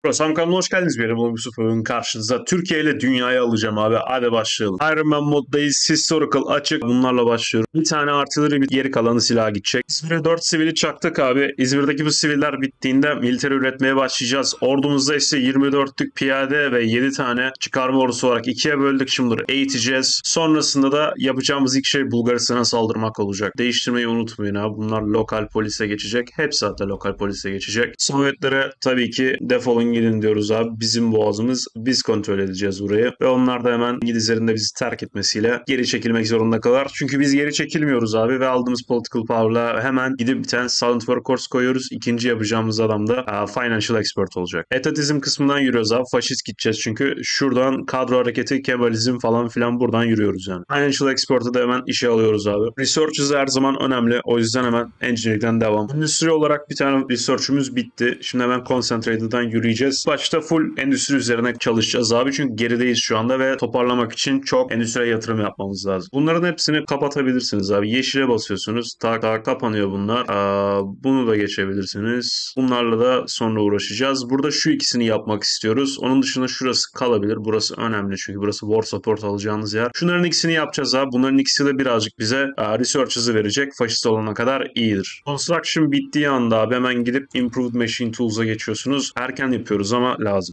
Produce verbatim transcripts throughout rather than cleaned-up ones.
Prosam kanalına hoş geldiniz. Benim Oğlum Yusuf Övün karşınızda. Türkiye ile dünyayı alacağım abi. Hadi başlayalım. Iron Man moddayız. Historical açık. Bunlarla başlıyorum. Bir tane artıları bir geri kalanı silaha gidecek. İzmir'e dört sivili çaktık abi. İzmir'deki bu siviller bittiğinde militer üretmeye başlayacağız. Ordumuzda ise yirmi dörtlük piyade ve yedi tane çıkarma ordusu olarak ikiye böldük. Şimdi bunları eğiteceğiz. Sonrasında da yapacağımız ilk şey Bulgaristan'a saldırmak olacak. Değiştirmeyi unutmayın abi. Bunlar lokal polise geçecek. Hepsi hatta lokal polise geçecek. Sovyetlere tabii ki defolun gidin diyoruz abi. Bizim boğazımız, biz kontrol edeceğiz burayı. Ve onlar da hemen İngilizlerin de bizi terk etmesiyle geri çekilmek zorunda kalır. Çünkü biz geri çekilmiyoruz abi ve aldığımız political power'la hemen gidip bir tane silent workforce koyuyoruz. İkinci yapacağımız adam da uh, financial expert olacak. Etatizm kısmından yürüyoruz abi. Faşist gideceğiz çünkü şuradan kadro hareketi, Kemalizm falan filan buradan yürüyoruz yani. Financial expert'ı da hemen işe alıyoruz abi. Research'ız her zaman önemli. O yüzden hemen engineering'den devam. Endüstri olarak bir tane research'ümüz bitti. Şimdi hemen concentrated'dan yürüyeceğiz. Başta full endüstri üzerine çalışacağız abi. Çünkü gerideyiz şu anda ve toparlamak için çok endüstriye yatırım yapmamız lazım. Bunların hepsini kapatabilirsiniz abi. Yeşile basıyorsunuz. Tak tak kapanıyor bunlar. Aa, bunu da geçebilirsiniz. Bunlarla da sonra uğraşacağız. Burada şu ikisini yapmak istiyoruz. Onun dışında şurası kalabilir. Burası önemli çünkü burası war support alacağınız yer. Şunların ikisini yapacağız abi. Bunların ikisi de birazcık bize aa, research hızı verecek. Faşist olana kadar iyidir. Construction bittiği anda abi hemen gidip Improved Machine Tools'a geçiyorsunuz. Erken yapıyoruz ama lazım.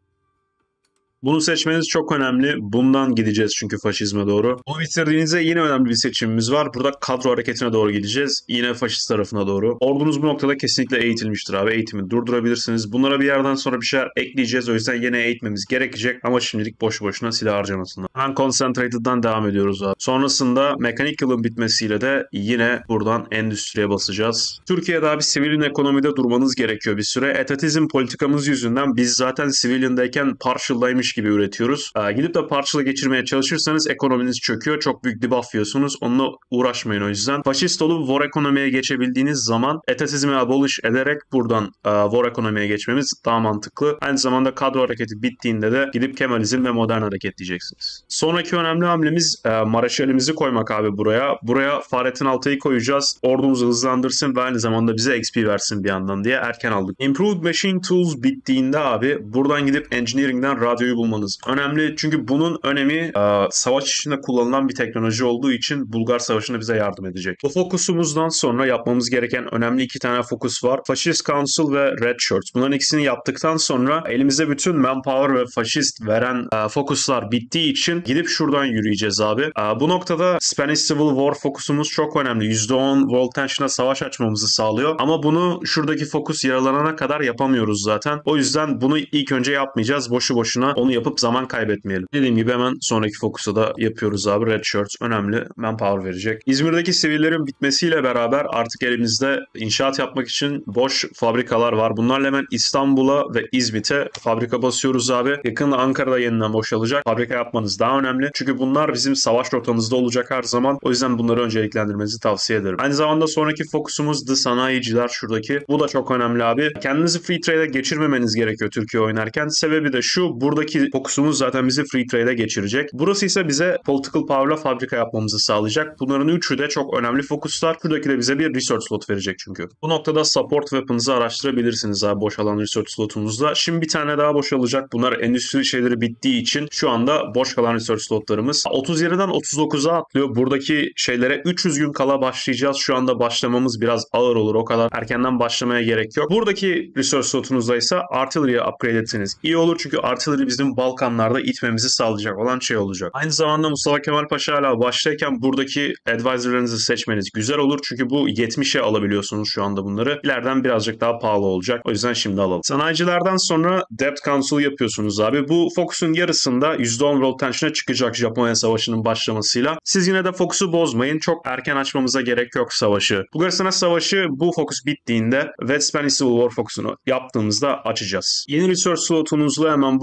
Bunu seçmeniz çok önemli. Bundan gideceğiz çünkü faşizme doğru. Bunu bitirdiğinizde yine önemli bir seçimimiz var. Burada kadro hareketine doğru gideceğiz. Yine faşist tarafına doğru. Ordunuz bu noktada kesinlikle eğitilmiştir abi. Eğitimi durdurabilirsiniz. Bunlara bir yerden sonra bir şeyler ekleyeceğiz. O yüzden yine eğitmemiz gerekecek. Ama şimdilik boşu boşuna silah harcamasınlar. Hemen Concentrated'dan devam ediyoruz abi. Sonrasında Mechanical'ın bitmesiyle de yine buradan endüstriye basacağız. Türkiye'de abi sivilin ekonomide durmanız gerekiyor bir süre. Etatizm politikamız yüzünden biz zaten civilian'dayken partial'daymış gibi üretiyoruz. Ee, gidip de partial'a geçirmeye çalışırsanız ekonominiz çöküyor. Çok büyük debuff yiyorsunuz. Onunla uğraşmayın o yüzden. Faşist olup war ekonomiye geçebildiğiniz zaman etatizmi abolish ederek buradan e, war ekonomiye geçmemiz daha mantıklı. Aynı zamanda kadro hareketi bittiğinde de gidip Kemalizm ve modern hareket diyeceksiniz. Sonraki önemli hamlemiz e, Maraşalimizi koymak abi buraya. Buraya Fahrettin Altay'ı koyacağız. Ordumuzu hızlandırsın ve aynı zamanda bize X P versin bir yandan diye erken aldık. Improved Machine Tools bittiğinde abi buradan gidip Engineering'den radyoyu bulmanız önemli. Çünkü bunun önemi e, savaş içinde kullanılan bir teknoloji olduğu için Bulgar Savaşı'nda bize yardım edecek. Bu fokusumuzdan sonra yapmamız gereken önemli iki tane fokus var. Fascist Council ve Red Shirts. Bunların ikisini yaptıktan sonra elimizde bütün manpower ve faşist veren e, fokuslar bittiği için gidip şuradan yürüyeceğiz abi. E, bu noktada Spanish Civil War fokusumuz çok önemli. yüzde on World Tension'a savaş açmamızı sağlıyor. Ama bunu şuradaki fokus yaralanana kadar yapamıyoruz zaten. O yüzden bunu ilk önce yapmayacağız. Boşu boşuna onu yapıp zaman kaybetmeyelim. Dediğim gibi hemen sonraki fokusu da yapıyoruz abi. Red Shirts önemli. Manpower verecek. İzmir'deki sivillerin bitmesiyle beraber artık elimizde inşaat yapmak için boş fabrikalar var. Bunlarla hemen İstanbul'a ve İzmit'e fabrika basıyoruz abi. Yakında Ankara'da yeniden boşalacak. Fabrika yapmanız daha önemli. Çünkü bunlar bizim savaş rotamızda olacak her zaman. O yüzden bunları önceliklendirmenizi tavsiye ederim. Aynı zamanda sonraki fokusumuz The Sanayiciler şuradaki. Bu da çok önemli abi. Kendinizi free trade'e geçirmemeniz gerekiyor Türkiye oynarken. Sebebi de şu. Buradaki fokusumuz zaten bizi free trade'e geçirecek. Burası ise bize political power'la fabrika yapmamızı sağlayacak. Bunların üçü de çok önemli fokuslar. Şuradaki de bize bir research slot verecek çünkü. Bu noktada support weapons'ı araştırabilirsiniz abi boşalan research slotumuzda. Şimdi bir tane daha boşalacak. Bunlar endüstri şeyleri bittiği için şu anda boş kalan research slotlarımız. otuz yediden otuz dokuza atlıyor. Buradaki şeylere üç yüz gün kala başlayacağız. Şu anda başlamamız biraz ağır olur. O kadar erkenden başlamaya gerek yok. Buradaki research slotunuzda ise artillery'ye upgrade etseniz iyi olur. Çünkü artillery bizim Balkanlarda itmemizi sağlayacak olan şey olacak. Aynı zamanda Mustafa Kemal Paşa hala baştayken buradaki advisorlarınızı seçmeniz güzel olur. Çünkü bu yetmişe alabiliyorsunuz şu anda bunları. İleriden birazcık daha pahalı olacak. O yüzden şimdi alalım. Sanayicilerden sonra Debt Council yapıyorsunuz abi. Bu fokusun yarısında yüzde on World Tension'a çıkacak Japonya Savaşı'nın başlamasıyla. Siz yine de fokusu bozmayın. Çok erken açmamıza gerek yok savaşı. Bulgaristan Savaşı bu fokus bittiğinde ve Spanish Civil War fokusunu yaptığımızda açacağız. Yeni research slotunuzla hemen buradan Computer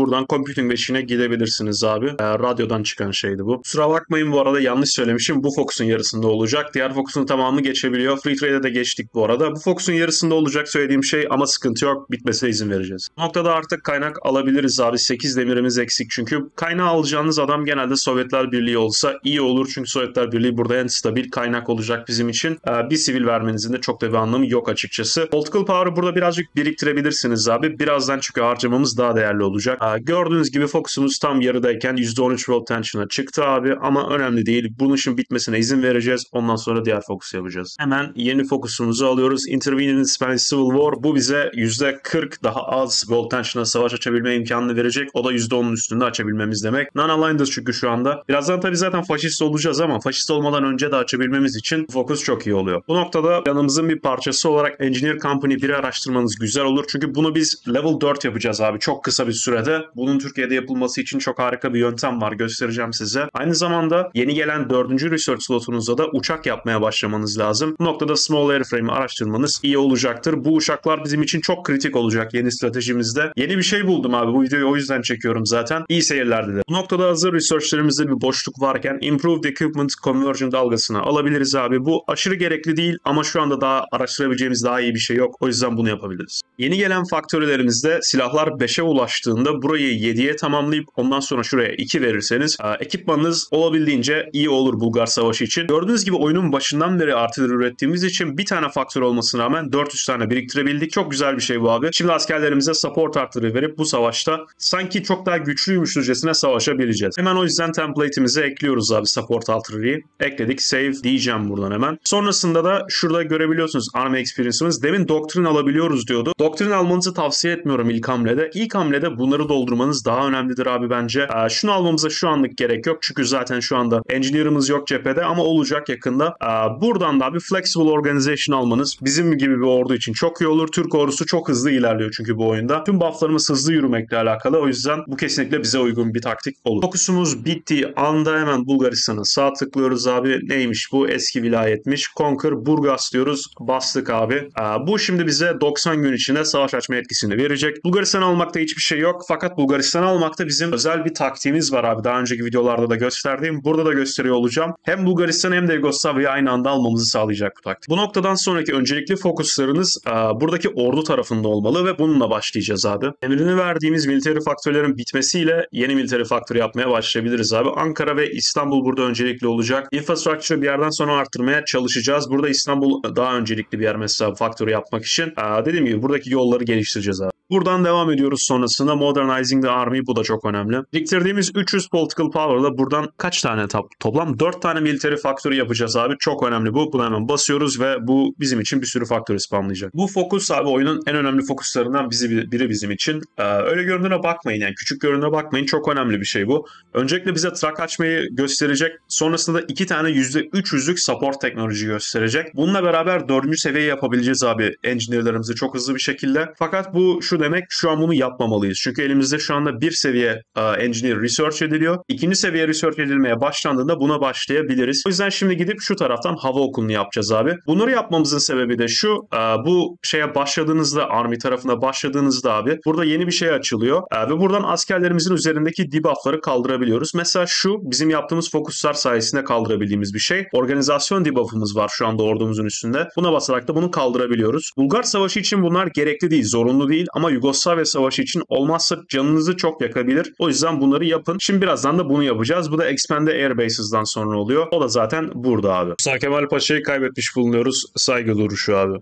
computing beşiğine gidebilirsiniz abi. E, radyodan çıkan şeydi bu. Kusura bakmayın bu arada, yanlış söylemişim. Bu Focus'un yarısında olacak. Diğer Focus'un tamamı geçebiliyor. Free Trade'e de geçtik bu arada. Bu Focus'un yarısında olacak söylediğim şey, ama sıkıntı yok. Bitmesine izin vereceğiz. Bu noktada artık kaynak alabiliriz abi. sekiz demirimiz eksik çünkü. Kaynağı alacağınız adam genelde Sovyetler Birliği olsa iyi olur. Çünkü Sovyetler Birliği burada en stabil kaynak olacak bizim için. Ee, bir sivil vermenizin de çok da bir anlamı yok açıkçası. Political Power'ı burada birazcık biriktirebilirsiniz abi. Birazdan çünkü harcamamız daha değerli olacak. Ee, gördüğünüz gibi Focus'umuz tam yarıdayken yüzde on üç World Tension'a çıktı abi. Ama önemli değil. Bunun için bitmesine izin vereceğiz. Ondan sonra diğer Focus yapacağız. Hemen yeni Focus'umuzu alıyoruz. Intervene in Spanish Civil War. Bu bize yüzde kırk daha az World Tension'a savaş açabilme imkanını verecek. O da yüzde onun üstünde açabilmemiz demek. Non-aligned'ız çünkü şu anda. Birazdan tabii zaten faşist olacağız ama faşist olmadan önce de açabilmemiz için Focus çok iyi oluyor. Bu noktada planımızın bir parçası olarak Engineer Company biri araştırmanız güzel olur. Çünkü bunu biz level dört yapacağız abi çok kısa bir sürede. Bunun Türkiye'de yapılması için çok harika bir yöntem var. Göstereceğim size. Aynı zamanda yeni gelen dördüncü research slotunuzda da uçak yapmaya başlamanız lazım. Bu noktada Small Airframe'i araştırmanız iyi olacaktır. Bu uçaklar bizim için çok kritik olacak yeni stratejimizde. Yeni bir şey buldum abi. Bu videoyu o yüzden çekiyorum zaten. İyi seyirler dilerim. Bu noktada hazır researchlerimizde bir boşluk varken Improved Equipment Conversion dalgasını alabiliriz abi. Bu aşırı gerekli değil ama şu anda daha araştırabileceğimiz daha iyi bir şey yok. O yüzden bunu yapabiliriz. Yeni gelen faktörlerimizde silahlar beşe ulaştığında burayı yediye tamamlayıp ondan sonra şuraya iki verirseniz ekipmanınız olabildiğince iyi olur Bulgar Savaşı için. Gördüğünüz gibi oyunun başından beri artıları ürettiğimiz için bir tane faktör olmasına rağmen dört yüz tane biriktirebildik. Çok güzel bir şey bu abi. Şimdi askerlerimize support artırı verip bu savaşta sanki çok daha güçlüymüşçesine savaşabileceğiz. Hemen o yüzden template'imize ekliyoruz abi support artırıyı. Ekledik. Save diyeceğim buradan hemen. Sonrasında da şurada görebiliyorsunuz Army Experience'ımız. Demin doktrin alabiliyoruz diyordu. Doktrin almanızı tavsiye etmiyorum ilk hamlede. İlk hamlede bunları doldurmanız daha önemlidir abi bence. Ee, şunu almamıza şu anlık gerek yok. Çünkü zaten şu anda engineer'ımız yok cephede ama olacak yakında. Ee, buradan da abi Flexible Organization almanız bizim gibi bir ordu için çok iyi olur. Türk ordusu çok hızlı ilerliyor çünkü bu oyunda. Tüm bufflarımız hızlı yürümekle alakalı. O yüzden bu kesinlikle bize uygun bir taktik olur. Fokusumuz bittiği anda hemen Bulgaristan'a sağ tıklıyoruz abi. Neymiş bu? Eski vilayetmiş. Conquer Burgas diyoruz. Bastık abi. Ee, bu şimdi bize doksan gün içinde savaş açma etkisini verecek. Bulgaristan almakta hiçbir şey yok. Fakat Bulgaristan almakta bizim özel bir taktiğimiz var abi. Daha önceki videolarda da gösterdiğim. Burada da gösteriyor olacağım. Hem Bulgaristan hem de Yugoslavya'yı aynı anda almamızı sağlayacak bu taktik. Bu noktadan sonraki öncelikli fokuslarınız e, buradaki ordu tarafında olmalı ve bununla başlayacağız abi. Emrini verdiğimiz military faktörlerin bitmesiyle yeni military faktörü yapmaya başlayabiliriz abi. Ankara ve İstanbul burada öncelikli olacak. Infrastructure'ı bir yerden sonra arttırmaya çalışacağız. Burada İstanbul daha öncelikli bir yer mesela faktörü yapmak için. E, dediğim gibi buradaki yolları geliştireceğiz abi. Buradan devam ediyoruz sonrasında Modernizing the Army, bu da çok önemli. Biriktirdiğimiz üç yüz Political Power'la buradan kaç tane toplam? dört tane military faktörü yapacağız abi. Çok önemli bu. Buna hemen basıyoruz ve bu bizim için bir sürü faktörü spamlayacak. Bu fokus abi oyunun en önemli fokuslarından bizi, biri bizim için. Ee, öyle göründüğüne bakmayın yani küçük göründüğüne bakmayın. Çok önemli bir şey bu. Öncelikle bize trak açmayı gösterecek. Sonrasında da iki tane yüzde üç yüzlük support teknoloji gösterecek. Bununla beraber dördüncü seviye yapabileceğiz abi engineer'larımızı çok hızlı bir şekilde. Fakat bu şu demek, şu an bunu yapmamalıyız. Çünkü elimizde şu anda bir seviye uh, engineer research ediliyor. İkinci seviye research edilmeye başlandığında buna başlayabiliriz. O yüzden şimdi gidip şu taraftan hava okulunu yapacağız abi. Bunları yapmamızın sebebi de şu. Uh, bu şeye başladığınızda, Army tarafına başladığınızda abi burada yeni bir şey açılıyor. Uh, ve buradan askerlerimizin üzerindeki debuff'ları kaldırabiliyoruz. Mesela şu bizim yaptığımız fokuslar sayesinde kaldırabildiğimiz bir şey. Organizasyon debuff'ımız var şu anda ordumuzun üstünde. Buna basarak da bunu kaldırabiliyoruz. Bulgar Savaşı için bunlar gerekli değil, zorunlu değil ama Yugoslavya Savaşı için olmazsa canınızı çok yakabilir. O yüzden bunları yapın. Şimdi birazdan da bunu yapacağız. Bu da Expand the Air Bases'dan sonra oluyor. O da zaten burada abi. Mustafa Kemal Paşa'yı kaybetmiş bulunuyoruz. Saygı duruşu abi.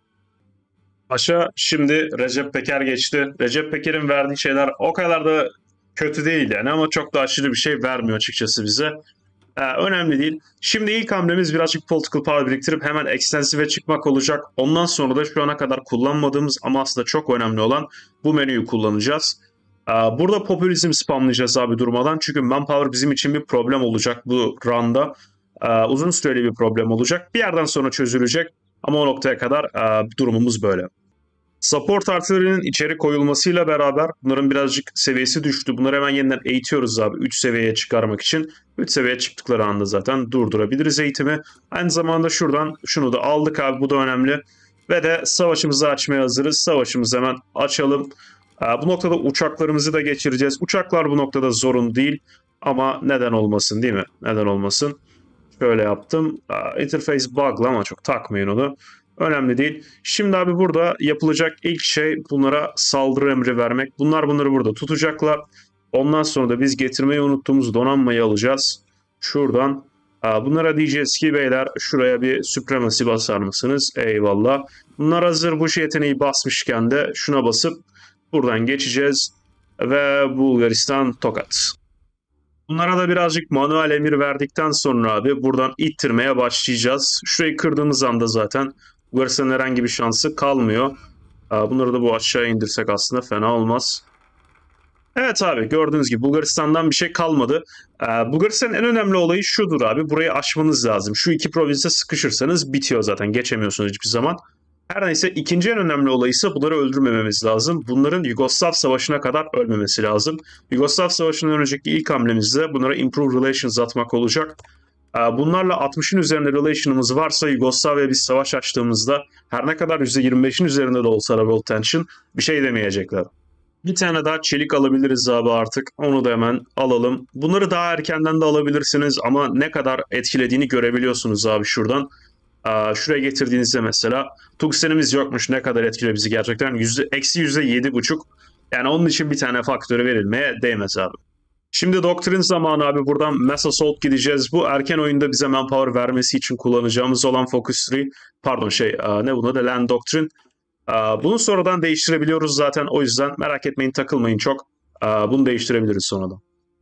Paşa şimdi Recep Peker geçti. Recep Peker'in verdiği şeyler o kadar da kötü değil yani ama çok da aşırı bir şey vermiyor açıkçası bize. Ee, önemli değil. Şimdi ilk hamlemiz birazcık political power biriktirip hemen extensive'e çıkmak olacak. Ondan sonra da şu ana kadar kullanmadığımız ama aslında çok önemli olan bu menüyü kullanacağız. Ee, burada popülizm spamlayacağız abi durmadan. Çünkü manpower bizim için bir problem olacak bu run'da. Ee, uzun süreli bir problem olacak. Bir yerden sonra çözülecek ama o noktaya kadar e, durumumuz böyle. Support artillery'nin içeri koyulmasıyla beraber bunların birazcık seviyesi düştü. Bunları hemen yeniden eğitiyoruz abi üç seviyeye çıkarmak için. üç seviyeye çıktıkları anda zaten durdurabiliriz eğitimi. Aynı zamanda şuradan şunu da aldık abi, bu da önemli. Ve de savaşımızı açmaya hazırız. Savaşımızı hemen açalım. Ee, bu noktada uçaklarımızı da geçireceğiz. Uçaklar bu noktada zorun değil ama neden olmasın değil mi? Neden olmasın? Şöyle yaptım. Aa, interface bug'lı ama çok takmayın onu. Önemli değil. Şimdi abi burada yapılacak ilk şey bunlara saldırı emri vermek. Bunlar bunları burada tutacaklar. Ondan sonra da biz getirmeyi unuttuğumuz donanmayı alacağız. Şuradan. Aa, bunlara diyeceğiz ki beyler şuraya bir supremacy basar mısınız? Eyvallah. Bunlar hazır bu şey yeteneği basmışken de şuna basıp buradan geçeceğiz. Ve Bulgaristan tokat. Bunlara da birazcık manuel emir verdikten sonra abi buradan ittirmeye başlayacağız. Şurayı kırdığımız anda zaten Bulgaristan'ın herhangi bir şansı kalmıyor. Bunları da bu aşağı indirsek aslında fena olmaz. Evet abi gördüğünüz gibi Bulgaristan'dan bir şey kalmadı. Bulgaristan'ın en önemli olayı şudur abi. Burayı aşmanız lazım. Şu iki provinse sıkışırsanız bitiyor zaten. Geçemiyorsunuz hiçbir zaman. Her neyse ikinci en önemli olay ise bunları öldürmememiz lazım. Bunların Yugoslav Savaşı'na kadar ölmemesi lazım. Yugoslav Savaşı'ndan önceki ilk hamlemizde bunlara Improve Relations atmak olacak. Bunlarla altmışın üzerinde relation'ımız varsa Yugoslavya biz savaş açtığımızda her ne kadar yüzde yirmi beşin üzerinde de olsa Revolt Tension bir şey demeyecekler. Bir tane daha çelik alabiliriz abi artık. Onu da hemen alalım. Bunları daha erkenden de alabilirsiniz ama ne kadar etkilediğini görebiliyorsunuz abi şuradan. Şuraya getirdiğinizde mesela tungstenimiz yokmuş, ne kadar etkiliyor bizi gerçekten yüzde eksi yüzde yedi buçuk. Yani onun için bir tane faktörü verilmeye değmez abi. Şimdi Doctrine zamanı abi, buradan Mass Assault gideceğiz. Bu erken oyunda bize manpower vermesi için kullanacağımız olan Focus üç, pardon şey ne buna da Land Doctrine. Bunu sonradan değiştirebiliyoruz zaten, o yüzden merak etmeyin, takılmayın çok. Bunu değiştirebiliriz sonradan.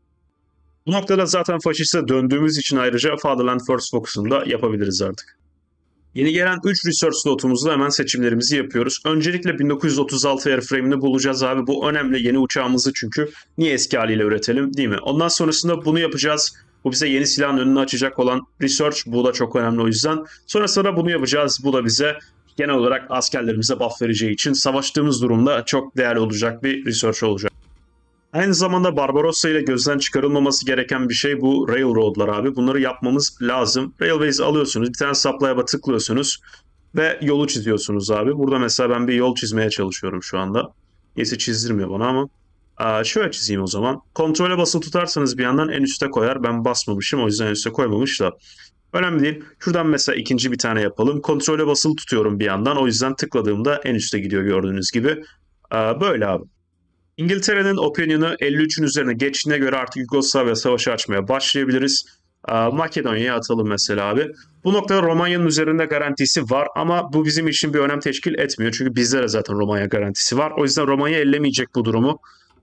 Bu noktada zaten faşiste döndüğümüz için ayrıca Fatherland First Focus'unu da yapabiliriz artık. Yeni gelen üç research slotumuzda hemen seçimlerimizi yapıyoruz. Öncelikle bin dokuz yüz otuz altı airframe'ini bulacağız abi. Bu önemli, yeni uçağımızı çünkü niye eski haliyle üretelim değil mi? Ondan sonrasında bunu yapacağız. Bu bize yeni silahın önünü açacak olan research. Bu da çok önemli o yüzden. Sonrasında bunu yapacağız. Bu da bize genel olarak askerlerimize buff vereceği için savaştığımız durumda çok değerli olacak bir research olacak. Aynı zamanda Barbarossa ile gözden çıkarılmaması gereken bir şey bu railroadlar abi. Bunları yapmamız lazım. Railways alıyorsunuz, bir tane supply'a tıklıyorsunuz ve yolu çiziyorsunuz abi. Burada mesela ben bir yol çizmeye çalışıyorum şu anda. Neyse çizdirmiyor bana ama. Aa, şöyle çizeyim o zaman. Kontrole basılı tutarsanız bir yandan en üste koyar. Ben basmamışım, o yüzden en üste koymamış da. Önemli değil. Şuradan mesela ikinci bir tane yapalım. Kontrole basılı tutuyorum bir yandan. O yüzden tıkladığımda en üste gidiyor gördüğünüz gibi. Aa, böyle abi. İngiltere'nin opinion'u elli üçün üzerine geçtiğine göre artık Yugoslavya savaşı açmaya başlayabiliriz. Makedonya'ya atalım mesela abi. Bu noktada Romanya'nın üzerinde garantisi var ama bu bizim için bir önem teşkil etmiyor. Çünkü bizde de zaten Romanya garantisi var. O yüzden Romanya ellemeyecek bu durumu.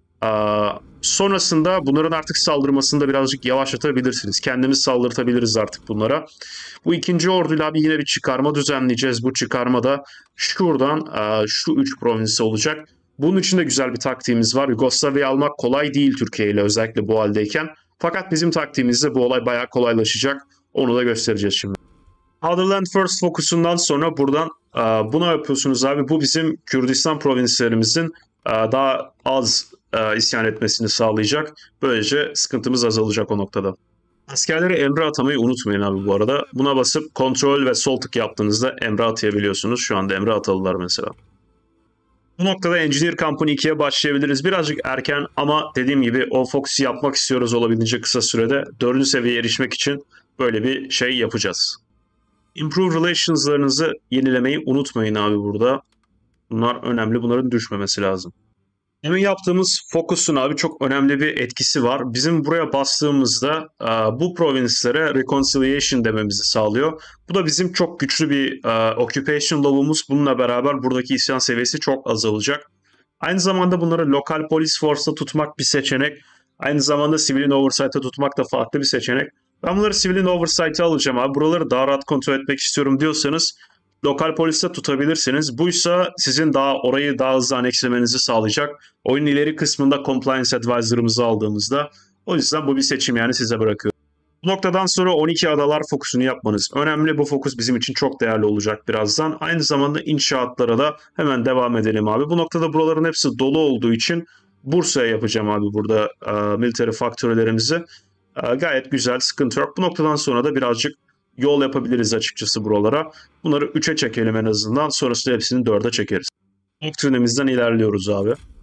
Sonrasında bunların artık saldırmasını da birazcık yavaşlatabilirsiniz. Kendimiz saldırtabiliriz artık bunlara. Bu ikinci orduyla abi yine bir çıkarma düzenleyeceğiz. Bu çıkarma da şuradan şu üç provinsi olacak. Bunun için de güzel bir taktiğimiz var. Yugoslavya'yı almak kolay değil Türkiye ile, özellikle bu haldeyken. Fakat bizim taktiğimizde bu olay bayağı kolaylaşacak. Onu da göstereceğiz şimdi. Fatherland First Focus'undan sonra buradan buna yapıyorsunuz abi. Bu bizim Kürdistan provinslerimizin daha az isyan etmesini sağlayacak. Böylece sıkıntımız azalacak o noktada. Askerleri emre atamayı unutmayın abi bu arada. Buna basıp kontrol ve sol tık yaptığınızda emre atayabiliyorsunuz. Şu anda emre atalılar mesela. Bu noktada Engineer Company ikiye başlayabiliriz. Birazcık erken ama dediğim gibi o Fox'u yapmak istiyoruz olabildiğince kısa sürede. Dördüncü seviyeye erişmek için böyle bir şey yapacağız. Improve Relations'larınızı yenilemeyi unutmayın abi burada. Bunlar önemli. Bunların düşmemesi lazım. Demin yaptığımız Focus'un abi çok önemli bir etkisi var. Bizim buraya bastığımızda bu provinslere reconciliation dememizi sağlıyor. Bu da bizim çok güçlü bir occupation law'umuz. Bununla beraber buradaki isyan seviyesi çok azalacak. Aynı zamanda bunları lokal polis force'ta tutmak bir seçenek. Aynı zamanda civilian oversight'a tutmak da farklı bir seçenek. Ben bunları civilian oversight'a alacağım abi. Buraları daha rahat kontrol etmek istiyorum diyorsanız lokal poliste tutabilirsiniz. Buysa sizin daha orayı daha hızlı anekslemenizi sağlayacak. Oyunun ileri kısmında Compliance Advisor'ımızı aldığımızda. O yüzden bu bir seçim, yani size bırakıyorum. Bu noktadan sonra on iki adalar fokusunu yapmanız önemli. Bu fokus bizim için çok değerli olacak birazdan. Aynı zamanda inşaatlara da hemen devam edelim abi. Bu noktada buraların hepsi dolu olduğu için Bursa'ya yapacağım abi burada e, military faktörlerimizi. E, gayet güzel, sıkıntı yok. Bu noktadan sonra da birazcık yol yapabiliriz açıkçası buralara. Bunları üçe çekelim en azından. Sonrasında hepsini dörde çekeriz. Doktrinimizden ilerliyoruz abi.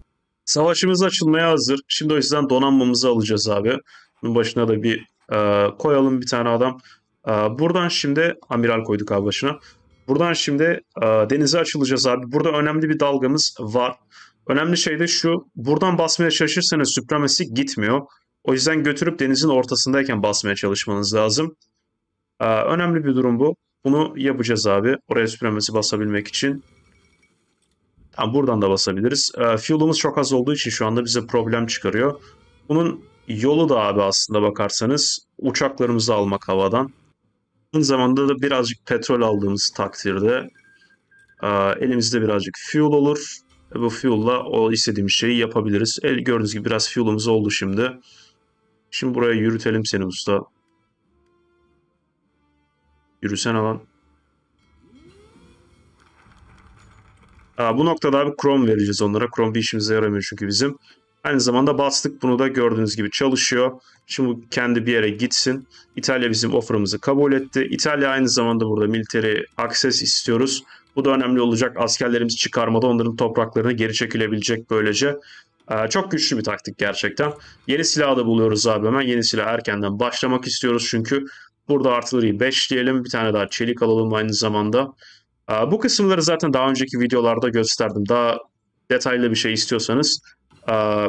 Savaşımız açılmaya hazır. Şimdi o yüzden donanmamızı alacağız abi. Bunun başına da bir e, koyalım bir tane adam. E, buradan şimdi amiral koyduk abi başına. Buradan şimdi e, denize açılacağız abi. Burada önemli bir dalgamız var. Önemli şey de şu. Buradan basmaya çalışırsanız Supremacy gitmiyor. O yüzden götürüp denizin ortasındayken basmaya çalışmanız lazım. E, önemli bir durum bu. Bunu yapacağız abi. Oraya Supremacy basabilmek için. Tamam, buradan da basabiliriz. E, fuel'umuz çok az olduğu için şu anda bize problem çıkarıyor. Bunun yolu da abi aslında bakarsanız uçaklarımızı almak havadan. Aynı zamanda da birazcık petrol aldığımız takdirde e, elimizde birazcık fuel olur. E, bu fuel'la o istediğimiz şeyi yapabiliriz. El, gördüğünüz gibi biraz fuel'umuz oldu şimdi. Şimdi buraya yürütelim seni usta. Yürüsene lan. Aa, bu noktada abi Chrome vereceğiz onlara. Chrome bir işimize yaramıyor çünkü bizim. Aynı zamanda bastık, bunu da gördüğünüz gibi çalışıyor. Şimdi bu kendi bir yere gitsin. İtalya bizim offer'ımızı kabul etti. İtalya aynı zamanda burada military access istiyoruz. Bu da önemli olacak. Askerlerimiz çıkarmada onların topraklarına geri çekilebilecek böylece. Ee, çok güçlü bir taktik gerçekten. Yeni silahı da buluyoruz abi hemen. Yeni silah erkenden başlamak istiyoruz çünkü. Burada artilleriyi beş diyelim. Bir tane daha çelik alalım aynı zamanda. Aa, bu kısımları zaten daha önceki videolarda gösterdim. Daha detaylı bir şey istiyorsanız aa,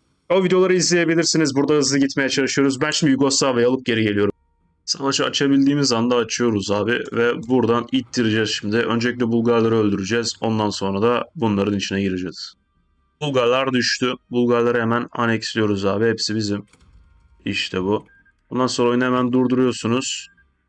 o videoları izleyebilirsiniz. Burada hızlı gitmeye çalışıyoruz. Ben şimdi Yugoslavya'yı alıp geri geliyorum. Savaşı açabildiğimiz anda açıyoruz abi ve buradan ittireceğiz şimdi. Öncelikle Bulgarları öldüreceğiz. Ondan sonra da bunların içine gireceğiz. Bulgarlar düştü. Bulgarları hemen aneksliyoruz abi. Hepsi bizim. İşte bu. Bundan sonra oyunu hemen durduruyorsunuz.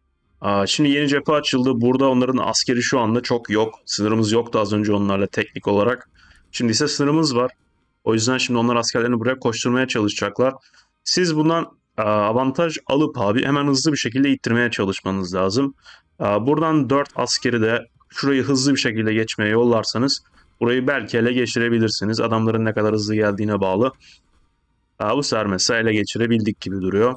Aa, şimdi yeni cephe açıldı. Burada onların askeri şu anda çok yok. Sınırımız yoktu az önce onlarla teknik olarak. Şimdi ise sınırımız var. O yüzden şimdi onlar askerlerini buraya koşturmaya çalışacaklar. Siz bundan aa, avantaj alıp abi hemen hızlı bir şekilde ittirmeye çalışmanız lazım. Aa, buradan dört askeri de şurayı hızlı bir şekilde geçmeye yollarsanız burayı belki ele geçirebilirsiniz. Adamların ne kadar hızlı geldiğine bağlı. Aa, bu sefer mesela ele geçirebildik gibi duruyor.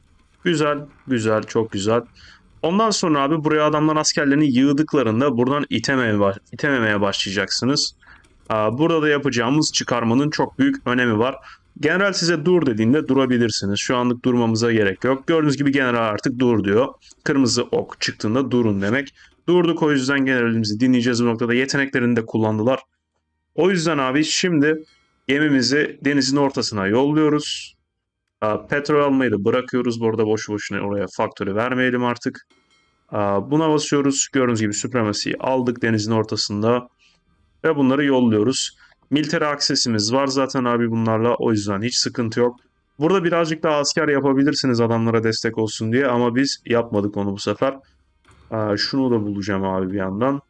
Güzel, güzel, çok güzel. Ondan sonra abi buraya adamlar askerlerini yığdıklarında buradan itememeye, baş itememeye başlayacaksınız. Burada da yapacağımız çıkarmanın çok büyük önemi var. General size dur dediğinde durabilirsiniz. Şu anlık durmamıza gerek yok. Gördüğünüz gibi general artık dur diyor. Kırmızı ok çıktığında durun demek. Durduk, o yüzden generalimizi dinleyeceğiz bu noktada. Yeteneklerini de kullandılar. O yüzden abi şimdi gemimizi denizin ortasına yolluyoruz. Petrol almayı da bırakıyoruz. Bu arada boş boşuna oraya faktörü vermeyelim artık. Buna basıyoruz. Gördüğünüz gibi Supremacy'yi aldık denizin ortasında. Ve bunları yolluyoruz. Military access'imiz var zaten abi bunlarla. O yüzden hiç sıkıntı yok. Burada birazcık daha asker yapabilirsiniz adamlara destek olsun diye. Ama biz yapmadık onu bu sefer. Şunu da bulacağım abi bir yandan.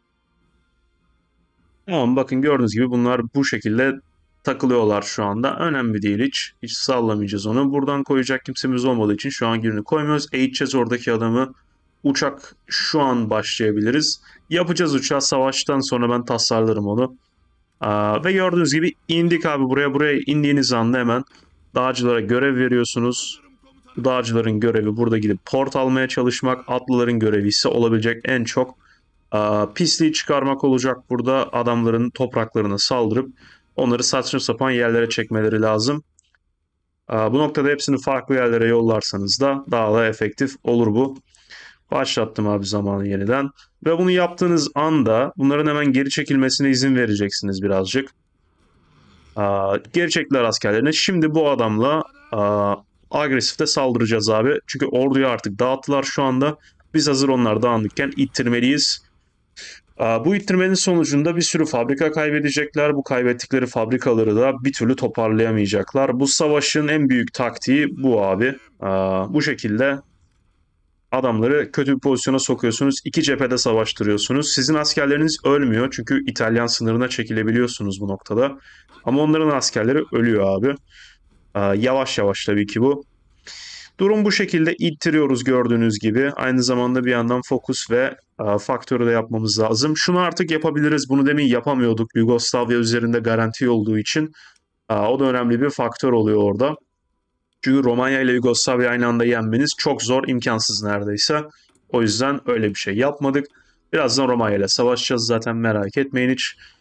Tamam, bakın gördüğünüz gibi bunlar bu şekilde takılıyorlar şu anda. Önemli değil hiç. Hiç sallamayacağız onu. Buradan koyacak kimsemiz olmadığı için şu an birini koymuyoruz. Eğiteceğiz oradaki adamı. Uçak şu an başlayabiliriz. Yapacağız uçağı, savaştan sonra ben tasarlarım onu. Aa, ve gördüğünüz gibi indik abi buraya. Buraya indiğiniz anda hemen dağcılara görev veriyorsunuz. Dağcıların görevi burada gidip port almaya çalışmak. Atlıların görevi ise olabilecek en çok aa, pisliği çıkarmak olacak. Burada adamların topraklarına saldırıp onları saçma sapan yerlere çekmeleri lazım. Aa, bu noktada hepsini farklı yerlere yollarsanız da daha da efektif olur bu. Başlattım abi zamanı yeniden. Ve bunu yaptığınız anda bunların hemen geri çekilmesine izin vereceksiniz birazcık. Aa, geri çektiler askerlerine. Şimdi bu adamla aa, agresifte saldıracağız abi. Çünkü orduyu artık dağıttılar şu anda. Biz hazır onlar dağınıkken ittirmeliyiz. Aa, bu ittirmenin sonucunda bir sürü fabrika kaybedecekler. Bu kaybettikleri fabrikaları da bir türlü toparlayamayacaklar. Bu savaşın en büyük taktiği bu abi. Aa, bu şekilde adamları kötü bir pozisyona sokuyorsunuz. İki cephede savaştırıyorsunuz. Sizin askerleriniz ölmüyor çünkü İtalyan sınırına çekilebiliyorsunuz bu noktada. Ama onların askerleri ölüyor abi. Ee, yavaş yavaş tabii ki bu. Durum bu şekilde, ittiriyoruz gördüğünüz gibi. Aynı zamanda bir yandan fokus ve e, faktörü de yapmamız lazım. Şunu artık yapabiliriz. Bunu demin yapamıyorduk. Yugoslavya üzerinde garanti olduğu için. E, o da önemli bir faktör oluyor orada. Çünkü Romanya ile Yugoslavya aynı anda yenmeniz çok zor, imkansız neredeyse. O yüzden öyle bir şey yapmadık. Birazdan Romanya ile savaşacağız zaten, merak etmeyin hiç.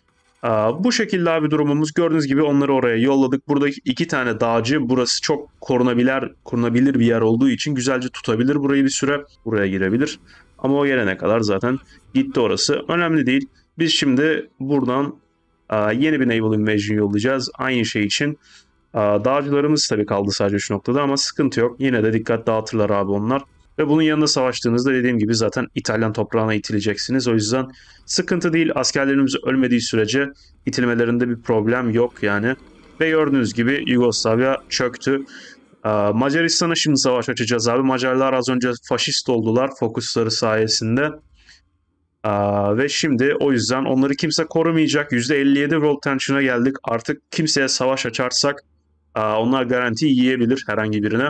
Aa, bu şekilde abi durumumuz. Gördüğünüz gibi onları oraya yolladık. Buradaki iki tane dağcı, burası çok korunabilir, korunabilir bir yer olduğu için güzelce tutabilir burayı bir süre. Buraya girebilir. Ama o gelene kadar zaten gitti orası. Önemli değil. Biz şimdi buradan aa, yeni bir Naval Invasion yollayacağız. Aynı şey için. Aa, dağcılarımız tabii kaldı sadece şu noktada ama sıkıntı yok. Yine de dikkat dağıtırlar abi onlar. Ve bunun yanında savaştığınızda dediğim gibi zaten İtalyan toprağına itileceksiniz. O yüzden sıkıntı değil. Askerlerimiz ölmediği sürece itilmelerinde bir problem yok yani. Ve gördüğünüz gibi Yugoslavya çöktü. Aa, Macaristan'a şimdi savaş açacağız abi. Macarlar az önce faşist oldular fokusları sayesinde. Aa, ve şimdi o yüzden onları kimse korumayacak. yüzde elli yedi World Tension'a geldik. Artık kimseye savaş açarsak aa, onlar garanti yiyebilir herhangi birine.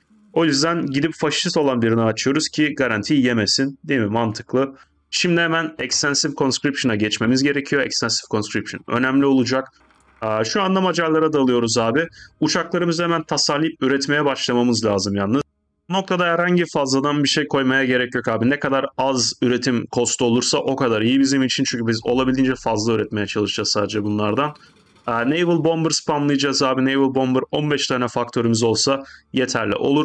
O yüzden gidip faşist olan birini açıyoruz ki garantiyi yemesin. Değil mi? Mantıklı. Şimdi hemen Extensive Conscription'a geçmemiz gerekiyor. Extensive Conscription önemli olacak. Aa, şu anda Macarlara dalıyoruz abi. Uçaklarımızı hemen tasarlayıp üretmeye başlamamız lazım yalnız. Bu noktada herhangi fazladan bir şey koymaya gerek yok abi. Ne kadar az üretim kostu olursa o kadar iyi bizim için. Çünkü biz olabildiğince fazla üretmeye çalışacağız sadece bunlardan. Aa, Naval Bomber spamlayacağız abi. Naval Bomber on beş tane faktörümüz olsa yeterli olur.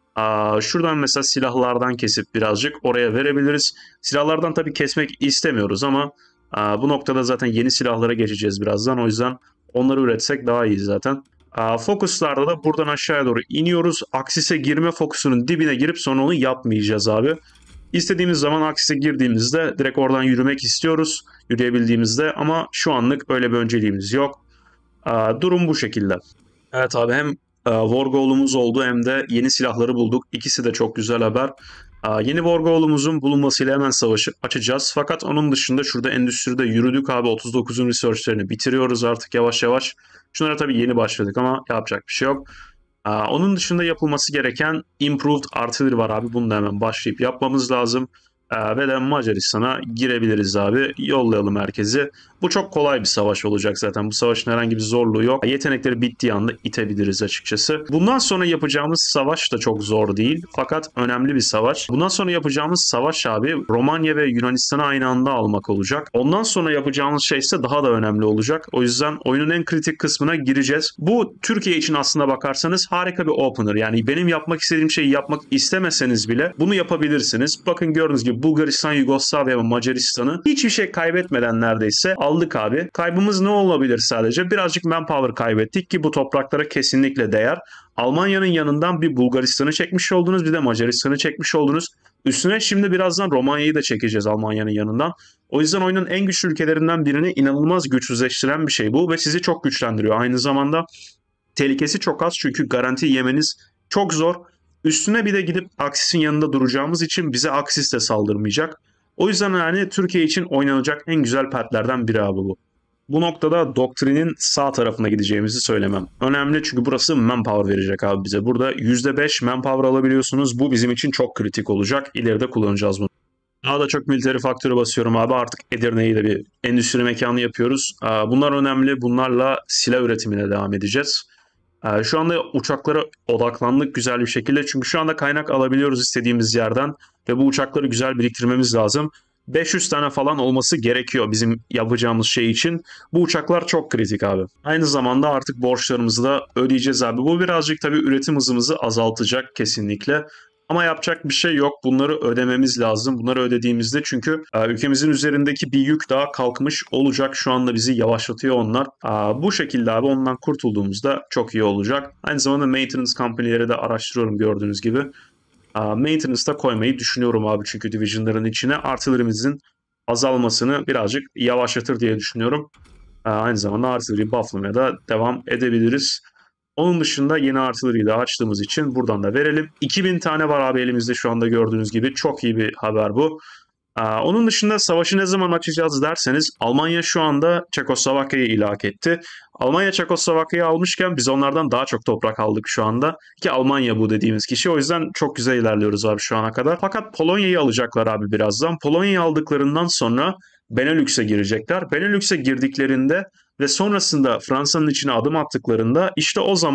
Aa, şuradan mesela silahlardan kesip birazcık oraya verebiliriz. Silahlardan tabii kesmek istemiyoruz ama aa, bu noktada zaten yeni silahlara geçeceğiz birazdan. O yüzden onları üretsek daha iyi zaten. Aa, fokuslarda da buradan aşağıya doğru iniyoruz. Aksise girme fokusunun dibine girip sonra onu yapmayacağız abi. İstediğimiz zaman aksise girdiğimizde direkt oradan yürümek istiyoruz. Yürüyebildiğimizde ama şu anlık öyle bir önceliğimiz yok. Aa, durum bu şekilde. Evet abi hem e, War Goal'umuz oldu hem de yeni silahları bulduk. İkisi de çok güzel haber. Aa, yeni War Goal'umuzun bulunmasıyla hemen savaşı açacağız. Fakat onun dışında şurada endüstride yürüdük abi. otuz dokuzun researchlerini bitiriyoruz artık yavaş yavaş. Şunlara tabii yeni başladık ama yapacak bir şey yok. Aa, onun dışında yapılması gereken Improved Artillery var abi. Bunu da hemen başlayıp yapmamız lazım. Aa, ve de Macaristan'a girebiliriz abi. Yollayalım herkesi. Bu çok kolay bir savaş olacak zaten. Bu savaşın herhangi bir zorluğu yok. Yetenekleri bittiği anda itebiliriz açıkçası. Bundan sonra yapacağımız savaş da çok zor değil. Fakat önemli bir savaş. Bundan sonra yapacağımız savaş abi Romanya ve Yunanistan'ı aynı anda almak olacak. Ondan sonra yapacağımız şey ise daha da önemli olacak. O yüzden oyunun en kritik kısmına gireceğiz. Bu Türkiye için aslında bakarsanız harika bir opener. Yani benim yapmak istediğim şeyi yapmak istemeseniz bile bunu yapabilirsiniz. Bakın gördüğünüz gibi Bulgaristan, Yugoslavya ve Macaristan'ı hiçbir şey kaybetmeden neredeyse aldık abi. Kaybımız ne olabilir sadece? Birazcık manpower kaybettik ki bu topraklara kesinlikle değer. Almanya'nın yanından bir Bulgaristan'ı çekmiş oldunuz, bir de Macaristan'ı çekmiş oldunuz. Üstüne şimdi birazdan Romanya'yı da çekeceğiz Almanya'nın yanından. O yüzden oyunun en güçlü ülkelerinden birini inanılmaz güçsüzleştiren bir şey bu ve sizi çok güçlendiriyor. Aynı zamanda tehlikesi çok az çünkü garanti yemeniz çok zor. Üstüne bir de gidip Aksis'in yanında duracağımız için bize Aksis de saldırmayacak. O yüzden yani Türkiye için oynanacak en güzel petlerden biri abi bu. Bu noktada doktrinin sağ tarafına gideceğimizi söylemem. Önemli çünkü burası manpower verecek abi bize. Burada yüzde beş manpower alabiliyorsunuz. Bu bizim için çok kritik olacak. İleride kullanacağız bunu. Daha da çok military faktörü basıyorum abi. Artık Edirne'yi de bir endüstri mekanı yapıyoruz. Bunlar önemli. Bunlarla silah üretimine devam edeceğiz. Ee, Şu anda uçaklara odaklandık güzel bir şekilde. Çünkü şu anda kaynak alabiliyoruz istediğimiz yerden. Ve bu uçakları güzel biriktirmemiz lazım. beş yüz tane falan olması gerekiyor bizim yapacağımız şey için. Bu uçaklar çok kritik abi. Aynı zamanda artık borçlarımızı da ödeyeceğiz abi. Bu birazcık tabii üretim hızımızı azaltacak kesinlikle. Ama yapacak bir şey yok. Bunları ödememiz lazım. Bunları ödediğimizde çünkü e, ülkemizin üzerindeki bir yük daha kalkmış olacak. Şu anda bizi yavaşlatıyor onlar. E, bu şekilde abi ondan kurtulduğumuzda çok iyi olacak. Aynı zamanda maintenance company'leri de araştırıyorum gördüğünüz gibi. E, maintenance'da koymayı düşünüyorum abi çünkü division'ların içine artillerimizin azalmasını birazcık yavaşlatır diye düşünüyorum. E, aynı zamanda artillery bufflamaya da devam edebiliriz. Onun dışında yeni artıları da açtığımız için buradan da verelim. iki bin tane var abi elimizde şu anda gördüğünüz gibi. Çok iyi bir haber bu. Aa, onun dışında savaşı ne zaman açacağız derseniz Almanya şu anda Çekoslovakya'yı ilhak etti. Almanya Çekoslovakya'yı almışken biz onlardan daha çok toprak aldık şu anda. Ki Almanya bu dediğimiz kişi. O yüzden çok güzel ilerliyoruz abi şu ana kadar. Fakat Polonya'yı alacaklar abi birazdan. Polonya'yı aldıklarından sonra Benelux'e girecekler. Benelux'e girdiklerinde ve sonrasında Fransa'nın içine adım attıklarında işte o zaman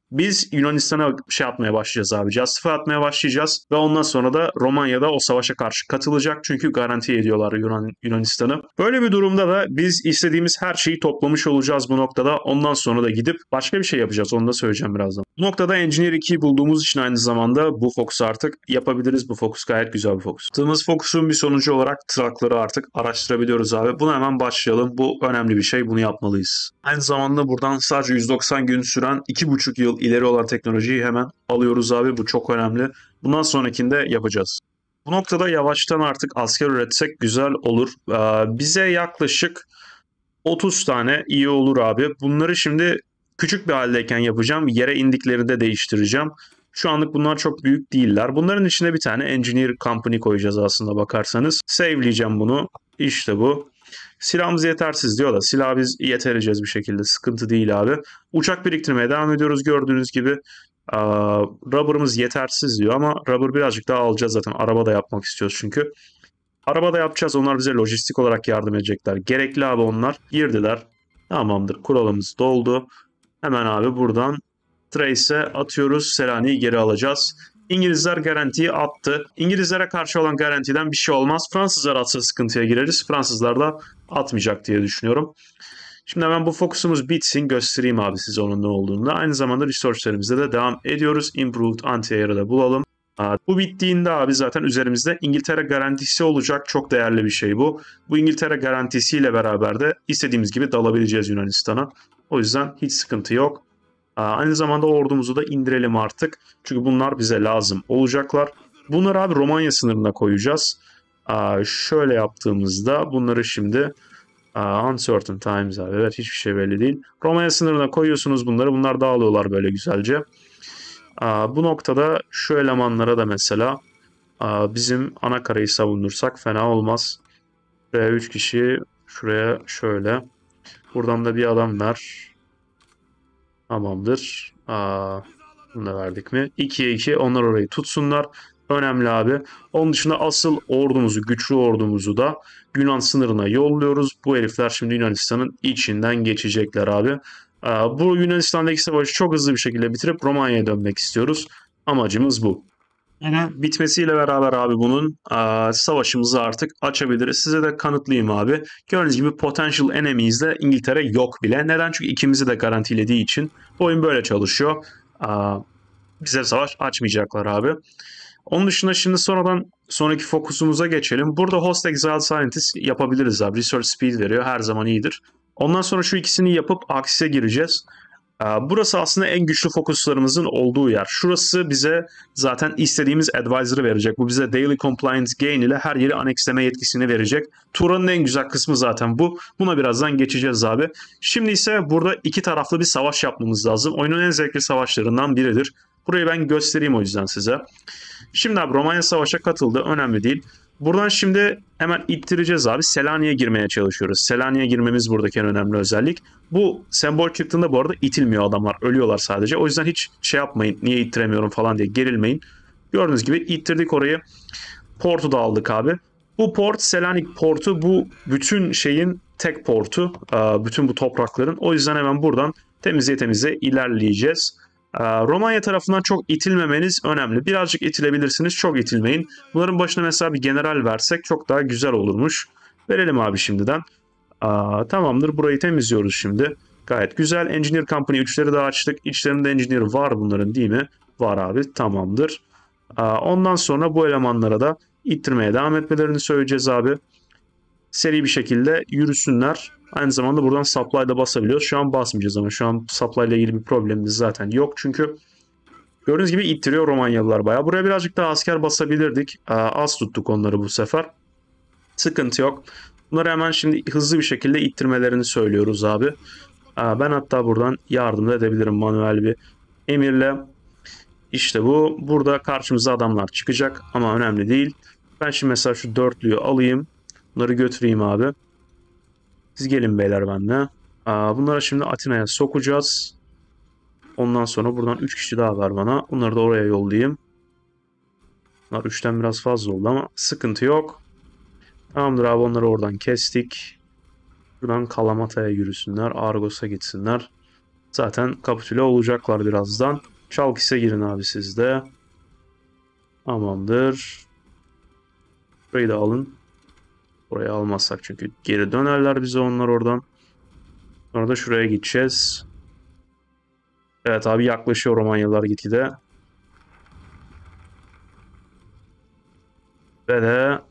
Biz Yunanistan'a şey atmaya başlayacağız abi. Justify atmaya başlayacağız ve ondan sonra da Romanya'da o savaşa karşı katılacak. Çünkü garanti ediyorlar Yunan, Yunanistan'ı. Böyle bir durumda da biz istediğimiz her şeyi toplamış olacağız bu noktada. Ondan sonra da gidip başka bir şey yapacağız. Onu da söyleyeceğim birazdan. Bu noktada Engineer ikiyi bulduğumuz için aynı zamanda bu fokusu artık yapabiliriz. Bu fokus gayet güzel bir fokus. Yaptığımız fokusun bir sonucu olarak trakları artık araştırabiliyoruz abi. Buna hemen başlayalım. Bu önemli bir şey. Bunu yapmalıyız. Aynı zamanda buradan sadece yüz doksan gün süren iki buçuk yıl ileri olan teknolojiyi hemen alıyoruz abi. Bu çok önemli. Bundan sonrakinde yapacağız. Bu noktada yavaştan artık asker üretsek güzel olur. Ee, bize yaklaşık otuz tane iyi olur abi. Bunları şimdi küçük bir haldeyken yapacağım. Yere indiklerinde değiştireceğim. Şu anlık bunlar çok büyük değiller. Bunların içine bir tane Engineer Company koyacağız aslında bakarsanız. Save'leyeceğim bunu. İşte bu. Silahımız yetersiz diyor da silah biz yetereceğiz bir şekilde. Sıkıntı değil abi. Uçak biriktirmeye devam ediyoruz gördüğünüz gibi. Aa, rubber'ımız yetersiz diyor ama rubber birazcık daha alacağız zaten. Araba da yapmak istiyoruz çünkü. Araba da yapacağız. Onlar bize lojistik olarak yardım edecekler. Gerekli abi onlar. Girdiler. Tamamdır. Kuralımız doldu. Hemen abi buradan Trace'e atıyoruz. Selanik'i geri alacağız. İngilizler garantiyi attı. İngilizlere karşı olan garantiden bir şey olmaz. Fransızlar atsa sıkıntıya gireriz. Fransızlar da atmayacak diye düşünüyorum. Şimdi hemen bu fokusumuz bitsin. Göstereyim abi size onun ne olduğunu. Aynı zamanda resource'lerimizde de devam ediyoruz. Improved anti-air'ı da bulalım. Bu bittiğinde abi zaten üzerimizde İngiltere garantisi olacak. Çok değerli bir şey bu. Bu İngiltere garantisiyle beraber de istediğimiz gibi dalabileceğiz Yunanistan'a. O yüzden hiç sıkıntı yok. Aynı zamanda ordumuzu da indirelim artık. Çünkü bunlar bize lazım olacaklar. Bunları abi Romanya sınırına koyacağız. Şöyle yaptığımızda bunları şimdi uncertain times abi. Evet hiçbir şey belli değil. Romanya sınırına koyuyorsunuz bunları. Bunlar dağılıyorlar böyle güzelce. Bu noktada şu elemanlara da mesela bizim ana karayı savundursak fena olmaz. Buraya üç kişi, şuraya şöyle. Buradan da bir adam ver. Tamamdır. Aa, bunu da verdik mi? ikiye iki onlar orayı tutsunlar. Önemli abi. Onun dışında asıl ordumuzu, güçlü ordumuzu da Yunan sınırına yolluyoruz. Bu herifler şimdi Yunanistan'ın içinden geçecekler abi. Aa, bu Yunanistan'daki savaşı çok hızlı bir şekilde bitirip Romanya'ya dönmek istiyoruz. Amacımız bu. Yani bitmesiyle beraber abi bunun a, savaşımızı artık açabiliriz. Size de kanıtlayayım abi. Gördüğünüz gibi potential enemies'de İngiltere yok bile. Neden? Çünkü ikimizi de garantilediği için oyun böyle çalışıyor. A, bize savaş açmayacaklar abi. Onun dışında şimdi sonradan sonraki fokusumuza geçelim. Burada Host Exile Scientist yapabiliriz abi. Research Speed veriyor. Her zaman iyidir. Ondan sonra şu ikisini yapıp Axis'e gireceğiz. Burası aslında en güçlü fokuslarımızın olduğu yer. Şurası bize zaten istediğimiz advisor'ı verecek. Bu bize daily compliance gain ile her yeri aneksleme yetkisini verecek. Turan'ın en güzel kısmı zaten bu. Buna birazdan geçeceğiz abi. Şimdi ise burada iki taraflı bir savaş yapmamız lazım. Oyunun en zevkli savaşlarından biridir. Burayı ben göstereyim o yüzden size. Şimdi abi Romanya savaşa katıldı. Önemli değil. Buradan şimdi hemen ittireceğiz abi. Selanik'e girmeye çalışıyoruz. Selanik'e girmemiz buradaki en önemli özellik. Bu sembol çıktığında bu arada itilmiyor adamlar. Ölüyorlar sadece. O yüzden hiç şey yapmayın. Niye ittiremiyorum falan diye gerilmeyin. Gördüğünüz gibi ittirdik orayı. Portu da aldık abi. Bu port Selanik portu bu bütün şeyin tek portu. Bütün bu toprakların. O yüzden hemen buradan temizliğe temizliğe ilerleyeceğiz. Romanya tarafından çok itilmemeniz önemli. Birazcık itilebilirsiniz, çok itilmeyin. Bunların başına mesela bir general versek çok daha güzel olurmuş. Verelim abi şimdiden. Aa, tamamdır, burayı temizliyoruz şimdi. Gayet güzel. Engineer Company üçleri de açtık. İçlerinde Engineer var bunların değil mi? Var abi, tamamdır. Aa, ondan sonra bu elemanlara da ittirmeye devam etmelerini söyleyeceğiz abi. Seri bir şekilde yürüsünler. Aynı zamanda buradan supply'da basabiliyoruz. Şu an basmayacağız ama şu an supply ile ilgili bir problemimiz zaten yok. Çünkü gördüğünüz gibi ittiriyor Romanyalılar bayağı. Buraya birazcık daha asker basabilirdik. Az tuttuk onları bu sefer. Sıkıntı yok. Bunları hemen şimdi hızlı bir şekilde ittirmelerini söylüyoruz abi. Ben hatta buradan yardım da edebilirim manuel bir emirle. İşte bu. Burada karşımıza adamlar çıkacak ama önemli değil. Ben şimdi mesela şu dörtlüyü alayım. Bunları götüreyim abi. Siz gelin beyler benimle. Bunları şimdi Atina'ya sokacağız. Ondan sonra buradan üç kişi daha ver bana. Bunları da oraya yollayayım. Bunlar üçten biraz fazla oldu ama sıkıntı yok. Tamamdır abi, onları oradan kestik. Buradan Kalamata'ya yürüsünler. Argos'a gitsinler. Zaten kapitüle olacaklar birazdan. Chalkis'e girin abi siz de. Tamamdır. Burayı da alın. Burayı almazsak çünkü geri dönerler bize onlar oradan. Sonra da şuraya gideceğiz. Evet abi yaklaşıyor Romanyalılar gitgide. Ve de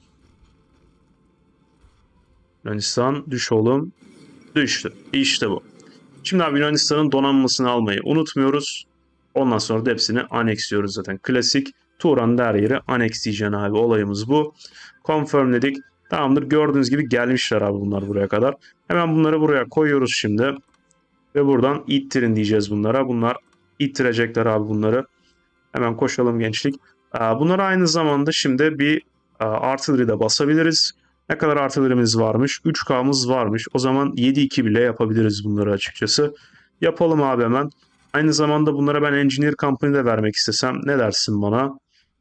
Yunanistan düş oğlum. Düştü. İşte bu. Şimdi abi Yunanistan'ın donanmasını almayı unutmuyoruz. Ondan sonra da hepsini aneksliyoruz zaten. Klasik Turan'da her yeri aneksleyeceksin abi. Olayımız bu. Confirm dedik. Tamamdır. Gördüğünüz gibi gelmişler abi bunlar buraya kadar. Hemen bunları buraya koyuyoruz şimdi. Ve buradan ittirin diyeceğiz bunlara. Bunlar ittirecekler abi bunları. Hemen koşalım gençlik. Bunlara aynı zamanda şimdi bir artilleri de basabiliriz. Ne kadar artillerimiz varmış? üç K'mız varmış. O zaman yedi iki bile yapabiliriz bunları açıkçası. Yapalım abi hemen. Aynı zamanda bunlara ben Engineer Company de vermek istesem ne dersin bana?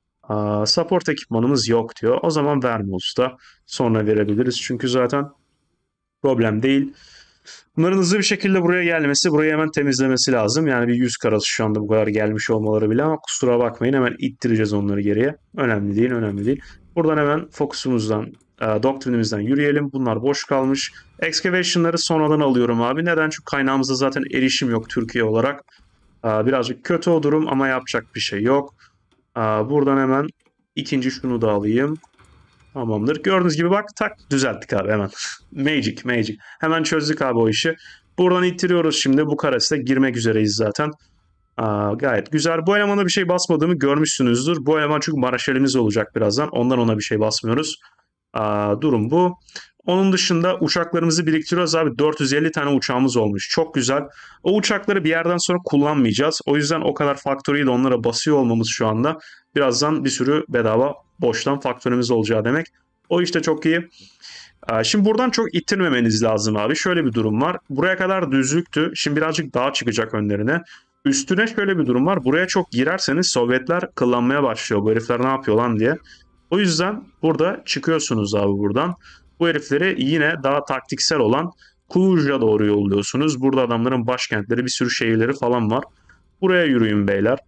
Aa, support ekipmanımız yok diyor. O zaman verme usta. Sonra verebiliriz. Çünkü zaten problem değil. Bunların hızlı bir şekilde buraya gelmesi, burayı hemen temizlemesi lazım. Yani bir yüz karası şu anda bu kadar gelmiş olmaları bile ama kusura bakmayın hemen ittireceğiz onları geriye. Önemli değil, önemli değil. Buradan hemen fokusumuzdan, e, doktrinimizden yürüyelim. Bunlar boş kalmış. Excavation'ları sonradan alıyorum abi. Neden? Çünkü kaynağımızda zaten erişim yok Türkiye olarak. E, birazcık kötü o durum ama yapacak bir şey yok. E, buradan hemen ikinci şunu da alayım. Tamamdır. Gördüğünüz gibi bak tak düzelttik abi hemen. Magic, magic. Hemen çözdük abi o işi. Buradan ittiriyoruz şimdi. Bukarest'e girmek üzereyiz zaten. Aa, gayet güzel. Bu elemana bir şey basmadığımı görmüşsünüzdür. Bu eleman çünkü Maraşelimiz olacak birazdan. Ondan ona bir şey basmıyoruz. Aa, durum bu. Onun dışında uçaklarımızı biriktiriyoruz abi. dört yüz elli tane uçağımız olmuş. Çok güzel. O uçakları bir yerden sonra kullanmayacağız. O yüzden o kadar faktörüyü de onlara basıyor olmamız şu anda. Birazdan bir sürü bedava boştan faktörümüz olacağı demek. O işte çok iyi. Şimdi buradan çok ittirmemeniz lazım abi. Şöyle bir durum var. Buraya kadar düzlüktü. Şimdi birazcık daha çıkacak önlerine. Üstüne şöyle bir durum var. Buraya çok girerseniz Sovyetler kıllanmaya başlıyor. Bu herifler ne yapıyor lan diye. O yüzden burada çıkıyorsunuz abi buradan. Bu herifleri yine daha taktiksel olan Kuluj'a doğru yolluyorsunuz. Burada adamların başkentleri, bir sürü şehirleri falan var. Buraya yürüyün beyler.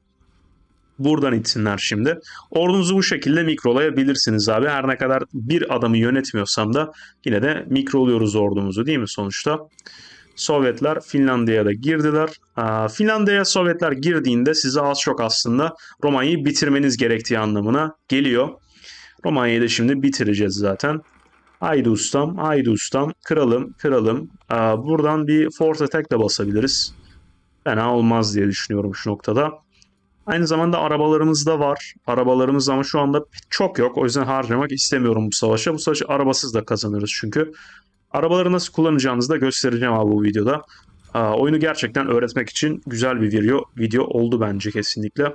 Buradan itsinler şimdi. Ordunuzu bu şekilde mikrolayabilirsiniz abi. Her ne kadar bir adamı yönetmiyorsam da yine de mikroluyoruz ordumuzu değil mi sonuçta? Sovyetler Finlandiya'ya da girdiler. Finlandiya'ya Sovyetler girdiğinde size az çok aslında Romanya'yı bitirmeniz gerektiği anlamına geliyor. Romanya'yı da şimdi bitireceğiz zaten. Haydi ustam, haydi ustam. Kıralım, kıralım. Buradan bir force attack de basabiliriz. Fena olmaz diye düşünüyorum şu noktada. Aynı zamanda arabalarımız da var. Arabalarımız ama şu anda çok yok. O yüzden harcamak istemiyorum bu savaşa. Bu savaşı arabasız da kazanırız çünkü. Arabaları nasıl kullanacağınızı da göstereceğim abi bu videoda. Aa, oyunu gerçekten öğretmek için güzel bir video, video oldu bence kesinlikle.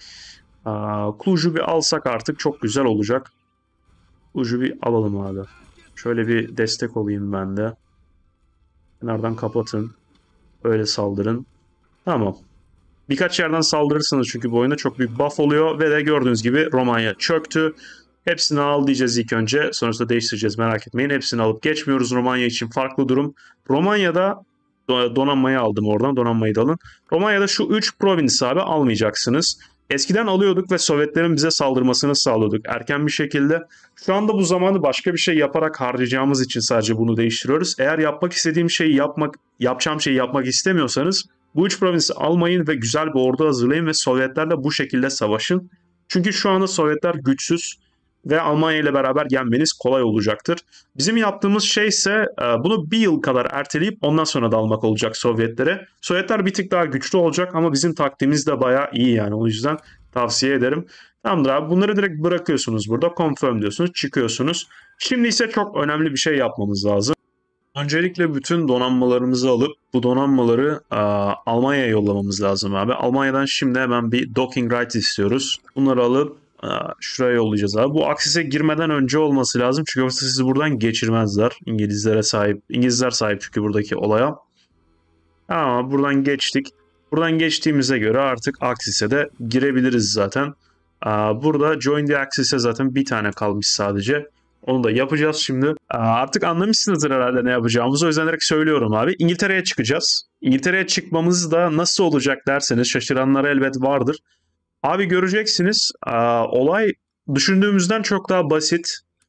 Aa, Cluj'u bir alsak artık çok güzel olacak. Cluj'u bir alalım abi. Şöyle bir destek olayım ben de. Kenardan kapatın. Öyle saldırın. Tamam. Birkaç yerden saldırırsınız çünkü bu oyunda çok büyük buff oluyor ve de gördüğünüz gibi Romanya çöktü. Hepsini al diyeceğiz ilk önce. Sonrasında değiştireceğiz merak etmeyin. Hepsini alıp geçmiyoruz. Romanya için farklı durum. Romanya'da donanmayı aldım oradan. Donanmayı da alın. Romanya'da şu üç provinsi abi almayacaksınız. Eskiden alıyorduk ve Sovyetlerin bize saldırmasını sağlıyorduk erken bir şekilde. Şu anda bu zamanı başka bir şey yaparak harcayacağımız için sadece bunu değiştiriyoruz. Eğer yapmak istediğim şeyi yapmak, yapacağım şeyi yapmak istemiyorsanız bu üç provinsi almayın ve güzel bir ordu hazırlayın ve Sovyetlerle bu şekilde savaşın. Çünkü şu anda Sovyetler güçsüz ve Almanya ile beraber yenmeniz kolay olacaktır. Bizim yaptığımız şey ise bunu bir yıl kadar erteleyip ondan sonra da almak olacak Sovyetlere. Sovyetler bir tık daha güçlü olacak ama bizim taktiğimiz de bayağı iyi yani. O yüzden tavsiye ederim. Tamamdır abi, bunları direkt bırakıyorsunuz burada. Confirm diyorsunuz, çıkıyorsunuz. Şimdi ise çok önemli bir şey yapmamız lazım. Öncelikle bütün donanmalarımızı alıp bu donanmaları a, Almanya'ya yollamamız lazım abi. Almanya'dan şimdi hemen bir docking right istiyoruz. Bunları alıp a, şuraya yollayacağız abi. Bu Aksis'e girmeden önce olması lazım. Çünkü yoksa sizi buradan geçirmezler. İngilizlere sahip. İngilizler sahip çünkü buradaki olaya. Ama buradan geçtik. Buradan geçtiğimize göre artık Aksis'e de girebiliriz zaten. A, burada Join the Axis'e zaten bir tane kalmış sadece. Onu da yapacağız şimdi. Artık anlamışsınızdır herhalde ne yapacağımızı. O yüzden direkt söylüyorum abi. İngiltere'ye çıkacağız. İngiltere'ye çıkmamız da nasıl olacak derseniz şaşıranlar elbet vardır. Abi göreceksiniz olay düşündüğümüzden çok daha basit.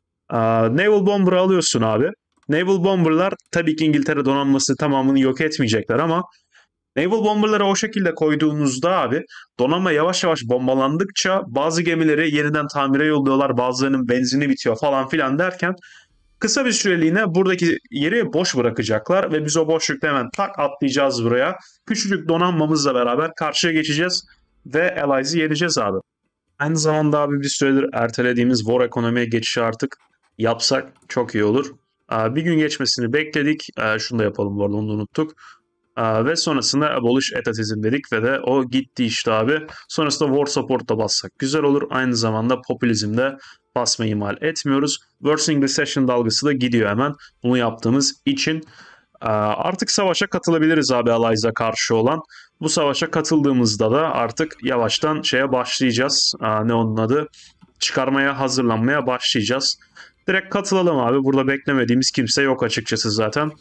Naval Bomber'ı alıyorsun abi. Naval Bomber'lar tabii ki İngiltere donanması tamamını yok etmeyecekler ama Naval Bomber'ları o şekilde koyduğunuzda abi donanma yavaş yavaş bombalandıkça bazı gemileri yeniden tamire yolluyorlar. Bazılarının benzini bitiyor falan filan derken kısa bir süreliğine buradaki yeri boş bırakacaklar ve biz o boşlukta hemen tak atlayacağız buraya. Küçücük donanmamızla beraber karşıya geçeceğiz ve Allies'i yeneceğiz abi. Aynı zamanda abi bir süredir ertelediğimiz War ekonomiye geçişi artık yapsak çok iyi olur. Bir gün geçmesini bekledik. Şunu da yapalım bu arada, onu unuttuk. Ve sonrasında abolish etatizm dedik ve de o gitti işte abi. Sonrasında war support da bassak güzel olur. Aynı zamanda popülizmde basmayı ihmal etmiyoruz. Worsening recession dalgası da gidiyor hemen. Bunu yaptığımız için artık savaşa katılabiliriz abi Allies'a karşı olan. Bu savaşa katıldığımızda da artık yavaştan şeye başlayacağız. Ne onun adı? Çıkarmaya hazırlanmaya başlayacağız. Direkt katılalım abi. Burada beklemediğimiz kimse yok açıkçası zaten.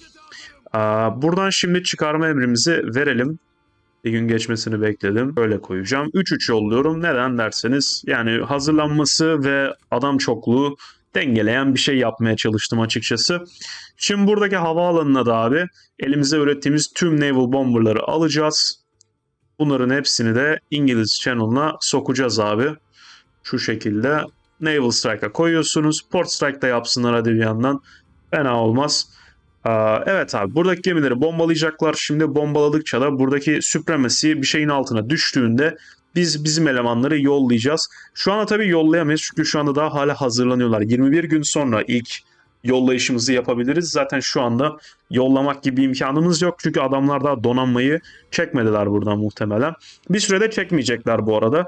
Buradan şimdi çıkarma emrimizi verelim. Bir gün geçmesini bekledim. Öyle koyacağım. üç üç yolluyorum. Neden derseniz yani hazırlanması ve adam çokluğu dengeleyen bir şey yapmaya çalıştım açıkçası. Şimdi buradaki havaalanına da abi elimizde ürettiğimiz tüm Naval Bomber'ları alacağız. Bunların hepsini de İngiliz Channel'ına sokacağız abi. Şu şekilde Naval Strike'a koyuyorsunuz. Port Strike'da yapsınlar hadi bir yandan. Fena olmaz. Evet abi buradaki gemileri bombalayacaklar. Şimdi bombaladıkça da buradaki supremacy bir şeyin altına düştüğünde biz bizim elemanları yollayacağız. Şu anda tabii yollayamayız çünkü şu anda daha hala hazırlanıyorlar. yirmi bir gün sonra ilk yollayışımızı yapabiliriz. Zaten şu anda yollamak gibi imkanımız yok. Çünkü adamlar daha donanmayı çekmediler buradan muhtemelen. Bir sürede çekmeyecekler bu arada.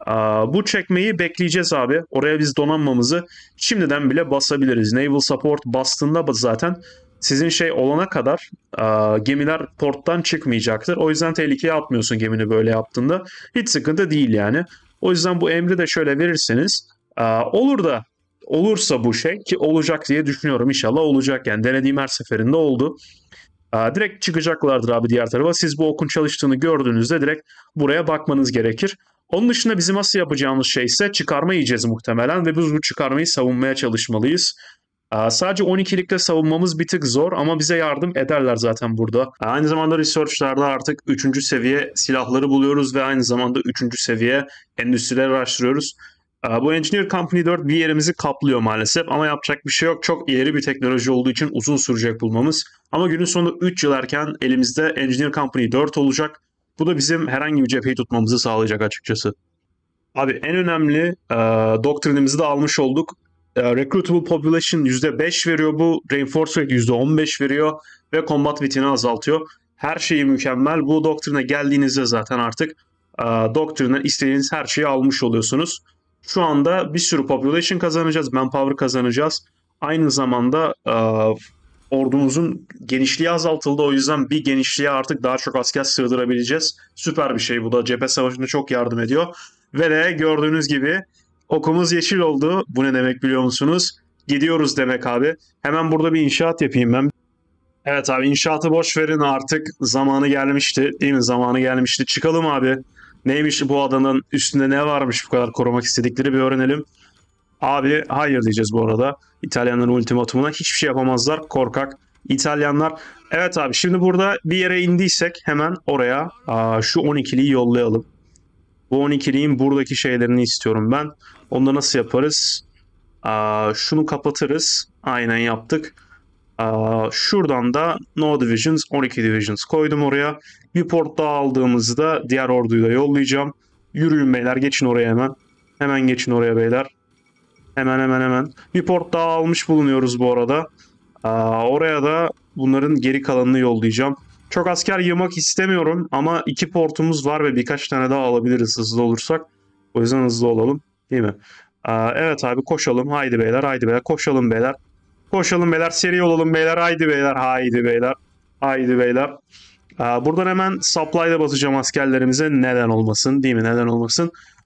Bu çekmeyi bekleyeceğiz abi. Oraya biz donanmamızı şimdiden bile basabiliriz. Naval Support bastığında zaten sizin şey olana kadar gemiler porttan çıkmayacaktır. O yüzden tehlikeye atmıyorsun gemini böyle yaptığında. Hiç sıkıntı değil yani. O yüzden bu emri de şöyle verirseniz olur da olursa bu şey ki olacak diye düşünüyorum, inşallah olacak yani denediğim her seferinde oldu. Direkt çıkacaklardır abi diğer tarafa. Siz bu okun çalıştığını gördüğünüzde direkt buraya bakmanız gerekir. Onun dışında bizim asıl yapacağımız şey ise çıkarma yiyeceğiz muhtemelen ve biz bu çıkarmayı savunmaya çalışmalıyız. Sadece on ikilikte savunmamız bir tık zor ama bize yardım ederler zaten burada. Aynı zamanda research'larda artık üçüncü seviye silahları buluyoruz ve aynı zamanda üçüncü seviye endüstrileri araştırıyoruz. Bu Engineer Company dört bir yerimizi kaplıyor maalesef ama yapacak bir şey yok. Çok ileri bir teknoloji olduğu için uzun sürecek bulmamız. Ama günün sonunda üç yıl erken elimizde Engineer Company dört olacak. Bu da bizim herhangi bir cepheyi tutmamızı sağlayacak açıkçası. Abi en önemli e, doktrinimizi de almış olduk. E, recruitable Population yüzde beş veriyor bu. Reinforce Rate yüzde on beş veriyor. Ve Combat Wit'ini azaltıyor. Her şeyi mükemmel. Bu doktrine geldiğinizde zaten artık e, doktrinden istediğiniz her şeyi almış oluyorsunuz. Şu anda bir sürü population kazanacağız. Manpower kazanacağız. Aynı zamanda e, ordumuzun genişliği azaltıldı. O yüzden bir genişliğe artık daha çok asker sığdırabileceğiz. Süper bir şey bu da. Cephe savaşında çok yardım ediyor. Ve de gördüğünüz gibi okumuz yeşil oldu. Bu ne demek biliyor musunuz? Gidiyoruz demek abi. Hemen burada bir inşaat yapayım ben. Evet abi inşaatı boş verin artık. Zamanı gelmişti. Değil mi? Zamanı gelmişti. Çıkalım abi. Neymiş bu adanın üstünde, ne varmış bu kadar korumak istedikleri bir öğrenelim. Abi hayır diyeceğiz bu arada. İtalyanların ultimatumuna hiçbir şey yapamazlar. Korkak İtalyanlar. Evet abi şimdi burada bir yere indiysek hemen oraya aa, şu on ikiliyi yollayalım. Bu on ikiliğin buradaki şeylerini istiyorum ben. Onu da nasıl yaparız? Aa, şunu kapatırız. Aynen yaptık. Aa, şuradan da No Divisions, on iki Divisions koydum oraya. Bir port daha aldığımızda diğer orduyu da yollayacağım. Yürüyün beyler, geçin oraya hemen. Hemen geçin oraya beyler. Hemen hemen hemen. Bir port daha almış bulunuyoruz bu arada. Aa, oraya da bunların geri kalanını yollayacağım. Çok asker yığmak istemiyorum ama iki portumuz var ve birkaç tane daha alabiliriz hızlı olursak. O yüzden hızlı olalım değil mi? Aa, evet abi koşalım. Haydi beyler, haydi beyler. Koşalım beyler. Koşalım beyler, seri olalım beyler. Haydi beyler, haydi beyler. Haydi beyler. Aa, buradan hemen supply'da basacağım askerlerimize. Neden olmasın değil mi? Neden olmasın?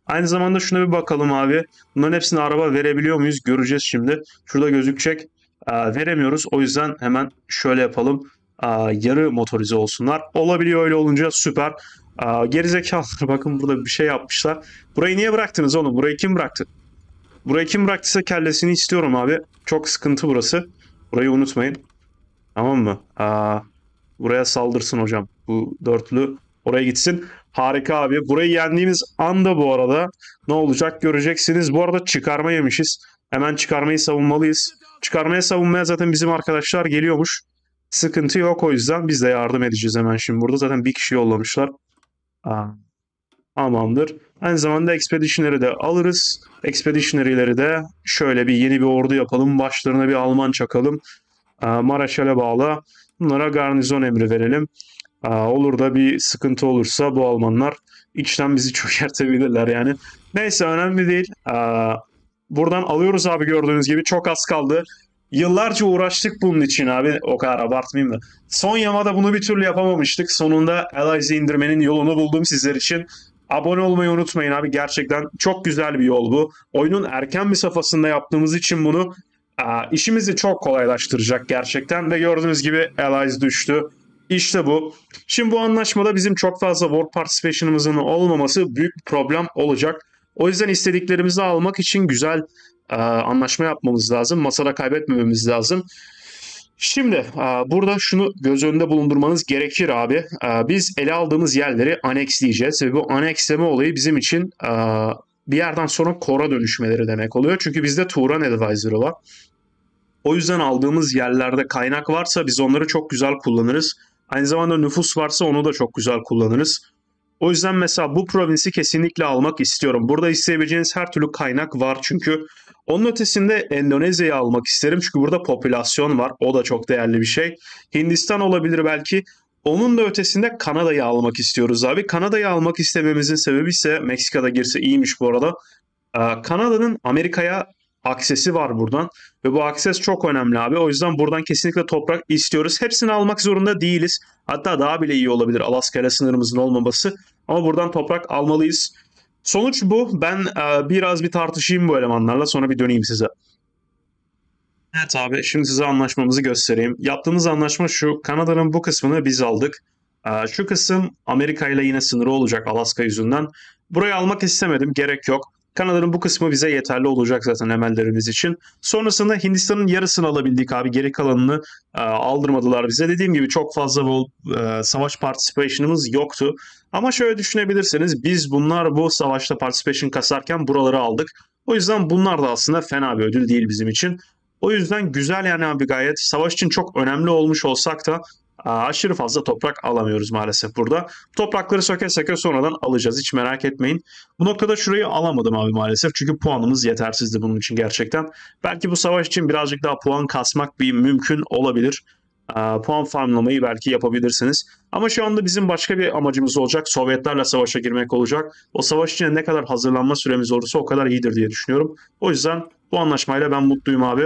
Aynı zamanda şuna bir bakalım abi. Bunların hepsine araba verebiliyor muyuz? Göreceğiz şimdi. Şurada gözükecek. Aa, veremiyoruz. O yüzden hemen şöyle yapalım. Aa, yarı motorize olsunlar. Olabiliyor, öyle olunca süper. Aa, gerizekalılar bakın burada bir şey yapmışlar. Burayı niye bıraktınız oğlum? Burayı kim bıraktı? Burayı kim bıraktıysa kellesini istiyorum abi. Çok sıkıntı burası. Burayı unutmayın. Tamam mı? Aa, buraya saldırsın hocam. Bu dörtlü oraya gitsin. Harika abi. Burayı yendiğimiz anda bu arada ne olacak göreceksiniz. Bu arada çıkarma yemişiz. Hemen çıkarmayı savunmalıyız. Çıkarmaya savunmaya zaten bizim arkadaşlar geliyormuş. Sıkıntı yok, o yüzden biz de yardım edeceğiz hemen şimdi burada. Zaten bir kişi yollamışlar. Aa, tamamdır. Aynı zamanda Expedition'leri de alırız. Expedition'leri de şöyle bir yeni bir ordu yapalım. Başlarına bir Alman çakalım. Aa, Maraşal'e bağla. Bunlara garnizon emri verelim. Aa, olur da bir sıkıntı olursa bu Almanlar içten bizi çökertebilirler yani. Neyse, önemli değil. Aa, buradan alıyoruz abi, gördüğünüz gibi. Çok az kaldı. Yıllarca uğraştık bunun için abi. O kadar abartmayayım da. Son yamada bunu bir türlü yapamamıştık. Sonunda Allies'i indirmenin yolunu buldum sizler için. Abone olmayı unutmayın abi. Gerçekten çok güzel bir yol bu. Oyunun erken bir safhasında yaptığımız için bunu aa, işimizi çok kolaylaştıracak gerçekten. Ve gördüğünüz gibi Allies düştü. İşte bu. Şimdi bu anlaşmada bizim çok fazla war participation'ımızın olmaması büyük bir problem olacak. O yüzden istediklerimizi almak için güzel e, anlaşma yapmamız lazım. Masada kaybetmememiz lazım. Şimdi e, burada şunu göz önünde bulundurmanız gerekir abi. E, biz ele aldığımız yerleri anexleyeceğiz ve bu anexleme olayı bizim için e, bir yerden sonra kora dönüşmeleri demek oluyor. Çünkü bizde Turan Advisor'ı var. O yüzden aldığımız yerlerde kaynak varsa biz onları çok güzel kullanırız. Aynı zamanda nüfus varsa onu da çok güzel kullanırız. O yüzden mesela bu provinsi kesinlikle almak istiyorum. Burada isteyebileceğiniz her türlü kaynak var çünkü. Onun ötesinde Endonezya'yı almak isterim çünkü burada popülasyon var. O da çok değerli bir şey. Hindistan olabilir belki. Onun da ötesinde Kanada'yı almak istiyoruz abi. Kanada'yı almak istememizin sebebi ise, Meksika'da girse iyiymiş bu arada. Ee, Kanada'nın Amerika'ya aksesi var buradan ve bu akses çok önemli abi. O yüzden buradan kesinlikle toprak istiyoruz. Hepsini almak zorunda değiliz. Hatta daha bile iyi olabilir Alaska ile sınırımızın olmaması. Ama buradan toprak almalıyız. Sonuç bu. Ben e, biraz bir tartışayım bu elemanlarla, sonra bir döneyim size. Evet abi, şimdi size anlaşmamızı göstereyim. Yaptığımız anlaşma şu: Kanada'nın bu kısmını biz aldık. Ee, şu kısım Amerika ile yine sınırı olacak Alaska yüzünden. Burayı almak istemedim, gerek yok. Kanada'nın bu kısmı bize yeterli olacak zaten emellerimiz için. Sonrasında Hindistan'ın yarısını alabildik abi. Geri kalanını e, aldırmadılar bize. Dediğim gibi çok fazla bu e, savaş participation'ımız yoktu. Ama şöyle düşünebilirsiniz. Biz bunlar bu savaşta participation kasarken buraları aldık. O yüzden bunlar da aslında fena bir ödül değil bizim için. O yüzden güzel yani abi, gayet. Savaş için çok önemli olmuş olsak da aşırı fazla toprak alamıyoruz maalesef burada. Toprakları söke söke sonradan alacağız, hiç merak etmeyin. Bu noktada şurayı alamadım abi maalesef. Çünkü puanımız yetersizdi bunun için gerçekten. Belki bu savaş için birazcık daha puan kasmak bir mümkün olabilir. Puan farmlamayı belki yapabilirsiniz. Ama şu anda bizim başka bir amacımız olacak. Sovyetlerle savaşa girmek olacak. O savaş için ne kadar hazırlanma süremiz olursa o kadar iyidir diye düşünüyorum. O yüzden bu anlaşmayla ben mutluyum abi.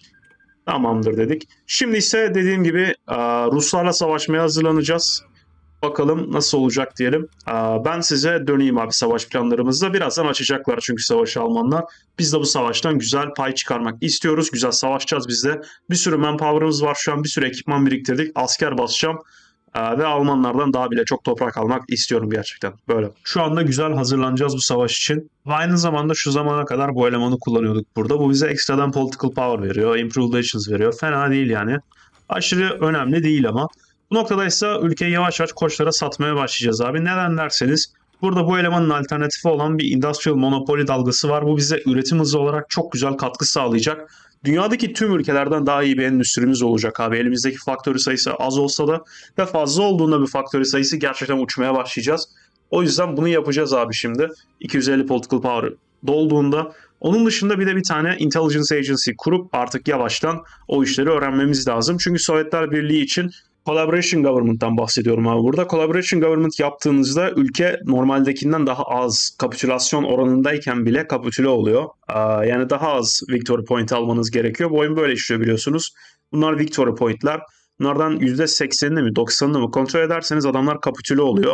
Tamamdır dedik. Şimdi ise dediğim gibi Ruslarla savaşmaya hazırlanacağız. Bakalım nasıl olacak diyelim. Ben size döneyim abi savaş planlarımızda. Birazdan açacaklar çünkü savaşı Almanlar. Biz de bu savaştan güzel pay çıkarmak istiyoruz. Güzel savaşacağız biz de. Bir sürü manpower'ımız var şu an. Bir sürü ekipman biriktirdik. Asker basacağım. Ve Almanlardan daha bile çok toprak almak istiyorum gerçekten. Böyle. Şu anda güzel hazırlanacağız bu savaş için. Ve aynı zamanda şu zamana kadar bu elemanı kullanıyorduk burada. Bu bize ekstradan political power veriyor. Improved relations veriyor. Fena değil yani. Aşırı önemli değil ama. Bu noktada ise ülkeyi yavaş yavaş koçlara satmaya başlayacağız abi. Neden derseniz, burada bu elemanın alternatifi olan bir industrial monopoly dalgası var. Bu bize üretim hızı olarak çok güzel katkı sağlayacak. Dünyadaki tüm ülkelerden daha iyi bir endüstrimiz olacak abi. Elimizdeki faktörü sayısı az olsa da ve fazla olduğunda bir faktörü sayısı gerçekten uçmaya başlayacağız. O yüzden bunu yapacağız abi şimdi. iki yüz elli political power dolduğunda. Onun dışında bir de bir tane intelligence agency kurup artık yavaştan o işleri öğrenmemiz lazım. Çünkü Sovyetler Birliği için Collaboration Government'tan bahsediyorum abi burada. Collaboration Government yaptığınızda ülke normaldekinden daha az kapitülasyon oranındayken bile kapitüle oluyor. Yani daha az victory point almanız gerekiyor. Bu oyun böyle işliyor biliyorsunuz. Bunlar victory point'ler. Bunlardan yüzde seksenini mi doksanını mı kontrol ederseniz adamlar kapitüle oluyor.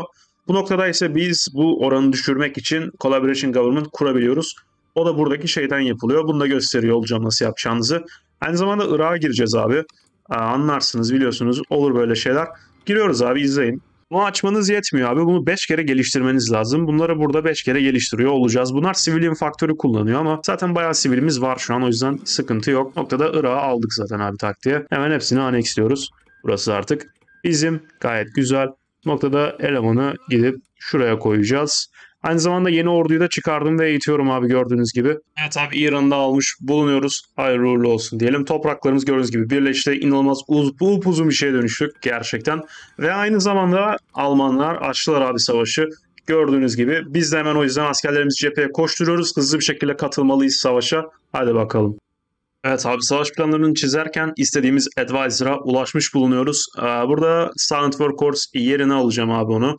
Bu noktada ise biz bu oranı düşürmek için Collaboration Government kurabiliyoruz. O da buradaki şeyden yapılıyor. Bunu da gösteriyor olacağım nasıl yapacağınızı. Aynı zamanda Irak'a gireceğiz abi. Aa, anlarsınız, biliyorsunuz, olur böyle şeyler. Giriyoruz abi, izleyin. Bunu açmanız yetmiyor abi. Bunu beş kere geliştirmeniz lazım. Bunları burada beş kere geliştiriyor olacağız. Bunlar civilian faktörü kullanıyor ama zaten bayağı sivilimiz var şu an. O yüzden sıkıntı yok. Noktada Irak'ı aldık zaten abi taktiğe. Hemen hepsini anneksliyoruz. Burası artık bizim, gayet güzel. Noktada elemanı gidip şuraya koyacağız. Aynı zamanda yeni orduyu da çıkardım ve eğitiyorum abi, gördüğünüz gibi. Evet abi, İran'da almış bulunuyoruz. Hayırlı uğurlu olsun diyelim. Topraklarımız gördüğünüz gibi birleşti. İnanılmaz uz, upuzun bir şeye dönüştük gerçekten. Ve aynı zamanda Almanlar açtılar abi savaşı. Gördüğünüz gibi biz de hemen o yüzden askerlerimizi cepheye koşturuyoruz. Hızlı bir şekilde katılmalıyız savaşa. Hadi bakalım. Evet abi, savaş planlarını çizerken istediğimiz advisor'a ulaşmış bulunuyoruz. Burada Silent Workhorse yerini alacağım abi onu.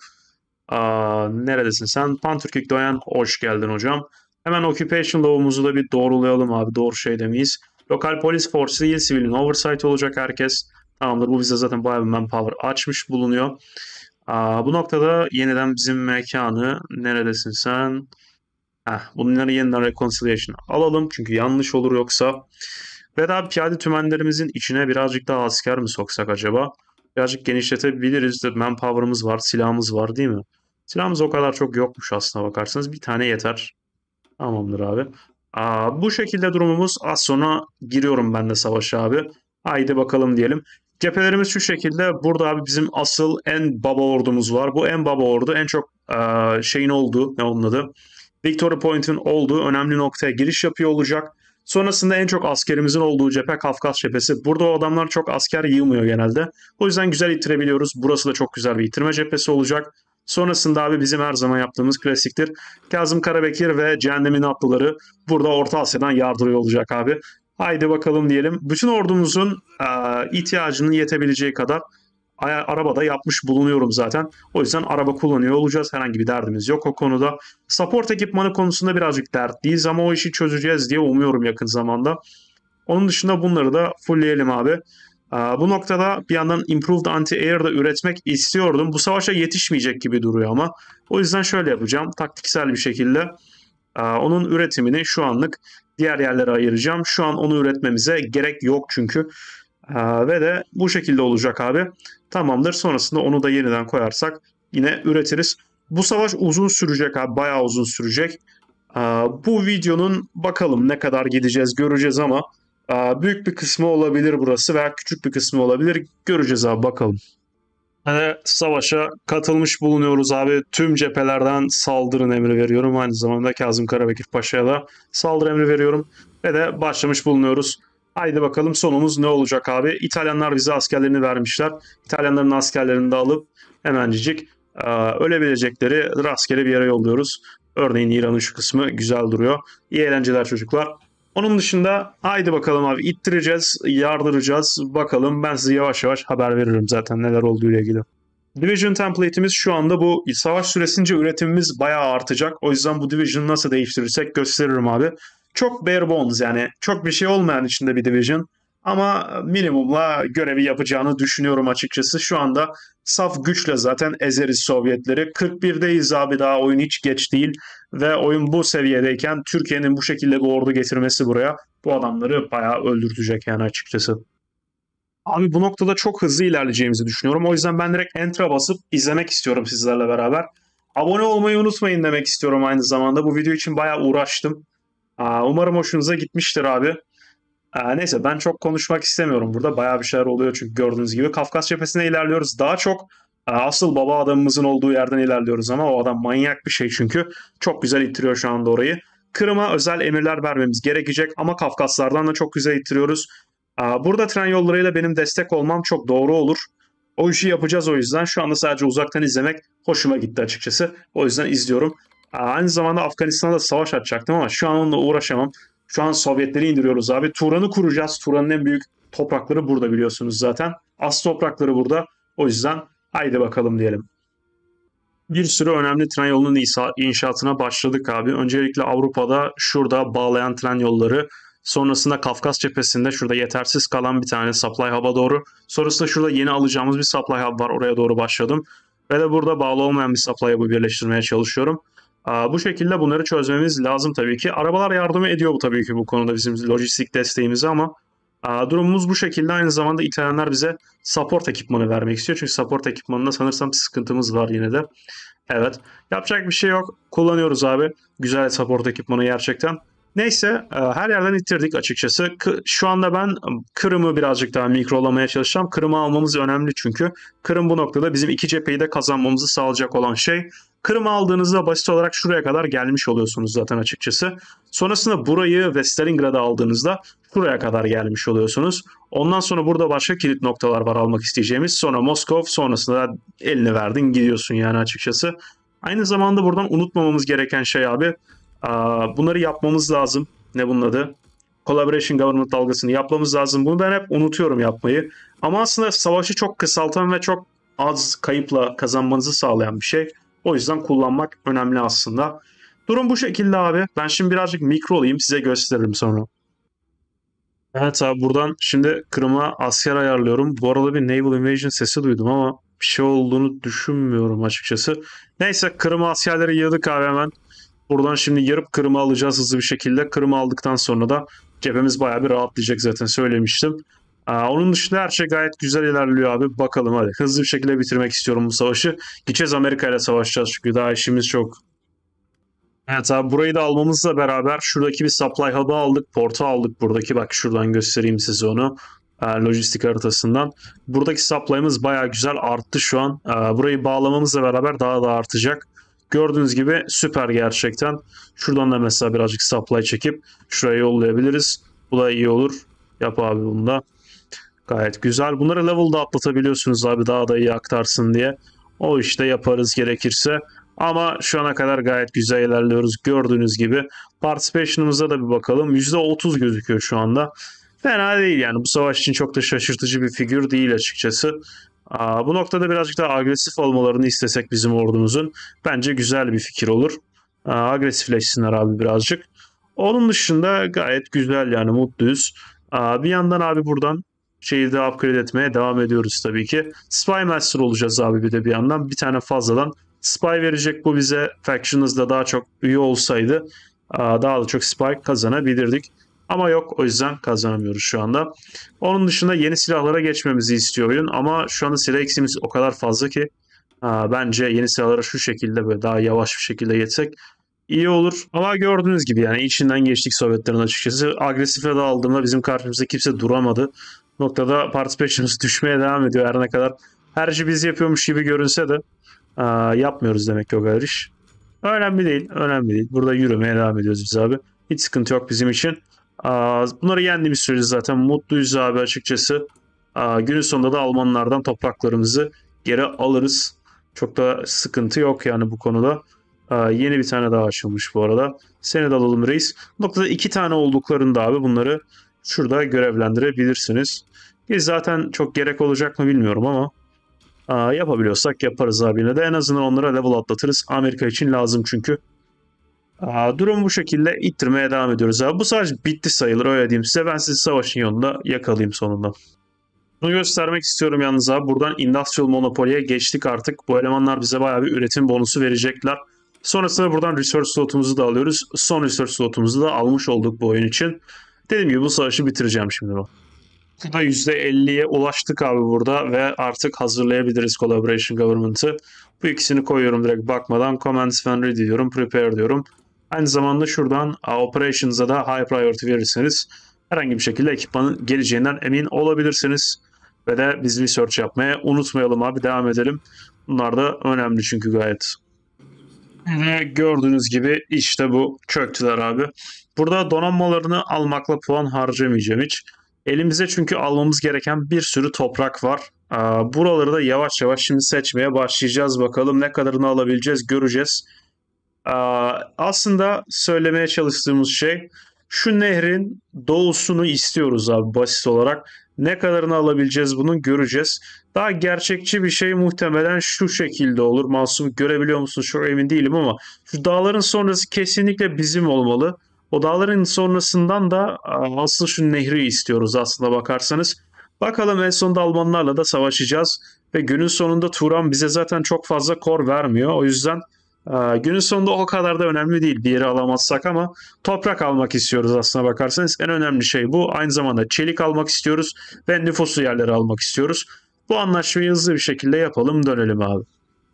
Aa, neredesin sen? Pantürkük Doyan, hoş geldin hocam. Hemen Occupation Law'umuzu da bir doğrulayalım abi. Doğru şey demeyiz. Lokal polis force değil, civilian oversight olacak herkes. Tamamdır, bu bize zaten bayağı bir manpower açmış bulunuyor. Aa, bu noktada yeniden bizim mekanı, neredesin sen? Heh, bunları yeniden reconciliation alalım çünkü yanlış olur yoksa. Ve daha piyade tümenlerimizin içine birazcık daha asker mi soksak acaba? Birazcık genişletebiliriz. Manpower'ımız var, silahımız var değil mi? Silahımız o kadar çok yokmuş aslına bakarsanız. Bir tane yeter. Tamamdır abi. Aa, bu şekilde durumumuz. Az sonra giriyorum ben de savaşa abi. Haydi bakalım diyelim. Cephelerimiz şu şekilde. Burada abi bizim asıl en baba ordumuz var. Bu en baba ordu en çok e, şeyin olduğu, ne onun adı? Victory Point'in olduğu önemli noktaya giriş yapıyor olacak. Sonrasında en çok askerimizin olduğu cephe Kafkas cephesi. Burada o adamlar çok asker yığmıyor genelde. O yüzden güzel ittirebiliyoruz. Burası da çok güzel bir itirme cephesi olacak. Sonrasında abi bizim her zaman yaptığımız klasiktir. Kazım Karabekir ve Cehennemin Atlıları burada Orta Asya'dan yardırıyor olacak abi. Haydi bakalım diyelim. Bütün ordumuzun e, ihtiyacının yetebileceği kadar arabada yapmış bulunuyorum zaten. O yüzden araba kullanıyor olacağız. Herhangi bir derdimiz yok o konuda. Support ekipmanı konusunda birazcık dertliyiz ama o işi çözeceğiz diye umuyorum yakın zamanda. Onun dışında bunları da fullleyelim abi. Bu noktada bir yandan Improved Anti-Air da üretmek istiyordum. Bu savaşa yetişmeyecek gibi duruyor ama. O yüzden şöyle yapacağım. Taktiksel bir şekilde onun üretimini şu anlık diğer yerlere ayıracağım. Şu an onu üretmemize gerek yok çünkü. Ve de bu şekilde olacak abi. Tamamdır. Sonrasında onu da yeniden koyarsak yine üretiriz. Bu savaş uzun sürecek abi. Bayağı uzun sürecek. Bu videonun bakalım ne kadar gideceğiz göreceğiz ama büyük bir kısmı olabilir burası veya küçük bir kısmı olabilir. Göreceğiz abi, bakalım. Hani savaşa katılmış bulunuyoruz abi. Tüm cephelerden saldırın emri veriyorum. Aynı zamanda Kazım Karabekir Paşa'ya da saldırı emri veriyorum. Ve de başlamış bulunuyoruz. Haydi bakalım sonumuz ne olacak abi. İtalyanlar bize askerlerini vermişler. İtalyanların askerlerini de alıp hemencik ölebilecekleri rastgele bir yere yolluyoruz. Örneğin İran'ın şu kısmı güzel duruyor. İyi eğlenceler çocuklar. Onun dışında haydi bakalım abi, ittireceğiz, yardıracağız. Bakalım, ben size yavaş yavaş haber veririm zaten neler olduğu ile ilgili. Division template'imiz şu anda bu. Savaş süresince üretimimiz bayağı artacak. O yüzden bu Division'ı nasıl değiştirirsek gösteririm abi. Çok bare bones, yani çok bir şey olmayan içinde bir Division. Ama minimumla görevi yapacağını düşünüyorum açıkçası. Şu anda saf güçle zaten ezeriz Sovyetleri. kırk birdeyiz abi, daha oyun hiç geç değil. Ve oyun bu seviyedeyken Türkiye'nin bu şekilde bir ordu getirmesi buraya bu adamları bayağı öldürtecek yani açıkçası. Abi bu noktada çok hızlı ilerleyeceğimizi düşünüyorum. O yüzden ben direkt Enter'a basıp izlemek istiyorum sizlerle beraber. Abone olmayı unutmayın demek istiyorum aynı zamanda. Bu video için bayağı uğraştım. Umarım hoşunuza gitmiştir abi. Neyse, ben çok konuşmak istemiyorum burada. Bayağı bir şeyler oluyor çünkü gördüğünüz gibi. Kafkas cephesine ilerliyoruz. Daha çok asıl baba adamımızın olduğu yerden ilerliyoruz ama o adam manyak bir şey çünkü. Çok güzel ittiriyor şu anda orayı. Kırım'a özel emirler vermemiz gerekecek ama Kafkaslardan da çok güzel ittiriyoruz. Burada tren yollarıyla benim destek olmam çok doğru olur. O işi yapacağız o yüzden. Şu anda sadece uzaktan izlemek hoşuma gitti açıkçası. O yüzden izliyorum. Aynı zamanda Afganistan'da savaş açacaktım ama şu an onunla uğraşamam. Şu an Sovyetleri indiriyoruz abi. Turan'ı kuracağız. Turan'ın en büyük toprakları burada biliyorsunuz zaten. Az toprakları burada. O yüzden haydi bakalım diyelim. Bir sürü önemli tren yolunun inşaatına başladık abi. Öncelikle Avrupa'da şurada bağlayan tren yolları. Sonrasında Kafkas cephesinde şurada yetersiz kalan bir tane supply hub'a doğru. Sonrasında şurada yeni alacağımız bir supply hub var. Oraya doğru başladım. ve de burada bağlı olmayan bir supply'ı bu birleştirmeye çalışıyorum. Aa, bu şekilde bunları çözmemiz lazım tabii ki. Arabalar yardım ediyor bu tabii ki bu konuda bizim lojistik desteğimize ama aa, durumumuz bu şekilde. Aynı zamanda İtalyanlar bize support ekipmanı vermek istiyor. Çünkü support ekipmanında sanırsam sıkıntımız var yine de. Evet. Yapacak bir şey yok. Kullanıyoruz abi. Güzel support ekipmanı gerçekten. Neyse her yerden ittirdik açıkçası. Şu anda ben Kırım'ı birazcık daha mikrolamaya çalışacağım. Kırım'ı almamız önemli çünkü. Kırım bu noktada bizim iki cepheyi de kazanmamızı sağlayacak olan şey. Kırım'ı aldığınızda basit olarak şuraya kadar gelmiş oluyorsunuz zaten açıkçası. Sonrasında burayı ve Stalingrad'ı aldığınızda şuraya kadar gelmiş oluyorsunuz. Ondan sonra burada başka kilit noktalar var almak isteyeceğimiz. Sonra Moskov, sonrasında elini verdin gidiyorsun yani açıkçası. Aynı zamanda buradan unutmamamız gereken şey abi. Bunları yapmamız lazım. Ne bunun adı? Collaboration Government dalgasını yapmamız lazım. Bunu ben hep unutuyorum yapmayı. Ama aslında savaşı çok kısaltan ve çok az kayıpla kazanmanızı sağlayan bir şey. O yüzden kullanmak önemli aslında. Durum bu şekilde abi. Ben şimdi birazcık mikro olayım. Size gösteririm sonra. Evet abi buradan şimdi Kırım'a asker ayarlıyorum. Bu arada bir Naval Invasion sesi duydum ama bir şey olduğunu düşünmüyorum açıkçası. Neyse Kırım'a askerleri yığdık abi hemen. Buradan şimdi yarıp Kırım'ı alacağız hızlı bir şekilde. Kırım'ı aldıktan sonra da cephemiz bayağı bir rahatlayacak zaten söylemiştim. Aa, onun dışında her şey gayet güzel ilerliyor abi. Bakalım hadi. Hızlı bir şekilde bitirmek istiyorum bu savaşı. Gideceğiz Amerika ile savaşacağız çünkü daha işimiz çok. Evet abi burayı da almamızla beraber şuradaki bir supply hub'ı aldık. Portu aldık buradaki. Bak şuradan göstereyim size onu. Ee, lojistik haritasından. Buradaki supply'ımız bayağı güzel arttı şu an. Ee, burayı bağlamamızla beraber daha da artacak. Gördüğünüz gibi süper gerçekten. Şuradan da mesela birazcık supply çekip şuraya yollayabiliriz. Bu da iyi olur. Yap abi bunu da. Gayet güzel. Bunları level'da atlatabiliyorsunuz abi daha da iyi aktarsın diye. O işte yaparız gerekirse. Ama şu ana kadar gayet güzel ilerliyoruz. Gördüğünüz gibi. Participation'ımıza da bir bakalım. yüzde otuz gözüküyor şu anda. Fena değil yani. Bu savaş için çok da şaşırtıcı bir figür değil açıkçası. Aa, bu noktada birazcık daha agresif olmalarını istesek bizim ordumuzun bence güzel bir fikir olur. Aa, agresifleşsinler abi birazcık. Onun dışında gayet güzel yani mutluyuz. Aa, bir yandan abi buradan şeyi de upgrade etmeye devam ediyoruz tabii ki. Spy Master olacağız abi bir de bir yandan. Bir tane fazladan Spy verecek bu bize. Faction'ızda daha çok üye olsaydı daha da çok Spy kazanabilirdik. Ama yok o yüzden kazanamıyoruz şu anda. Onun dışında yeni silahlara geçmemizi istiyor oyun. Ama şu anda silah eksiğimiz o kadar fazla ki bence yeni silahlara şu şekilde böyle daha yavaş bir şekilde geçsek iyi olur. Ama gördüğünüz gibi yani içinden geçtik Sovyetlerin açıkçası. Agresifle de aldığımda bizim karşımızda kimse duramadı. Noktada participation'ımız düşmeye devam ediyor her ne kadar. Her şey biz yapıyormuş gibi görünse de aa, yapmıyoruz demek ki o kadar iş. Önemli değil, önemli değil. Burada yürümeye devam ediyoruz biz abi. Hiç sıkıntı yok bizim için. Aa, bunları yendiğimiz sürece zaten mutluyuz abi açıkçası. Aa, günün sonunda da Almanlardan topraklarımızı geri alırız. Çok da sıkıntı yok yani bu konuda. Aa, yeni bir tane daha açılmış bu arada. Seni de alalım reis. Bu noktada iki tane olduklarında abi bunları şurada görevlendirebilirsiniz. Biz zaten çok gerek olacak mı bilmiyorum ama aa, yapabiliyorsak yaparız abi yine de. En azından onlara level atlatırız. Amerika için lazım çünkü. Aa, durum bu şekilde ittirmeye devam ediyoruz abi. Bu savaş bitti sayılır öyle diyeyim size. Ben sizi savaşın yolunda yakalayayım sonunda. Bunu göstermek istiyorum yalnız abi. Buradan Industrial Monopoly'ye geçtik artık. Bu elemanlar bize bayağı bir üretim bonusu verecekler. Sonrasında buradan Research slotumuzu da alıyoruz. Son Research slotumuzu da almış olduk bu oyun için. Dediğim gibi bu savaşı bitireceğim şimdi ben. Burada yüzde elliye ulaştık abi burada ve artık hazırlayabiliriz Collaboration Government'ı. Bu ikisini koyuyorum direkt bakmadan. Commands when ready diyorum. Prepare diyorum. Aynı zamanda şuradan Operations'a da High Priority verirseniz herhangi bir şekilde ekipmanın geleceğinden emin olabilirsiniz. Ve de biz research yapmaya unutmayalım abi. Devam edelim. Bunlar da önemli çünkü gayet. Ve gördüğünüz gibi işte bu çöktüler abi. Burada donanmalarını almakla puan harcamayacağım hiç. Elimize çünkü almamız gereken bir sürü toprak var. Buraları da yavaş yavaş şimdi seçmeye başlayacağız. Bakalım ne kadarını alabileceğiz göreceğiz. Aslında söylemeye çalıştığımız şey şu nehrin doğusunu istiyoruz abi basit olarak. Ne kadarını alabileceğiz bunun göreceğiz. Daha gerçekçi bir şey muhtemelen şu şekilde olur. Masum görebiliyor musunuz? Çok emin değilim ama şu dağların sonrası kesinlikle bizim olmalı. O dağların sonrasından da asıl şu nehri istiyoruz aslında bakarsanız. Bakalım en sonunda Almanlarla da savaşacağız. Ve günün sonunda Turan bize zaten çok fazla kor vermiyor. O yüzden e, günün sonunda o kadar da önemli değil bir yeri alamazsak, ama toprak almak istiyoruz aslına bakarsanız. En önemli şey bu. Aynı zamanda çelik almak istiyoruz ve nüfuslu yerleri almak istiyoruz. Bu anlaşmayı hızlı bir şekilde yapalım, dönelim abi.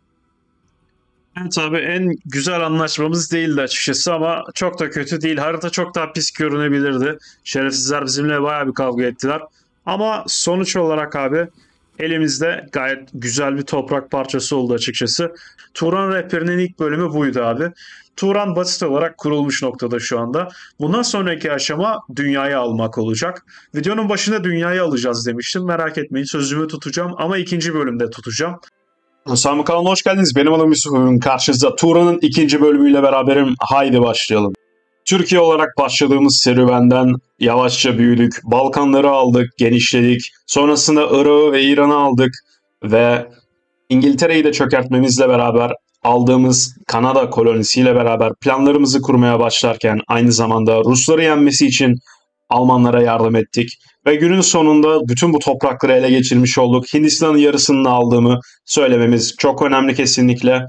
Evet abi, en güzel anlaşmamız değildi açıkçası ama çok da kötü değil. Harita çok daha pis görünebilirdi. Şerefsizler bizimle bayağı bir kavga ettiler. Ama sonuç olarak abi elimizde gayet güzel bir toprak parçası oldu açıkçası. Turan rehberinin ilk bölümü buydu abi. Turan basit olarak kurulmuş noktada şu anda. Bundan sonraki aşama dünyayı almak olacak. Videonun başında dünyayı alacağız demiştim. Merak etmeyin, sözümü tutacağım ama ikinci bölümde tutacağım. Sami kanalına hoş geldiniz. Benim adım Yusuf. Karşınızda Turan'ın ikinci bölümüyle beraberim. Haydi başlayalım. Türkiye olarak başladığımız serüvenden yavaşça büyüdük. Balkanları aldık, genişledik. Sonrasında Irak'ı ve İran'ı aldık. Ve İngiltere'yi de çökertmemizle beraber aldığımız Kanada kolonisiyle beraber planlarımızı kurmaya başlarken aynı zamanda Rusları yenmesi için Almanlara yardım ettik. Ve günün sonunda bütün bu toprakları ele geçirmiş olduk. Hindistan'ın yarısını aldığımı söylememiz çok önemli kesinlikle.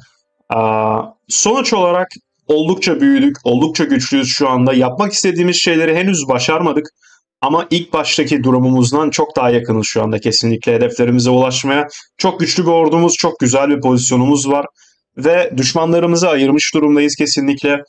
Sonuç olarak oldukça büyüdük, oldukça güçlüyüz şu anda. Yapmak istediğimiz şeyleri henüz başarmadık. Ama ilk baştaki durumumuzdan çok daha yakınız şu anda kesinlikle hedeflerimize ulaşmaya. Çok güçlü bir ordumuz, çok güzel bir pozisyonumuz var. Ve düşmanlarımızı ayırmış durumdayız kesinlikle.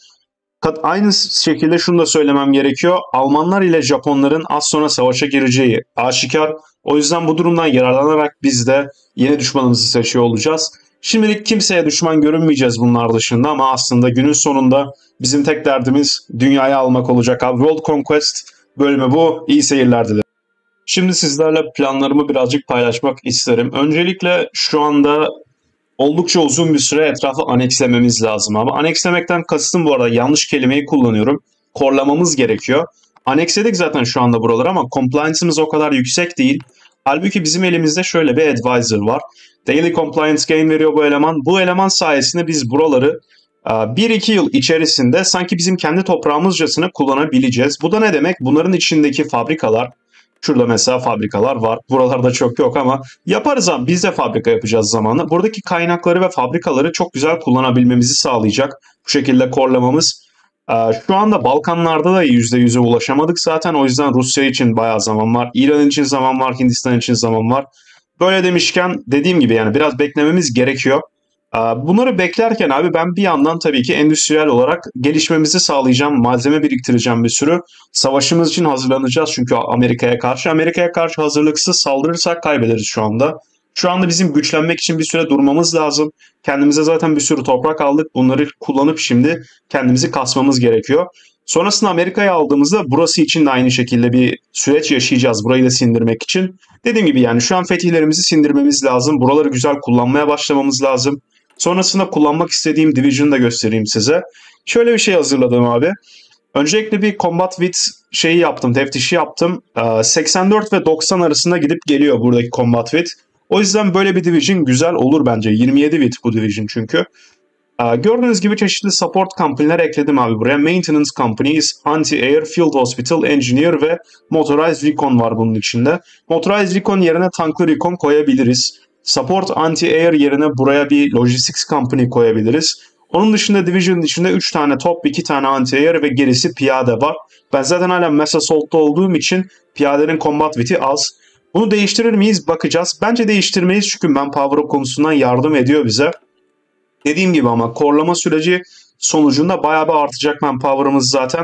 Aynı şekilde şunu da söylemem gerekiyor. Almanlar ile Japonların az sonra savaşa gireceği aşikar. O yüzden bu durumdan yararlanarak biz de yeni düşmanımızı seçiyor olacağız. Şimdilik kimseye düşman görünmeyeceğiz bunlar dışında ama aslında günün sonunda bizim tek derdimiz dünyayı almak olacak abi. World Conquest bölümü bu. İyi seyirler dilerim. Şimdi sizlerle planlarımı birazcık paylaşmak isterim. Öncelikle şu anda oldukça uzun bir süre etrafı anekslememiz lazım ama anekslemekten kastım, bu arada yanlış kelimeyi kullanıyorum. Korlamamız gerekiyor. Aneksedik zaten şu anda buraları ama compliance'ımız o kadar yüksek değil. Halbuki bizim elimizde şöyle bir advisor var. Daily Compliance Gain veriyor bu eleman. Bu eleman sayesinde biz buraları bir iki yıl içerisinde sanki bizim kendi toprağımızcasına kullanabileceğiz. Bu da ne demek? Bunların içindeki fabrikalar, şurada mesela fabrikalar var. Buralarda çok yok ama yaparız abi. Biz de fabrika yapacağız zamanla. Buradaki kaynakları ve fabrikaları çok güzel kullanabilmemizi sağlayacak. Bu şekilde korlamamız. Şu anda Balkanlarda da yüzde yüze ulaşamadık zaten. O yüzden Rusya için bayağı zaman var. İran için zaman var. Hindistan için zaman var. Böyle demişken dediğim gibi yani biraz beklememiz gerekiyor. Bunları beklerken abi ben bir yandan tabii ki endüstriyel olarak gelişmemizi sağlayacağım, malzeme biriktireceğim bir sürü. Savaşımız için hazırlanacağız çünkü Amerika'ya karşı. Amerika'ya karşı hazırlıksız saldırırsak kaybederiz şu anda. Şu anda bizim güçlenmek için bir süre durmamız lazım. Kendimize zaten bir sürü toprak aldık. Bunları kullanıp şimdi kendimizi kasmamız gerekiyor. Sonrasında Amerika'ya aldığımızda burası için de aynı şekilde bir süreç yaşayacağız. Burayı da sindirmek için. Dediğim gibi yani şu an fetihlerimizi sindirmemiz lazım. Buraları güzel kullanmaya başlamamız lazım. Sonrasında kullanmak istediğim Division'ı da göstereyim size. Şöyle bir şey hazırladım abi. Öncelikle bir Combat With şeyi yaptım, teftişi yaptım. seksen dört ve doksan arasında gidip geliyor buradaki Combat With. O yüzden böyle bir Division güzel olur bence. yirmi yedi With bu Division çünkü. Gördüğünüz gibi çeşitli support company'ler ekledim abi buraya. Maintenance Companies, Anti-Air, Field Hospital, Engineer ve Motorized Recon var bunun içinde. Motorized Recon yerine tanklı Recon koyabiliriz. Support Anti-Air yerine buraya bir Logistics Company koyabiliriz. Onun dışında Division'ın içinde üç tane top, iki tane Anti-Air ve gerisi piyade var. Ben zaten hala Mass Assault'ta olduğum için piyadenin Combat Width'i az. Bunu değiştirir miyiz? Bakacağız. Bence değiştirmeyiz çünkü Manpower konusundan yardım ediyor bize. Dediğim gibi ama korlama süreci sonucunda bayağı bir artacak manpower'ımız zaten.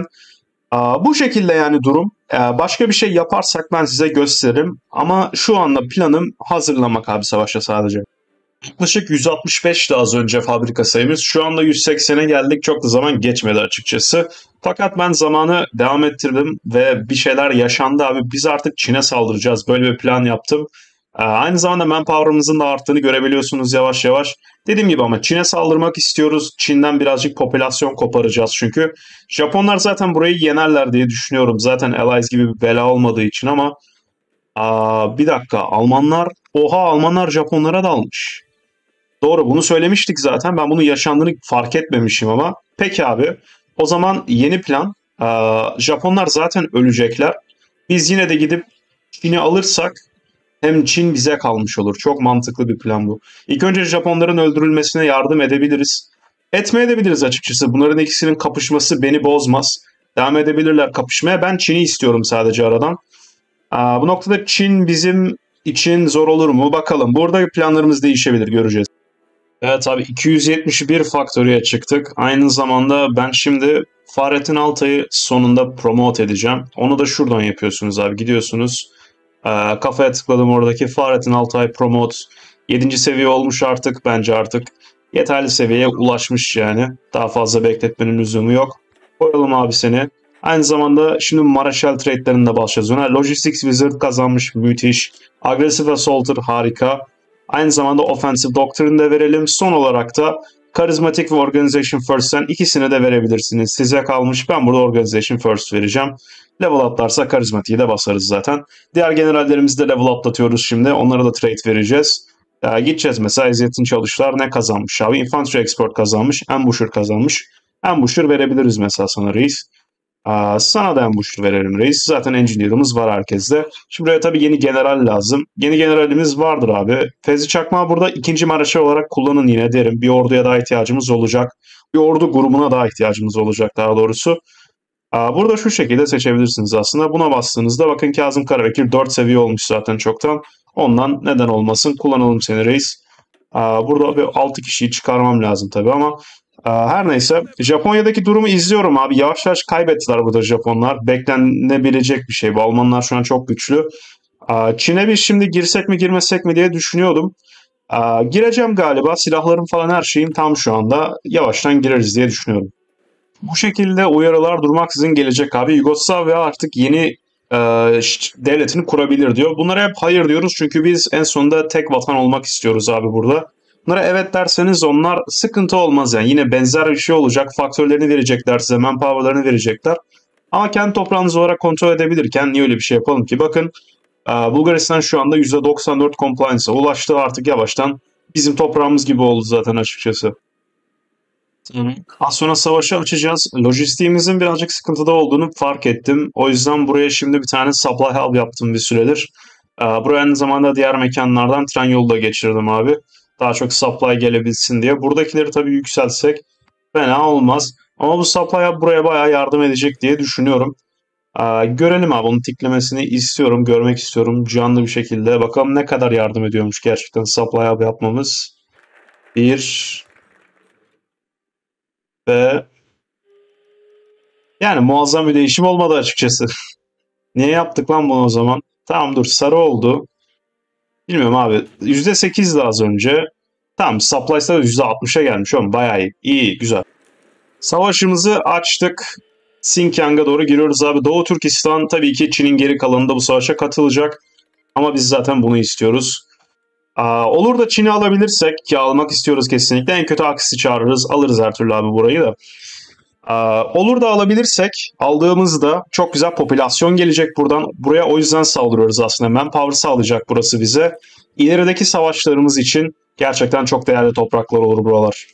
Bu şekilde yani durum. Başka bir şey yaparsak ben size gösteririm. Ama şu anda planım hazırlamak abi savaşta sadece. Yaklaşık yüz altmış beşti az önce fabrika sayımız. Şu anda yüz seksene geldik. Çok da zaman geçmedi açıkçası. Fakat ben zamanı devam ettirdim ve bir şeyler yaşandı abi. Biz artık Çin'e saldıracağız. Böyle bir plan yaptım. Aynı zamanda manpower'ımızın da arttığını görebiliyorsunuz yavaş yavaş. Dediğim gibi ama Çin'e saldırmak istiyoruz. Çin'den birazcık popülasyon koparacağız çünkü. Japonlar zaten burayı yenerler diye düşünüyorum. Zaten Allies gibi bir bela olmadığı için ama aa, bir dakika Almanlar, oha Almanlar Japonlara dalmış. Doğru, bunu söylemiştik zaten. Ben bunun yaşandığını fark etmemişim ama. Peki abi o zaman yeni plan. Aa, Japonlar zaten ölecekler. Biz yine de gidip Çin'i alırsak hem Çin bize kalmış olur. Çok mantıklı bir plan bu. İlk önce Japonların öldürülmesine yardım edebiliriz. Etmeyebiliriz açıkçası. Bunların ikisinin kapışması beni bozmaz. Devam edebilirler kapışmaya. Ben Çin'i istiyorum sadece aradan. Aa, bu noktada Çin bizim için zor olur mu? Bakalım. Burada planlarımız değişebilir. Göreceğiz. Evet abi, iki yüz yetmiş bir Factory'e çıktık. Aynı zamanda ben şimdi Fahrettin Altay'ı sonunda promote edeceğim. Onu da şuradan yapıyorsunuz abi. Gidiyorsunuz. Ee, kafaya tıkladım oradaki Fahrettin Altay promote. yedinci seviye olmuş artık. Bence artık yeterli seviyeye ulaşmış yani. Daha fazla bekletmenin lüzumu yok. Koyalım abi seni. Aynı zamanda şimdi Marshall trade'lerinde başlayacağız ona. Logistics Wizard kazanmış. Müthiş. Aggressive Assaulter harika. Aynı zamanda Offensive Doctrine de verelim. Son olarak da Charismatic ve Organization First'ten ikisini de verebilirsiniz. Size kalmış. Ben burada Organization First vereceğim. Level atlarsa Charismatic'i de basarız zaten. Diğer generallerimizi de level atlatıyoruz şimdi. Onlara da trade vereceğiz. Ee, gideceğiz mesela Ezzettin Çalışlar ne kazanmış abi? Infantry Export kazanmış. Ambusher kazanmış. Ambusher verebiliriz mesela sana reis. Aa, sana da Ambusher verelim reis. Zaten Engineer'ımız var herkeste. Şimdi buraya tabii yeni general lazım. Yeni generalimiz vardır abi. Fevzi Çakmağı burada ikinci Maraşa olarak kullanın yine derim. Bir orduya daha ihtiyacımız olacak. Bir ordu grubuna daha ihtiyacımız olacak daha doğrusu. Aa, burada şu şekilde seçebilirsiniz aslında. Buna bastığınızda bakın Kazım Karabekir dört seviye olmuş zaten çoktan. Ondan neden olmasın, kullanalım seni reis. Aa, burada bir altı kişiyi çıkarmam lazım tabii ama aa, her neyse. Japonya'daki durumu izliyorum abi. Yavaş yavaş kaybettiler burada Japonlar. Beklenebilecek bir şey. Bu Almanlar şu an çok güçlü. Aa, Çin'e bir şimdi girsek mi girmesek mi diye düşünüyordum. Aa, gireceğim galiba. Silahlarım falan her şeyim tam şu anda. Yavaştan gireriz diye düşünüyorum. Bu şekilde uyarılar durmaksızın gelecek abi. Yugoslavya artık yeni e, devletini kurabilir diyor. Bunlara hep hayır diyoruz çünkü biz en sonunda tek vatan olmak istiyoruz abi burada. Bunlara evet derseniz onlar sıkıntı olmaz yani. Yine benzer bir şey olacak. Faktörlerini verecekler size, manpower'larını verecekler. Ama kendi toprağınız olarak kontrol edebilirken niye öyle bir şey yapalım ki? Bakın e, Bulgaristan şu anda yüzde doksan dört compliance'a ulaştı, artık yavaştan bizim toprağımız gibi oldu zaten açıkçası. Az sonra savaşı açacağız. Lojistiğimizin birazcık sıkıntıda olduğunu fark ettim. O yüzden buraya şimdi bir tane supply hub yaptım bir süredir. Ee, Buraya aynı zamanda diğer mekanlardan tren yolu da geçirdim abi. Daha çok supply gelebilsin diye. Buradakileri tabii yükseltsek fena olmaz. Ama bu supply hub buraya bayağı yardım edecek diye düşünüyorum. Ee, görelim abi, onun tiklemesini istiyorum, görmek istiyorum canlı bir şekilde. Bakalım ne kadar yardım ediyormuş gerçekten supply hub yapmamız. Bir ve yani muazzam bir değişim olmadı açıkçası. Niye yaptık lan bunu o zaman? Tamam dur, sarı oldu. Bilmiyorum abi. yüzde sekizdi az önce. Tamam, supplies'ta da yüzde altmışa gelmiş oğlum. Bayağı iyi. İyi, güzel. Savaşımızı açtık. Xinjiang'a doğru giriyoruz abi. Doğu Türkistan tabii ki Çin'in geri kalanında bu savaşa katılacak. Ama biz zaten bunu istiyoruz. Aa, olur da Çin'i alabilirsek, ki almak istiyoruz kesinlikle. En kötü aksi çağırırız. Alırız her türlü abi burayı da. Aa, olur da alabilirsek, aldığımızda çok güzel popülasyon gelecek buradan. Buraya o yüzden saldırıyoruz aslında. Manpower sağlayacak burası bize. İlerideki savaşlarımız için gerçekten çok değerli topraklar olur buralar.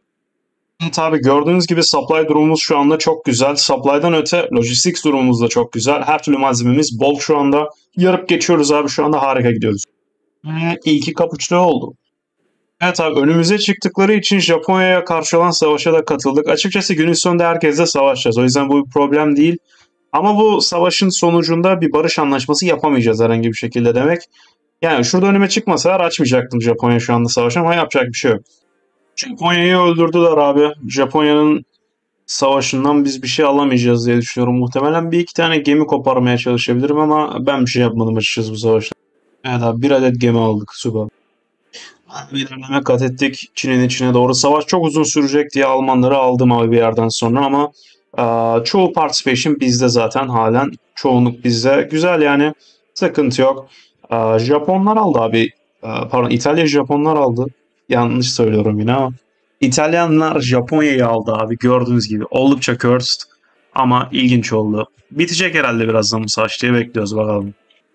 Tabii gördüğünüz gibi supply durumumuz şu anda çok güzel. Supply'dan öte logistics durumumuz da çok güzel. Her türlü malzememiz bol şu anda. Yarıp geçiyoruz abi, şu anda harika gidiyoruz. Ve ilki kapuçlu oldu. Evet abi, önümüze çıktıkları için Japonya'ya karşı olan savaşa da katıldık. Açıkçası günün sonunda herkesle savaşacağız. O yüzden bu bir problem değil. Ama bu savaşın sonucunda bir barış anlaşması yapamayacağız herhangi bir şekilde demek. Yani şurada önüme çıkmasalar açmayacaktım Japonya şu anda savaş, ama yapacak bir şey yok. Japonya'yı öldürdüler abi. Japonya'nın savaşından biz bir şey alamayacağız diye düşünüyorum. Muhtemelen bir iki tane gemi koparmaya çalışabilirim ama ben bir şey yapmadım açıkçası bu savaşta. Evet abi, bir adet gemi aldık Suba. Bir ilerleme kat ettik Çin'in içine doğru. Savaş çok uzun sürecek diye Almanları aldım abi bir yerden sonra ama e, çoğu participation bizde zaten halen. Çoğunluk bizde. Güzel yani. Sıkıntı yok. E, Japonlar aldı abi. E, pardon, İtalya Japonlar aldı. Yanlış söylüyorum yine ama. İtalyanlar Japonya'yı aldı abi, gördüğünüz gibi. Oldukça cursed ama ilginç oldu. Bitecek herhalde birazdan bu savaş diye bekliyoruz bakalım.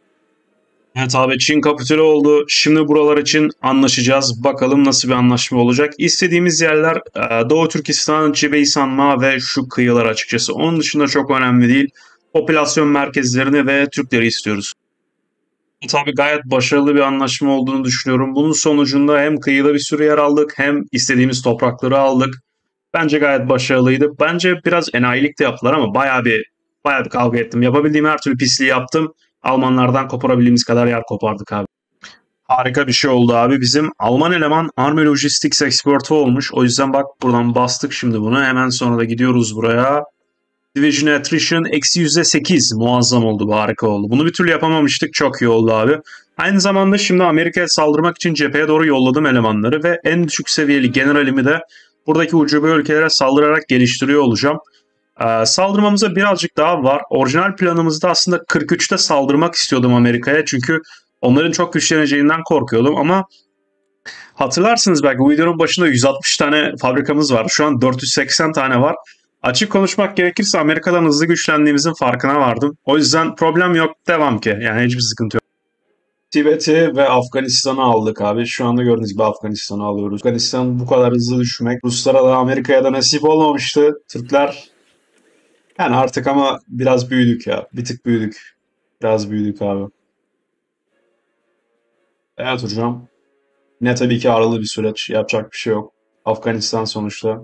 Evet abi, Çin kapitüle oldu. Şimdi buralar için anlaşacağız. Bakalım nasıl bir anlaşma olacak. İstediğimiz yerler e, Doğu Türkistan, Cibeysanma ve şu kıyılar açıkçası. Onun dışında çok önemli değil. Popülasyon merkezlerini ve Türkleri istiyoruz. Tabii gayet başarılı bir anlaşma olduğunu düşünüyorum. Bunun sonucunda hem kıyıda bir sürü yer aldık hem istediğimiz toprakları aldık. Bence gayet başarılıydı. Bence biraz enayilik de yaptılar ama bayağı bir bayağı bir kavga ettim. Yapabildiğim her türlü pisliği yaptım. Almanlardan koparabildiğimiz kadar yer kopardık abi. Harika bir şey oldu abi. Bizim Alman eleman Army Logistics expert'ı olmuş. O yüzden bak buradan bastık şimdi bunu. Hemen sonra da gidiyoruz buraya. Division Attrition eksi yüzde sekiz. Muazzam oldu, bu harika oldu. Bunu bir türlü yapamamıştık. Çok iyi oldu abi. Aynı zamanda şimdi Amerika'ya saldırmak için cepheye doğru yolladım elemanları ve en düşük seviyeli generalimi de buradaki ucube ülkelere saldırarak geliştiriyor olacağım. Ee, saldırmamıza birazcık daha var. Orijinal planımızda aslında kırk üçte saldırmak istiyordum Amerika'ya. Çünkü onların çok güçleneceğinden korkuyordum ama hatırlarsınız belki bu videonun başında yüz altmış tane fabrikamız var. Şu an dört yüz seksen tane var. Açık konuşmak gerekirse Amerika'dan hızlı güçlendiğimizin farkına vardım. O yüzden problem yok, devam ki. Yani hiçbir sıkıntı yok. Tibet'i ve Afganistan'ı aldık abi. Şu anda gördüğünüz gibi Afganistan'ı alıyoruz. Afganistan bu kadar hızlı düşmek Ruslara da Amerika'ya da nasip olmamıştı. Türkler yani artık ama biraz büyüdük ya. Bir tık büyüdük. Biraz büyüdük abi. Evet hocam. Ne tabii ki ağrılı bir süreç. Yapacak bir şey yok. Afganistan sonuçta.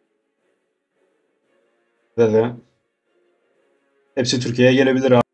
Ve de hepsi Türkiye'ye gelebilir abi.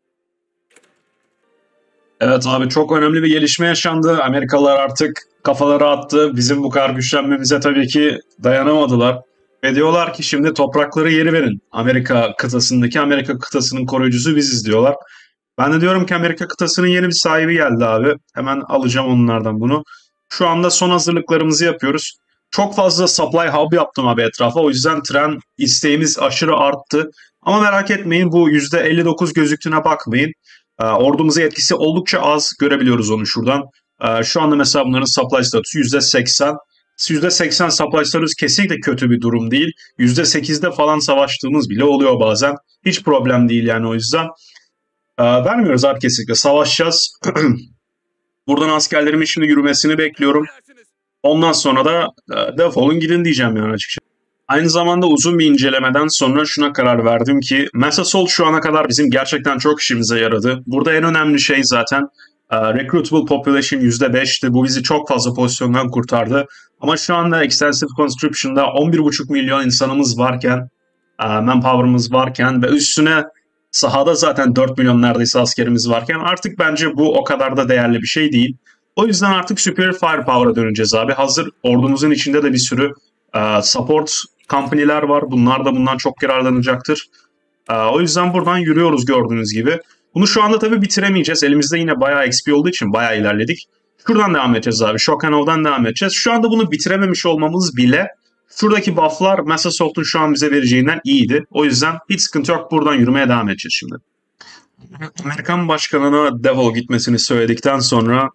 Evet abi, çok önemli bir gelişme yaşandı. Amerikalılar artık kafaları attı. Bizim bu kadar güçlenmemize tabii ki dayanamadılar. Ve diyorlar ki şimdi toprakları geri verin. Amerika kıtasındaki Amerika kıtasının koruyucusu biziz diyorlar. Ben de diyorum ki Amerika kıtasının yeni bir sahibi geldi abi. Hemen alacağım onlardan bunu. Şu anda son hazırlıklarımızı yapıyoruz. Çok fazla supply hub yaptım abi etrafa. O yüzden tren isteğimiz aşırı arttı. Ama merak etmeyin, bu yüzde elli dokuz gözüktüğüne bakmayın. Ee, ordumuza etkisi oldukça az, görebiliyoruz onu şuradan. Ee, şu anda mesela bunların supply statüsü yüzde seksen. yüzde seksen supply statüsü kesinlikle kötü bir durum değil. yüzde sekizde falan savaştığımız bile oluyor bazen. Hiç problem değil yani o yüzden. Ee, vermiyoruz abi kesinlikle. Savaşacağız. Buradan askerlerimin şimdi yürümesini bekliyorum. Ondan sonra da e, defolun gidin diyeceğim yani açıkçası. Aynı zamanda uzun bir incelemeden sonra şuna karar verdim ki Massasolt şu ana kadar bizim gerçekten çok işimize yaradı. Burada en önemli şey zaten e, recruitable population yüzde beşti. Bu bizi çok fazla pozisyondan kurtardı. Ama şu anda extensive conscription'da on bir buçuk milyon insanımız varken, e, manpower'ımız varken ve üstüne sahada zaten dört milyon neredeyse askerimiz varken artık bence bu o kadar da değerli bir şey değil. O yüzden artık Superior Firepower'a döneceğiz abi. Hazır ordumuzun içinde de bir sürü e, support company'ler var. Bunlar da bundan çok yararlanacaktır. E, o yüzden buradan yürüyoruz gördüğünüz gibi. Bunu şu anda tabii bitiremeyeceğiz. Elimizde yine bayağı X P olduğu için bayağı ilerledik. Şuradan devam edeceğiz abi. Shokhanov'dan devam edeceğiz. Şu anda bunu bitirememiş olmamız bile şuradaki bufflar Massasolt'un şu an bize vereceğinden iyiydi. O yüzden hiç sıkıntı yok. Buradan yürümeye devam edeceğiz şimdi. Amerikan başkanına defol gitmesini söyledikten sonra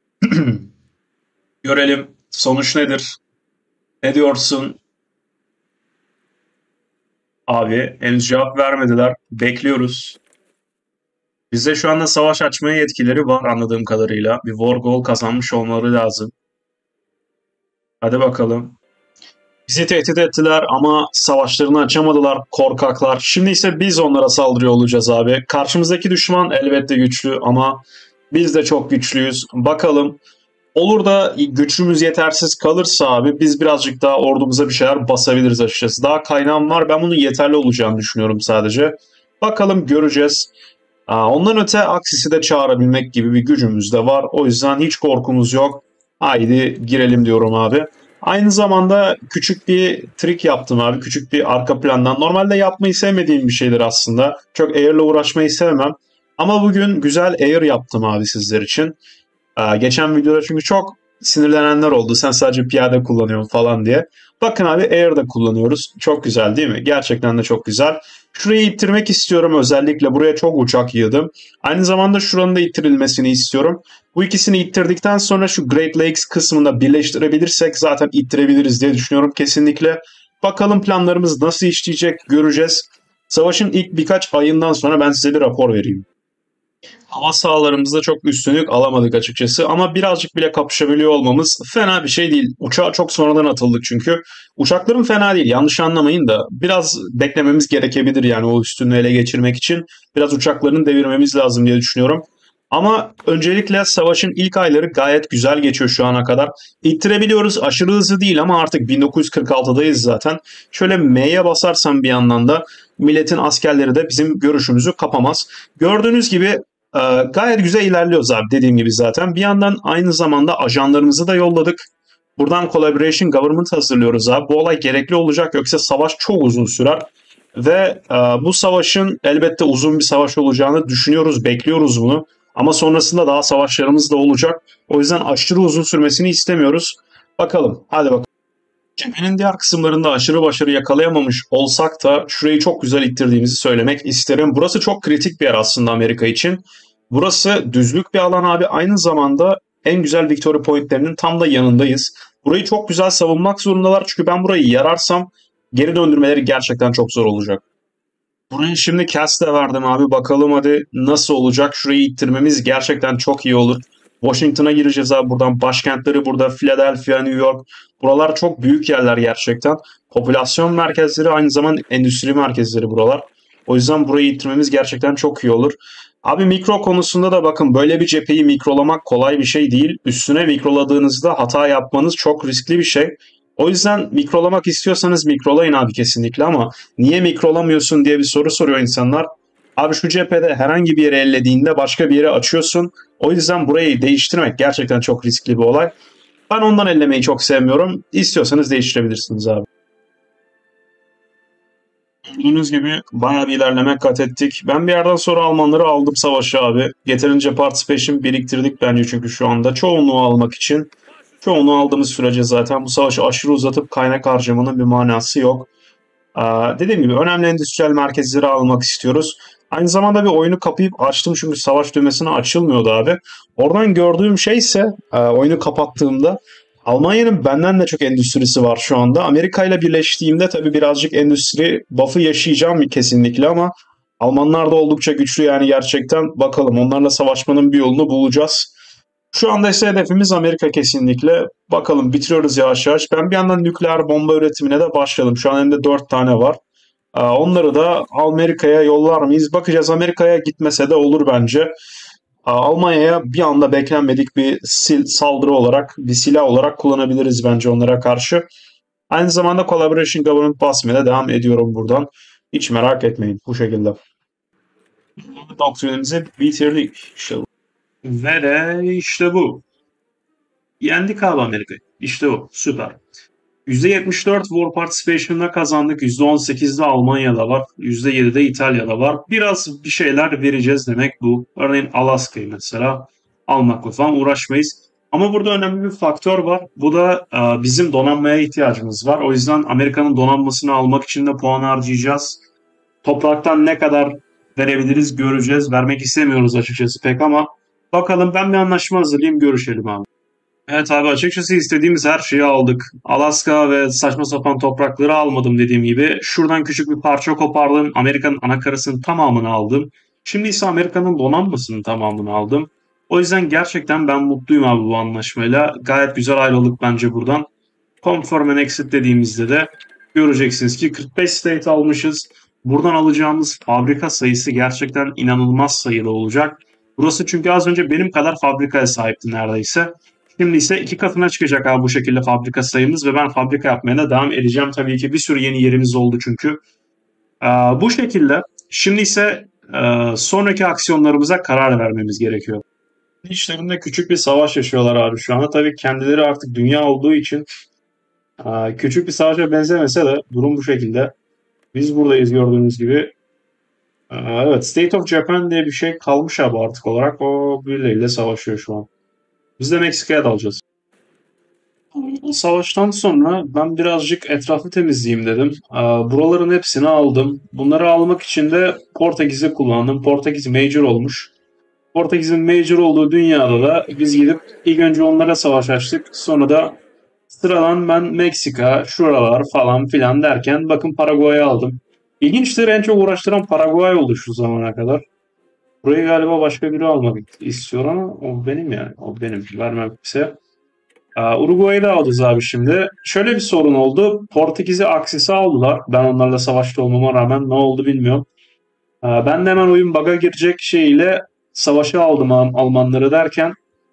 görelim sonuç nedir? Ne diyorsun? Abi henüz cevap vermediler. Bekliyoruz. Bize şu anda savaş açmaya yetkileri var anladığım kadarıyla. Bir war goal kazanmış olmaları lazım. Hadi bakalım. Bizi tehdit ettiler ama savaşlarını açamadılar korkaklar. Şimdi ise biz onlara saldırıyor olacağız abi. Karşımızdaki düşman elbette güçlü ama biz de çok güçlüyüz. Bakalım. Olur da gücümüz yetersiz kalırsa abi biz birazcık daha ordumuza bir şeyler basabiliriz açıkçası. Daha kaynağım var. Ben bunun yeterli olacağını düşünüyorum sadece. Bakalım, göreceğiz. Ondan öte aksisi de çağırabilmek gibi bir gücümüz de var. O yüzden hiç korkumuz yok. Haydi girelim diyorum abi. Aynı zamanda küçük bir trik yaptım abi. Küçük bir arka plandan. Normalde yapmayı sevmediğim bir şeydir aslında. Çok air'la uğraşmayı sevmem. Ama bugün güzel air yaptım abi sizler için. Ee, geçen videoda çünkü çok sinirlenenler oldu. Sen sadece piyade kullanıyorsun falan diye. Bakın abi, Air'da kullanıyoruz. Çok güzel değil mi? Gerçekten de çok güzel. Şurayı ittirmek istiyorum özellikle. Buraya çok uçak yığdım. Aynı zamanda şuranın da ittirilmesini istiyorum. Bu ikisini ittirdikten sonra şu Great Lakes kısmında birleştirebilirsek zaten ittirebiliriz diye düşünüyorum kesinlikle. Bakalım planlarımız nasıl işleyecek göreceğiz. Savaşın ilk birkaç ayından sonra ben size bir rapor vereyim. Hava sahalarımızda çok üstünlük alamadık açıkçası ama birazcık bile kapışabiliyor olmamız fena bir şey değil. Uçağa çok sonradan atıldık çünkü. Uçakların fena değil, yanlış anlamayın da biraz beklememiz gerekebilir yani o üstünlüğü ele geçirmek için. Biraz uçaklarını devirmemiz lazım diye düşünüyorum. Ama öncelikle savaşın ilk ayları gayet güzel geçiyor şu ana kadar. İttirebiliyoruz. Aşırı hızlı değil ama artık bin dokuz yüz kırk altıdayız zaten. Şöyle M'ye basarsam bir yandan da milletin askerleri de bizim görüşümüzü kapamaz. Gördüğünüz gibi e, gayet güzel ilerliyoruz abi, dediğim gibi zaten. Bir yandan aynı zamanda ajanlarımızı da yolladık. Buradan Collaboration Government hazırlıyoruz abi. Bu olay gerekli olacak, yoksa savaş çok uzun sürer. Ve e, bu savaşın elbette uzun bir savaş olacağını düşünüyoruz, bekliyoruz bunu. Ama sonrasında daha savaşlarımız da olacak. O yüzden aşırı uzun sürmesini istemiyoruz. Bakalım, hadi bakalım. Cephenin diğer kısımlarında aşırı başarı yakalayamamış olsak da şurayı çok güzel ittirdiğimizi söylemek isterim. Burası çok kritik bir yer aslında Amerika için. Burası düzlük bir alan abi. Aynı zamanda en güzel victory pointlerinin tam da yanındayız. Burayı çok güzel savunmak zorundalar. Çünkü ben burayı yararsam geri döndürmeleri gerçekten çok zor olacak. Buraya şimdi cast de verdim abi. Bakalım hadi nasıl olacak. Şurayı ittirmemiz gerçekten çok iyi olur. Washington'a gireceğiz abi buradan. Başkentleri burada. Philadelphia, New York. Buralar çok büyük yerler gerçekten. Popülasyon merkezleri, aynı zamanda endüstri merkezleri buralar. O yüzden burayı ittirmemiz gerçekten çok iyi olur. Abi mikro konusunda da bakın, böyle bir cepheyi mikrolamak kolay bir şey değil. Üstüne mikroladığınızda hata yapmanız çok riskli bir şey. O yüzden mikrolamak istiyorsanız mikrolayın abi kesinlikle, ama niye mikrolamıyorsun diye bir soru soruyor insanlar. Abi şu cephede herhangi bir yere ellediğinde başka bir yere açıyorsun. O yüzden burayı değiştirmek gerçekten çok riskli bir olay. Ben ondan ellemeyi çok sevmiyorum. İstiyorsanız değiştirebilirsiniz abi. Gördüğünüz gibi bayağı bir ilerleme kat ettik. Ben bir yerden sonra Almanları aldım savaşa abi. Yeterince participation biriktirdik bence, çünkü şu anda çoğunluğu almak için. Çoğunu aldığımız sürece zaten bu savaşı aşırı uzatıp kaynak harcamanın bir manası yok. Ee, dediğim gibi önemli endüstriyel merkezleri almak istiyoruz. Aynı zamanda bir oyunu kapayıp açtım, çünkü savaş düğmesine açılmıyordu abi. Oradan gördüğüm şey ise e, oyunu kapattığımda Almanya'nın benden de çok endüstrisi var şu anda. Amerika ile birleştiğimde tabii birazcık endüstri buff'ı yaşayacağım kesinlikle, ama Almanlar da oldukça güçlü yani gerçekten. Bakalım, onlarla savaşmanın bir yolunu bulacağız. Şu anda ise hedefimiz Amerika kesinlikle. Bakalım, bitiriyoruz yavaş yavaş. Ben bir yandan nükleer bomba üretimine de başladım. Şu an elimde dört tane var. Ee, Onları da Amerika'ya yollar mıyız? Bakacağız. Amerika'ya gitmese de olur bence. Ee, Almanya'ya bir anda beklenmedik bir sil saldırı olarak, bir silah olarak kullanabiliriz bence onlara karşı. Aynı zamanda Collaboration Government basmaya da devam ediyorum buradan. Hiç merak etmeyin bu şekilde. Doktrinimizi bitirdik. İşte bu. Ve de işte bu. Yendik abi Amerika'yı. İşte bu. Süper. yüzde yetmiş dört War Participation'da kazandık. yüzde on sekizde Almanya'da var. yüzde yedide İtalya'da var. Biraz bir şeyler vereceğiz demek bu. Örneğin Alaska'yı mesela almakla falan uğraşmayız. Ama burada önemli bir faktör var. Bu da e, bizim donanmaya ihtiyacımız var. O yüzden Amerika'nın donanmasını almak için de puan harcayacağız. Topraktan ne kadar verebiliriz göreceğiz. Vermek istemiyoruz açıkçası pek, ama bakalım, ben bir anlaşma hazırlayayım, görüşelim abi. Evet abi, açıkçası istediğimiz her şeyi aldık. Alaska ve saçma sapan toprakları almadım dediğim gibi. Şuradan küçük bir parça kopardım. Amerika'nın anakarasının tamamını aldım. Şimdi ise Amerika'nın donanmasının tamamını aldım. O yüzden gerçekten ben mutluyum abi bu anlaşmayla. Gayet güzel ayrıldık bence buradan. Confirm and Exit dediğimizde de göreceksiniz ki kırk beş state almışız. Buradan alacağımız fabrika sayısı gerçekten inanılmaz sayıda olacak. Burası çünkü az önce benim kadar fabrikaya sahipti neredeyse. Şimdi ise iki katına çıkacak abi bu şekilde fabrika sayımız, ve ben fabrika yapmaya da devam edeceğim. Tabii ki bir sürü yeni yerimiz oldu çünkü. Ee, bu şekilde. Şimdi ise e, sonraki aksiyonlarımıza karar vermemiz gerekiyor. İçlerinde küçük bir savaş yaşıyorlar abi şu anda. Tabii kendileri artık dünya olduğu için e, küçük bir savaşa benzemese de durum bu şekilde. Biz buradayız gördüğünüz gibi. Ee, evet, State of Japan diye bir şey kalmış abi artık olarak. O birileriyle savaşıyor şu an. Biz de Meksika'ya dalacağız. Savaştan sonra ben birazcık etrafı temizleyeyim dedim. Ee, Buraların hepsini aldım. Bunları almak için de Portekiz'i kullandım. Portekiz Major olmuş. Portekiz'in Major olduğu dünyada da biz gidip ilk önce onlara savaş açtık. Sonra da sıradan ben Meksika, şuralar falan filan derken bakın Paraguay'ı aldım. İlginçtir, en çok uğraştıran Paraguay oldu şu zamana kadar. Burayı galiba başka biri almak istiyor, ama o benim yani. O benim. Vermem kimse. Aa, Uruguay'ı da alacağız abi şimdi. Şöyle bir sorun oldu. Portekiz'i Aksis'e aldılar. Ben onlarla savaşta olmama rağmen ne oldu bilmiyorum. Aa, ben de hemen oyun bug'a girecek şeyiyle savaşa aldım Almanları derken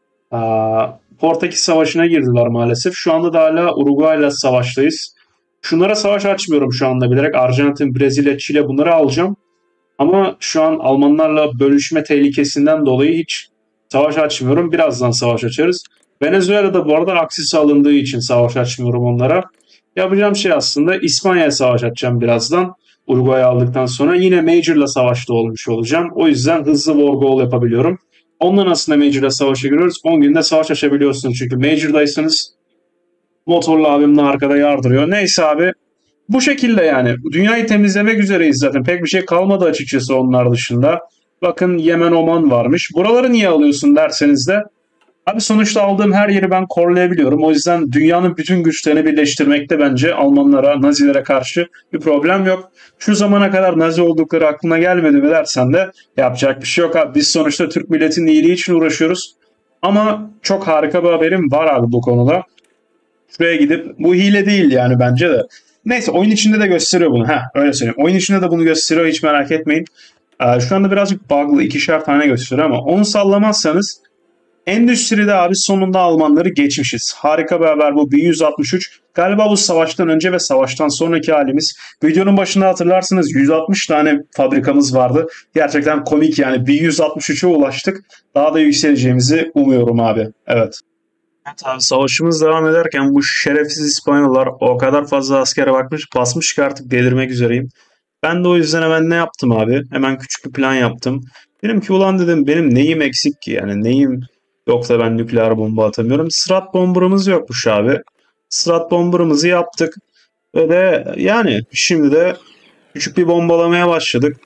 aa, Portekiz Savaşı'na girdiler maalesef. Şu anda da hala Uruguay'la savaştayız. Şunlara savaş açmıyorum şu anda bilerek. Arjantin, Brezilya, Çile bunları alacağım. Ama şu an Almanlarla bölüşme tehlikesinden dolayı hiç savaş açmıyorum. Birazdan savaş açarız. Venezuela'da bu arada aksisi alındığı için savaş açmıyorum onlara. Yapacağım şey aslında İspanya'ya savaş açacağım birazdan. Uruguay'ı aldıktan sonra yine Major'la savaşta olmuş olacağım. O yüzden hızlı war goal yapabiliyorum. Ondan aslında Major'la savaşa giriyoruz. on günde savaş açabiliyorsunuz çünkü Major'daysanız motorlu abimle arkada yardırıyor. Neyse abi. Bu şekilde yani. Dünyayı temizlemek üzereyiz zaten. Pek bir şey kalmadı açıkçası onlar dışında. Bakın Yemen, Oman varmış. Buraları niye alıyorsun derseniz de abi sonuçta aldığım her yeri ben korlayabiliyorum. O yüzden dünyanın bütün güçlerini birleştirmekte bence Almanlara, Nazilere karşı bir problem yok. Şu zamana kadar Nazi oldukları aklına gelmedi mi dersen de yapacak bir şey yok abi. Biz sonuçta Türk milletinin iyiliği için uğraşıyoruz. Ama çok harika bir haberim var abi bu konuda. Şuraya gidip bu hile değil yani bence de. Neyse oyun içinde de gösteriyor bunu. Heh, öyle söyleyeyim. Oyun içinde de bunu gösteriyor, hiç merak etmeyin. Ee, şu anda birazcık bug'lı, ikişer tane gösteriyor ama onu sallamazsanız endüstride abi sonunda Almanları geçmişiz. Harika bir haber bu. bin yüz altmış üç. Galiba bu savaştan önce ve savaştan sonraki halimiz. Videonun başında hatırlarsınız yüz altmış tane fabrikamız vardı. Gerçekten komik yani. bin yüz altmış üçe ulaştık. Daha da yükseleceğimizi umuyorum abi. Evet. Evet abi, savaşımız devam ederken bu şerefsiz İspanyollar o kadar fazla askere bakmış, basmış ki artık delirmek üzereyim. Ben de o yüzden hemen ne yaptım abi? Hemen küçük bir plan yaptım. Dedim ki ulan dedim benim neyim eksik ki yani neyim yok da ben nükleer bomba atamıyorum. Strat bomber'ımız yokmuş abi. Strat bomber'ımızı yaptık. Ve de yani şimdi de küçük bir bombalamaya başladık.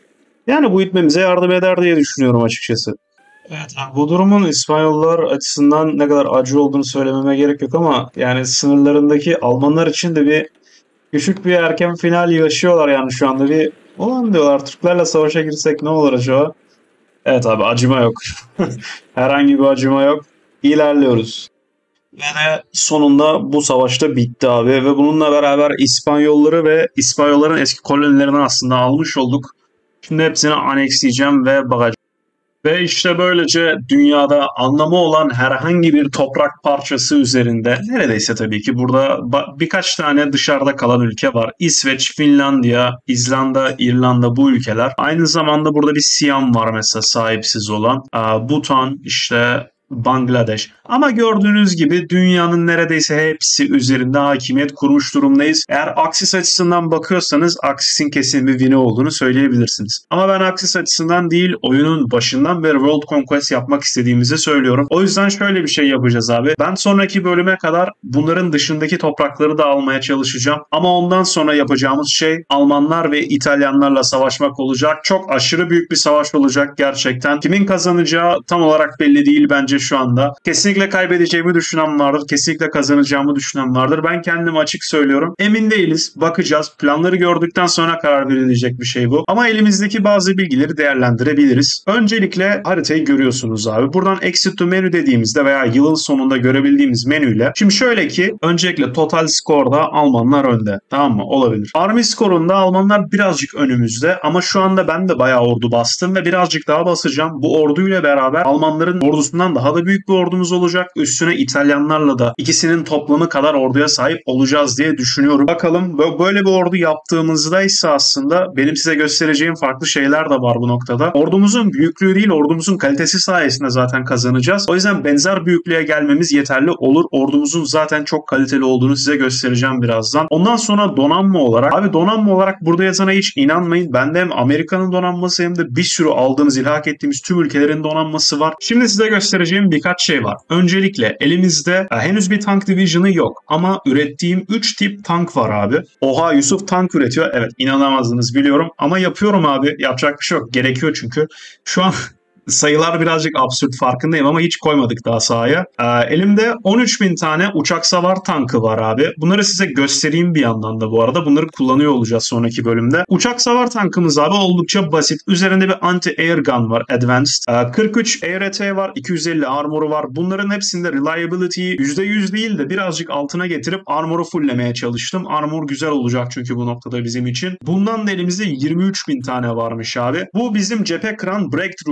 Yani bu itmemize yardım eder diye düşünüyorum açıkçası. Evet abi, bu durumun İspanyollar açısından ne kadar acı olduğunu söylememe gerek yok ama yani sınırlarındaki Almanlar için de bir küçük bir erken final yaşıyorlar yani şu anda bir ulan diyorlar Türklerle savaşa girsek ne olur acaba? Evet abi, acıma yok. Herhangi bir acıma yok. İlerliyoruz. Ve de sonunda bu savaşta bitti abi ve bununla beraber İspanyolları ve İspanyolların eski kolonilerini aslında almış olduk. Şimdi hepsini aneksleyeceğim ve bakacağım. Ve işte böylece dünyada anlamı olan herhangi bir toprak parçası üzerinde neredeyse tabii ki burada birkaç tane dışarıda kalan ülke var. İsveç, Finlandiya, İzlanda, İrlanda bu ülkeler. Aynı zamanda burada bir Siyam var mesela sahipsiz olan. Bhutan, işte Bangladeş. Ama gördüğünüz gibi dünyanın neredeyse hepsi üzerinde hakimiyet kurmuş durumdayız. Eğer Aksis açısından bakıyorsanız Aksis'in kesin bir win'i olduğunu söyleyebilirsiniz. Ama ben Aksis açısından değil, oyunun başından beri World Conquest yapmak istediğimizi söylüyorum. O yüzden şöyle bir şey yapacağız abi. Ben sonraki bölüme kadar bunların dışındaki toprakları da almaya çalışacağım. Ama ondan sonra yapacağımız şey Almanlar ve İtalyanlarla savaşmak olacak. Çok aşırı büyük bir savaş olacak gerçekten. Kimin kazanacağı tam olarak belli değil bence şu anda. Kesinlikle kaybedeceğimi düşünen vardır. Kesinlikle kazanacağımı düşünen vardır. Ben kendim açık söylüyorum. Emin değiliz. Bakacağız. Planları gördükten sonra karar verilecek bir şey bu. Ama elimizdeki bazı bilgileri değerlendirebiliriz. Öncelikle haritayı görüyorsunuz abi. Buradan exit to menü dediğimizde veya yılın sonunda görebildiğimiz menüyle. Şimdi şöyle ki öncelikle total score'da Almanlar önde. Tamam mı? Olabilir. Army score'unda Almanlar birazcık önümüzde ama şu anda ben de bayağı ordu bastım ve birazcık daha basacağım. Bu orduyla beraber Almanların ordusundan daha da büyük bir ordumuz olacak. Üstüne İtalyanlarla da ikisinin toplamı kadar orduya sahip olacağız diye düşünüyorum. Bakalım böyle bir ordu yaptığımızda ise aslında benim size göstereceğim farklı şeyler de var bu noktada. Ordumuzun büyüklüğü değil, ordumuzun kalitesi sayesinde zaten kazanacağız. O yüzden benzer büyüklüğe gelmemiz yeterli olur. Ordumuzun zaten çok kaliteli olduğunu size göstereceğim birazdan. Ondan sonra donanma olarak. Abi donanma olarak burada yazana hiç inanmayın. Bende hem Amerika'nın donanması hem de bir sürü aldığımız, ilhak ettiğimiz tüm ülkelerin donanması var. Şimdi size göstereceğim birkaç şey var. Öncelikle elimizde e, henüz bir tank division'ı yok ama ürettiğim üç tip tank var abi. Oha, Yusuf tank üretiyor. Evet, inanamazdınız biliyorum ama yapıyorum abi. Yapacak bir şey yok. Gerekiyor çünkü. Şu an sayılar birazcık absürt, farkındayım ama hiç koymadık daha sahaya. Ee, elimde on üç bin tane uçak savar tankı var abi. Bunları size göstereyim bir yandan da bu arada. Bunları kullanıyor olacağız sonraki bölümde. Uçak savar tankımız abi oldukça basit. Üzerinde bir anti-air gun var, advanced. Ee, kırk üç A R T var, iki yüz elli armoru var. Bunların hepsinde reliability'yi yüzde yüz değil de birazcık altına getirip armoru fulllemeye çalıştım. Armor güzel olacak çünkü bu noktada bizim için. Bundan da elimizde yirmi üç bin tane varmış abi. Bu bizim cephe kıran breakthrough tankımız.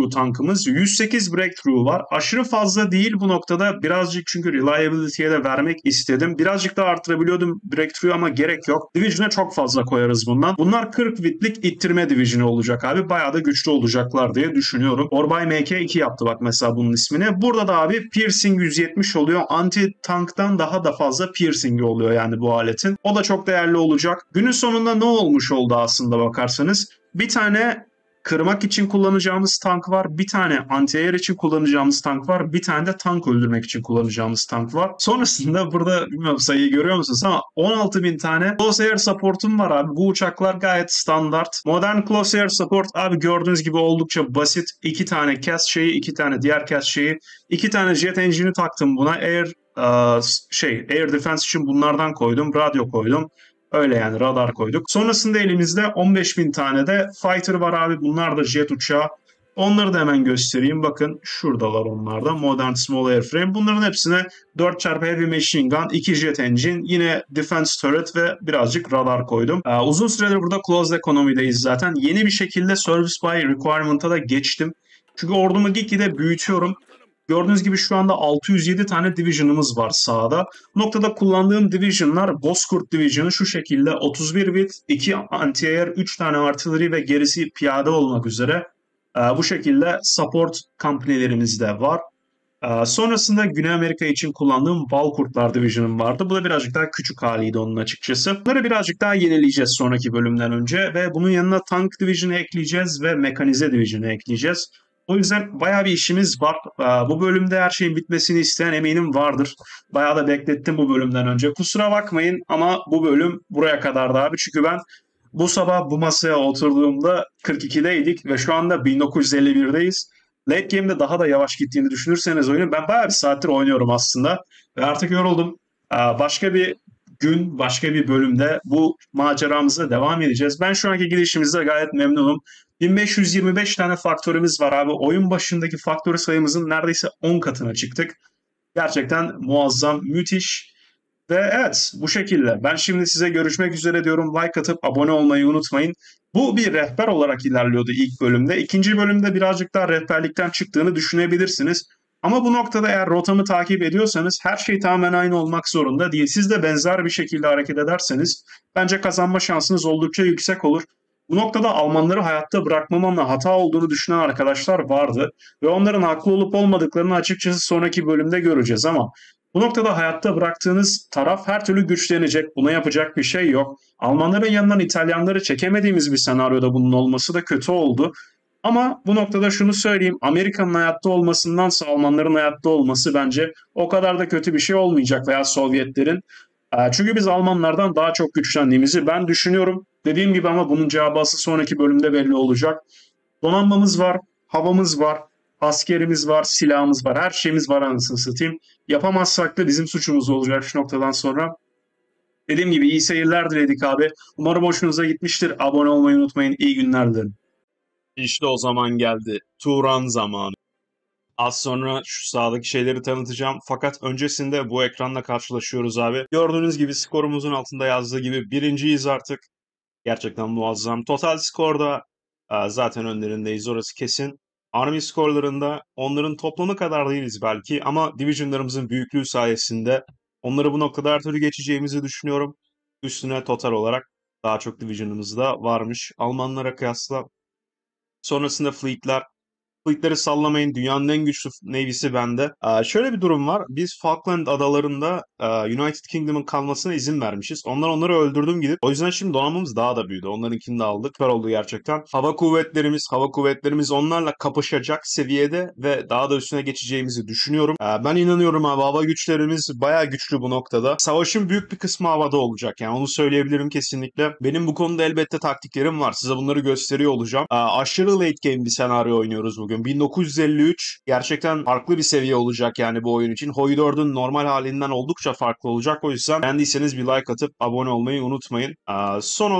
tankımız. yüz sekiz breakthrough var. Aşırı fazla değil bu noktada. Birazcık çünkü reliability'ye de vermek istedim. Birazcık da arttırabiliyordum breakthrough ama gerek yok. Division'e çok fazla koyarız bundan. Bunlar kırk witt'lik ittirme division'ı olacak abi. Bayağı da güçlü olacaklar diye düşünüyorum. Orbay M K iki yaptı bak mesela bunun ismini. Burada da abi piercing yüz yetmiş oluyor. Anti tanktan daha da fazla piercing oluyor yani bu aletin. O da çok değerli olacak. Günün sonunda ne olmuş oldu aslında bakarsanız? Bir tane kırmak için kullanacağımız tank var. Bir tane anti-air için kullanacağımız tank var. Bir tane de tank öldürmek için kullanacağımız tank var. Sonrasında burada bilmiyorum sayıyı görüyor musunuz ama on altı bin tane Close Air Support'um var abi. Bu uçaklar gayet standart. Modern Close Air Support abi gördüğünüz gibi oldukça basit. İki tane C A S şeyi, iki tane diğer C A S şeyi, iki tane jet engine'i taktım buna. Air uh, şey Air Defense için bunlardan koydum. Radyo koydum. Öyle yani radar koyduk. Sonrasında elimizde on beş bin tane de fighter var abi. Bunlar da jet uçağı. Onları da hemen göstereyim. Bakın şuradalar onlar da. Modern Small Airframe. Bunların hepsine dört çarpı Heavy Machine Gun, iki Jet Engine, yine Defense Turret ve birazcık radar koydum. Ee, uzun süredir burada Closed Economy'deyiz zaten. Yeni bir şekilde Service by Requirement'a da geçtim. Çünkü ordumu gitgide büyütüyorum. Gördüğünüz gibi şu anda altı yüz yedi tane division'ımız var sahada. Bu noktada kullandığım division'lar Bozkurt Division'ı şu şekilde otuz bir witt, iki anti-air, üç tane artillery ve gerisi piyade olmak üzere e, bu şekilde support company'lerimiz de var. E, sonrasında Güney Amerika için kullandığım Balkurtlar Division'ım vardı. Bu da birazcık daha küçük haliydi onun açıkçası. Bunları birazcık daha yenileyeceğiz sonraki bölümden önce ve bunun yanına Tank Division'ı ekleyeceğiz ve Mekanize Division'ı ekleyeceğiz. O yüzden bayağı bir işimiz var. Bu bölümde her şeyin bitmesini isteyen eminim vardır. Bayağı da beklettim bu bölümden önce. Kusura bakmayın ama bu bölüm buraya kadardı abi. Çünkü ben bu sabah bu masaya oturduğumda kırk ikideydik ve şu anda bin dokuz yüz elli birdeyiz. Late game'de daha da yavaş gittiğini düşünürseniz oyunu ben bayağı bir saattir oynuyorum aslında. Ve artık yoruldum. Başka bir gün, başka bir bölümde bu maceramıza devam edeceğiz. Ben şu anki gidişimizde gayet memnunum. bin beş yüz yirmi beş tane faktörümüz var abi. Oyun başındaki faktör sayımızın neredeyse on katına çıktık. Gerçekten muazzam, müthiş. Ve evet bu şekilde. Ben şimdi size görüşmek üzere diyorum. Like atıp abone olmayı unutmayın. Bu bir rehber olarak ilerliyordu ilk bölümde. İkinci bölümde birazcık daha rehberlikten çıktığını düşünebilirsiniz. Ama bu noktada eğer rotamı takip ediyorsanız her şey tamamen aynı olmak zorunda değil. Siz de benzer bir şekilde hareket ederseniz bence kazanma şansınız oldukça yüksek olur. Bu noktada Almanları hayatta bırakmamamla hata olduğunu düşünen arkadaşlar vardı. Ve onların haklı olup olmadıklarını açıkçası sonraki bölümde göreceğiz ama bu noktada hayatta bıraktığınız taraf her türlü güçlenecek. Buna yapacak bir şey yok. Almanların yanından İtalyanları çekemediğimiz bir senaryoda bunun olması da kötü oldu. Ama bu noktada şunu söyleyeyim. Amerika'nın hayatta olmasındansa Almanların hayatta olması bence o kadar da kötü bir şey olmayacak veya Sovyetlerin. Çünkü biz Almanlardan daha çok güçlendiğimizi ben düşünüyorum. Dediğim gibi ama bunun cevabı asıl sonraki bölümde belli olacak. Donanmamız var, havamız var, askerimiz var, silahımız var, her şeyimiz var anasını satayım. Yapamazsak da bizim suçumuz olacak şu noktadan sonra. Dediğim gibi iyi seyirler diledik abi. Umarım hoşunuza gitmiştir. Abone olmayı unutmayın. İyi günler dilerim. İşte o zaman geldi. Turan zamanı. Az sonra şu sağdaki şeyleri tanıtacağım. Fakat öncesinde bu ekranla karşılaşıyoruz abi. Gördüğünüz gibi skorumuzun altında yazdığı gibi birinciyiz artık. Gerçekten muazzam. Total skorda e, zaten önlerindeyiz, orası kesin. Army skorlarında onların toplamı kadar değiliz belki ama divisionlarımızın büyüklüğü sayesinde onları bu noktada her türlü geçeceğimizi düşünüyorum. Üstüne total olarak daha çok divisionımız da varmış Almanlara kıyasla. Sonrasında fleetler. Fleetleri sallamayın. Dünyanın en güçlü Navy'si bende. Ee, şöyle bir durum var. Biz Falkland adalarında e, United Kingdom'ın kalmasına izin vermişiz. Onlar onları öldürdüm gidip. O yüzden şimdi donanmamız daha da büyüdü. Onlarınkini de aldık. Süper oldu gerçekten. Hava kuvvetlerimiz, hava kuvvetlerimiz onlarla kapışacak seviyede ve daha da üstüne geçeceğimizi düşünüyorum. Ee, ben inanıyorum abi. Hava güçlerimiz bayağı güçlü bu noktada. Savaşın büyük bir kısmı havada olacak. Yani onu söyleyebilirim kesinlikle. Benim bu konuda elbette taktiklerim var. Size bunları gösteriyor olacağım. Ee, aşırı late game bir senaryo oynuyoruz bugün. bin dokuz yüz elli üç gerçekten farklı bir seviye olacak yani bu oyun için. H O Y dördün normal halinden oldukça farklı olacak. O yüzden beğendiyseniz bir like atıp abone olmayı unutmayın. Ee, son olarak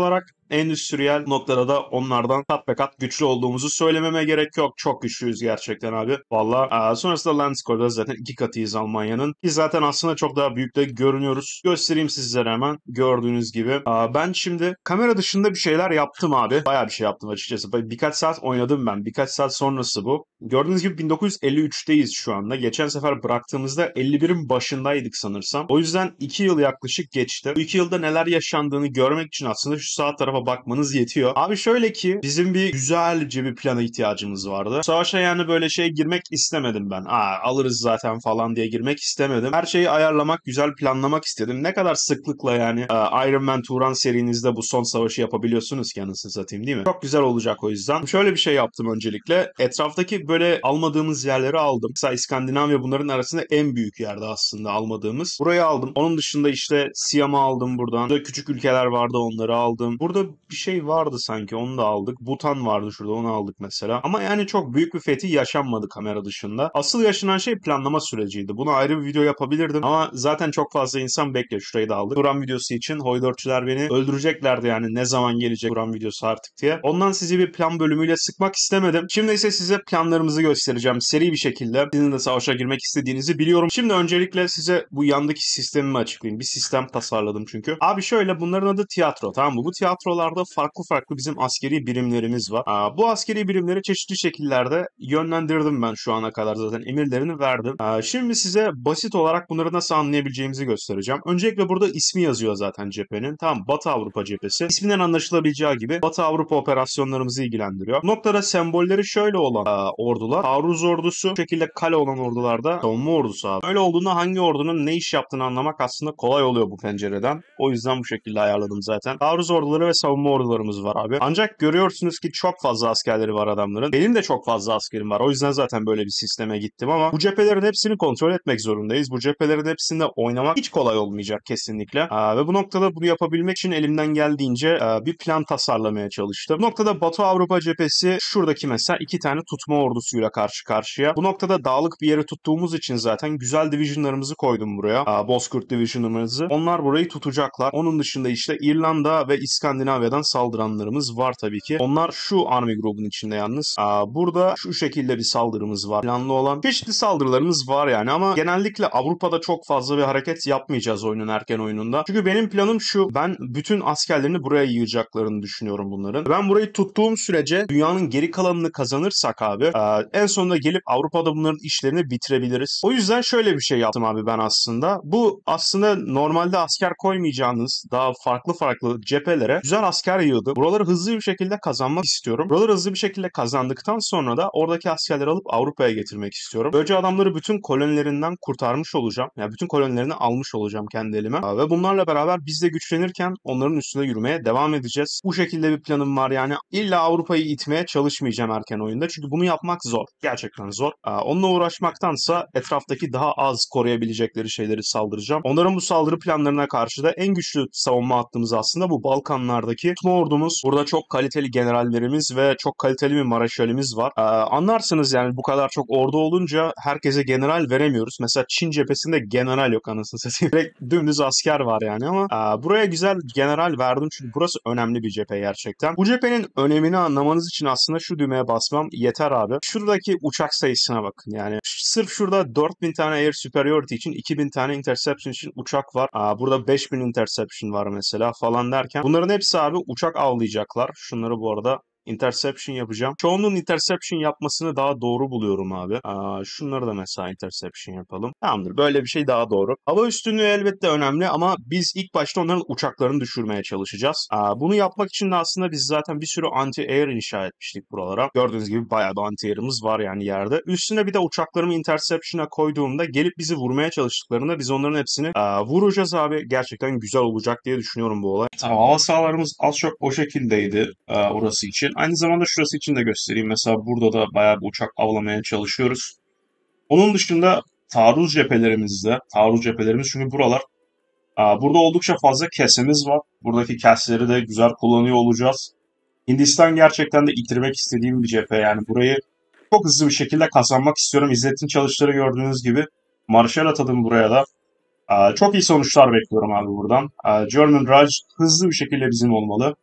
Endüstriyel noktada da onlardan kat be kat güçlü olduğumuzu söylememe gerek yok. Çok güçlüyüz gerçekten abi. Valla sonrasında Land Score'da zaten iki katıyız Almanya'nın. Ki zaten aslında çok daha büyük de görünüyoruz. Göstereyim sizlere hemen. Gördüğünüz gibi. Aa, ben şimdi kamera dışında bir şeyler yaptım abi. Bayağı bir şey yaptım açıkçası. Birkaç saat oynadım ben. Birkaç saat sonrası bu. Gördüğünüz gibi bin dokuz yüz elli üçteyiz şu anda. Geçen sefer bıraktığımızda elli birin başındaydık sanırsam. O yüzden iki yıl yaklaşık geçti. Bu iki yılda neler yaşandığını görmek için aslında şu sağ tarafa bakmanız yetiyor. Abi şöyle ki bizim bir güzelce bir plana ihtiyacımız vardı. Savaşa yani böyle şey girmek istemedim ben. Aa alırız zaten falan diye girmek istemedim. Her şeyi ayarlamak, güzel planlamak istedim. Ne kadar sıklıkla yani e, Iron Man Turan serinizde bu son savaşı yapabiliyorsunuz ki anasını satayım değil mi? Çok güzel olacak o yüzden. Şöyle bir şey yaptım öncelikle. Etraftaki böyle almadığımız yerleri aldım. Mesela İskandinavya bunların arasında en büyük yerde aslında almadığımız. Burayı aldım. Onun dışında işte Siam'ı aldım buradan. Burada küçük ülkeler vardı, onları aldım. Burada bir şey vardı sanki, onu da aldık. Bhutan vardı şurada, onu aldık mesela. Ama yani çok büyük bir fethi yaşanmadı kamera dışında. Asıl yaşanan şey planlama süreciydi. Bunu ayrı bir video yapabilirdim ama zaten çok fazla insan bekliyor. Şurayı da aldık. Turan videosu için Hoydorçular beni öldüreceklerdi yani ne zaman gelecek Turan videosu artık diye. Ondan sizi bir plan bölümüyle sıkmak istemedim. Şimdi ise size planlarımızı göstereceğim seri bir şekilde. Sizin de savaşa girmek istediğinizi biliyorum. Şimdi öncelikle size bu yandaki sistemimi açıklayayım. Bir sistem tasarladım çünkü. Abi şöyle, bunların adı tiyatro, tamam mı? Bu tiyatrolarda farklı farklı bizim askeri birimlerimiz var. Aa, bu askeri birimleri çeşitli şekillerde yönlendirdim ben şu ana kadar, zaten emirlerini verdim. Aa, şimdi size basit olarak bunları nasıl anlayabileceğimizi göstereceğim. Öncelikle burada ismi yazıyor zaten cephenin. Tamam, Batı Avrupa cephesi. İsminden anlaşılabileceği gibi Batı Avrupa operasyonlarımızı ilgilendiriyor. Bu noktada sembolleri şöyle olan aa, ordular. Taarruz ordusu, bu şekilde kale olan ordularda savunma ordusu abi. Öyle olduğunda hangi ordunun ne iş yaptığını anlamak aslında kolay oluyor bu pencereden. O yüzden bu şekilde ayarladım zaten. Taarruz orduları ve savunma ordularımız var abi. Ancak görüyorsunuz ki çok fazla askerleri var adamların. Benim de çok fazla askerim var. O yüzden zaten böyle bir sisteme gittim ama bu cephelerin hepsini kontrol etmek zorundayız. Bu cephelerin hepsinde oynamak hiç kolay olmayacak kesinlikle. Aa, ve bu noktada bunu yapabilmek için elimden geldiğince aa, bir plan tasarlamaya çalıştım. Bu noktada Batı Avrupa cephesi şuradaki mesela iki tane tutma ordusuyla karşı karşıya. Bu noktada dağlık bir yeri tuttuğumuz için zaten güzel divisionlarımızı koydum buraya. Aa, Bozkurt divisionımızı. Onlar burayı tutacaklar. Onun dışında işte İrlanda ve İskandinavya'dan saldıranlarımız var tabii ki. Onlar şu army grubun içinde yalnız. Aa, burada şu şekilde bir saldırımız var. Planlı olan çeşitli saldırılarımız var yani ama genellikle Avrupa'da çok fazla bir hareket yapmayacağız oyunun erken oyununda. Çünkü benim planım şu. Ben bütün askerlerini buraya yığacaklarını düşünüyorum bunların. Ben burayı tuttuğum sürece dünyanın geri kalanını kazanırsak abi e, en sonunda gelip Avrupa'da bunların işlerini bitirebiliriz. O yüzden şöyle bir şey yaptım abi ben aslında. Bu aslında normalde asker koymayacağınız daha farklı farklı cephelere güzel asker yığdım. Buraları hızlı bir şekilde kazanmak istiyorum. Buraları hızlı bir şekilde kazandıktan sonra da oradaki askerleri alıp Avrupa'ya getirmek istiyorum. Böylece adamları bütün kolonilerinden kurtarmış olacağım. Yani bütün kolonilerini almış olacağım kendi elime. Ve bunlarla beraber biz de güçlenirken onların üstüne yürümeye devam edeceğiz. Bu şekilde bir planım var yani. İlla Avrupa'yı itmeye çalışmayacağım erken oyunda. Çünkü bunu yapmak zor. Gerçekten zor. Onunla uğraşmaktansa etraftaki daha az koruyabilecekleri şeyleri saldıracağım. Onların bu saldırı planlarına karşı da en güçlü savunma hattımız aslında bu Balkanlardaki tutma ordumuz. Burada çok kaliteli generallerimiz ve çok kaliteli bir maraşalimiz var. Ee, anlarsınız yani bu kadar çok ordu olunca herkese general veremiyoruz. Mesela Çin cephesinde general yok anasını satayım. Direkt dümdüz asker var yani ama e, buraya güzel general verdim çünkü burası önemli bir cephe gerçekten. Bu cephenin önemini anlamanız için aslında şu düğmeye basmam yeter abi. Şuradaki uçak sayısına bakın yani. Sırf şurada dört bin tane air superiority için iki bin tane interception için uçak var. Aa, burada beş bin interception var mesela falan derken. Bunların hepsi abi uçak avlayacaklar. Şunları bu arada interception yapacağım. Çoğunluğun interception yapmasını daha doğru buluyorum abi. Aa, şunları da mesela interception yapalım. Tamamdır. Böyle bir şey daha doğru. Hava üstünlüğü elbette önemli ama biz ilk başta onların uçaklarını düşürmeye çalışacağız. Aa, bunu yapmak için de aslında biz zaten bir sürü anti-air inşa etmiştik buralara. Gördüğünüz gibi bayağı bir anti-air'ımız var yani yerde. Üstüne bir de uçaklarımı interception'a koyduğumda gelip bizi vurmaya çalıştıklarında biz onların hepsini aa, vuracağız abi. Gerçekten güzel olacak diye düşünüyorum bu olay. Tamam, hava sahalarımız az çok o şekildeydi aa, orası için. Aynı zamanda şurası için de göstereyim. Mesela burada da bayağı bir uçak avlamaya çalışıyoruz. Onun dışında taarruz cephelerimizde, taarruz cephelerimiz çünkü buralar, burada oldukça fazla kesemiz var. Buradaki kesleri de güzel kullanıyor olacağız. Hindistan gerçekten de itirmek istediğim bir cephe. Yani burayı çok hızlı bir şekilde kazanmak istiyorum. İzzettin Çalışlar'ı gördüğünüz gibi marşal atadım buraya da. Çok iyi sonuçlar bekliyorum abi buradan. German Raj hızlı bir şekilde bizim olmalı.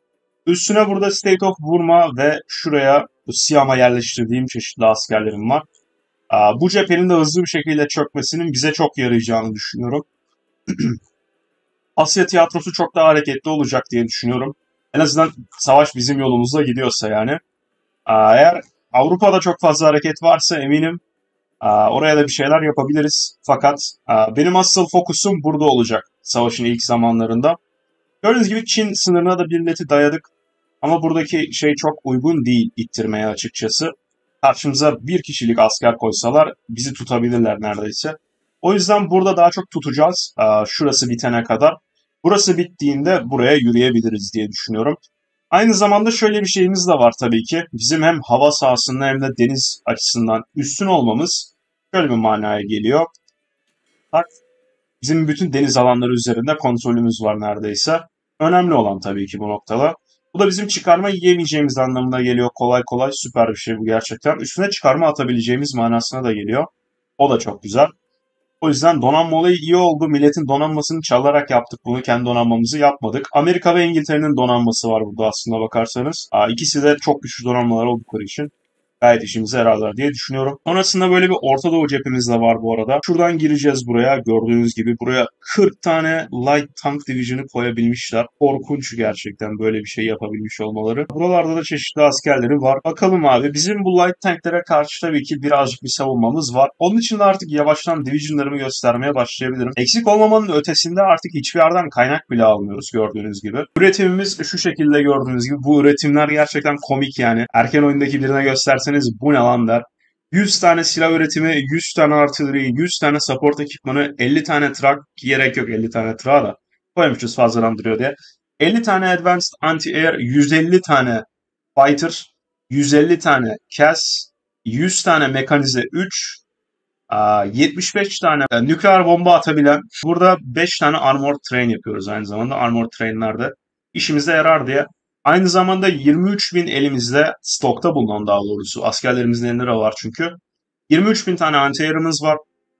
Üstüne burada State of Burma ve şuraya bu Siam'a yerleştirdiğim çeşitli askerlerim var. Aa, bu cephenin de hızlı bir şekilde çökmesinin bize çok yarayacağını düşünüyorum. Asya tiyatrosu çok daha hareketli olacak diye düşünüyorum. En azından savaş bizim yolumuzda gidiyorsa yani. Aa, eğer Avrupa'da çok fazla hareket varsa eminim aa, oraya da bir şeyler yapabiliriz. Fakat aa, benim asıl fokusum burada olacak savaşın ilk zamanlarında. Gördüğünüz gibi Çin sınırına da bir milleti dayadık. Ama buradaki şey çok uygun değil ittirmeye açıkçası. Karşımıza bir kişilik asker koysalar bizi tutabilirler neredeyse. O yüzden burada daha çok tutacağız. Aa, şurası bitene kadar. Burası bittiğinde buraya yürüyebiliriz diye düşünüyorum. Aynı zamanda şöyle bir şeyimiz de var tabii ki. Bizim hem hava sahasında hem de deniz açısından üstün olmamız şöyle bir manaya geliyor. Bak, bizim bütün deniz alanları üzerinde kontrolümüz var neredeyse. Önemli olan tabii ki bu noktada. Bu da bizim çıkarma yiyemeyeceğimiz anlamına geliyor. Kolay kolay süper bir şey bu gerçekten. Üstüne çıkarma atabileceğimiz manasına da geliyor. O da çok güzel. O yüzden donanma olayı iyi oldu. Milletin donanmasını çalarak yaptık bunu. Kendi donanmamızı yapmadık. Amerika ve İngiltere'nin donanması var burada aslında bakarsanız. Aa, ikisi de çok güçlü donanmalar oldukları için gayet işimize yararlar diye düşünüyorum. Sonrasında böyle bir Orta Doğu cephemiz de var bu arada. Şuradan gireceğiz buraya. Gördüğünüz gibi buraya kırk tane Light Tank Division'ı koyabilmişler. Korkunç gerçekten böyle bir şey yapabilmiş olmaları. Buralarda da çeşitli askerleri var. Bakalım abi, bizim bu Light Tank'lere karşı tabii ki birazcık bir savunmamız var. Onun için de artık yavaştan Division'larımı göstermeye başlayabilirim. Eksik olmamanın ötesinde artık hiçbir yerden kaynak bile almıyoruz gördüğünüz gibi. Üretimimiz şu şekilde gördüğünüz gibi. Bu üretimler gerçekten komik yani. Erken oyundaki birine gösterseniz bu ne lan der. yüz tane silah üretimi, yüz tane artilleri, yüz tane support ekipmanı, elli tane truck, gerek yok elli tane truck'a da koymuşuz fazladan duruyor diye. elli tane advanced anti-air, yüz elli tane fighter, yüz elli tane C A S, yüz tane mekanize üç, yetmiş beş tane nükleer bomba atabilen, burada beş tane armor train yapıyoruz aynı zamanda. Armor trainler de işimize yarar diye. Aynı zamanda yirmi üç bin elimizde stokta bulunan, daha doğrusu askerlerimizin elinde var çünkü. yirmi üç bin tane anti-air'ımız var.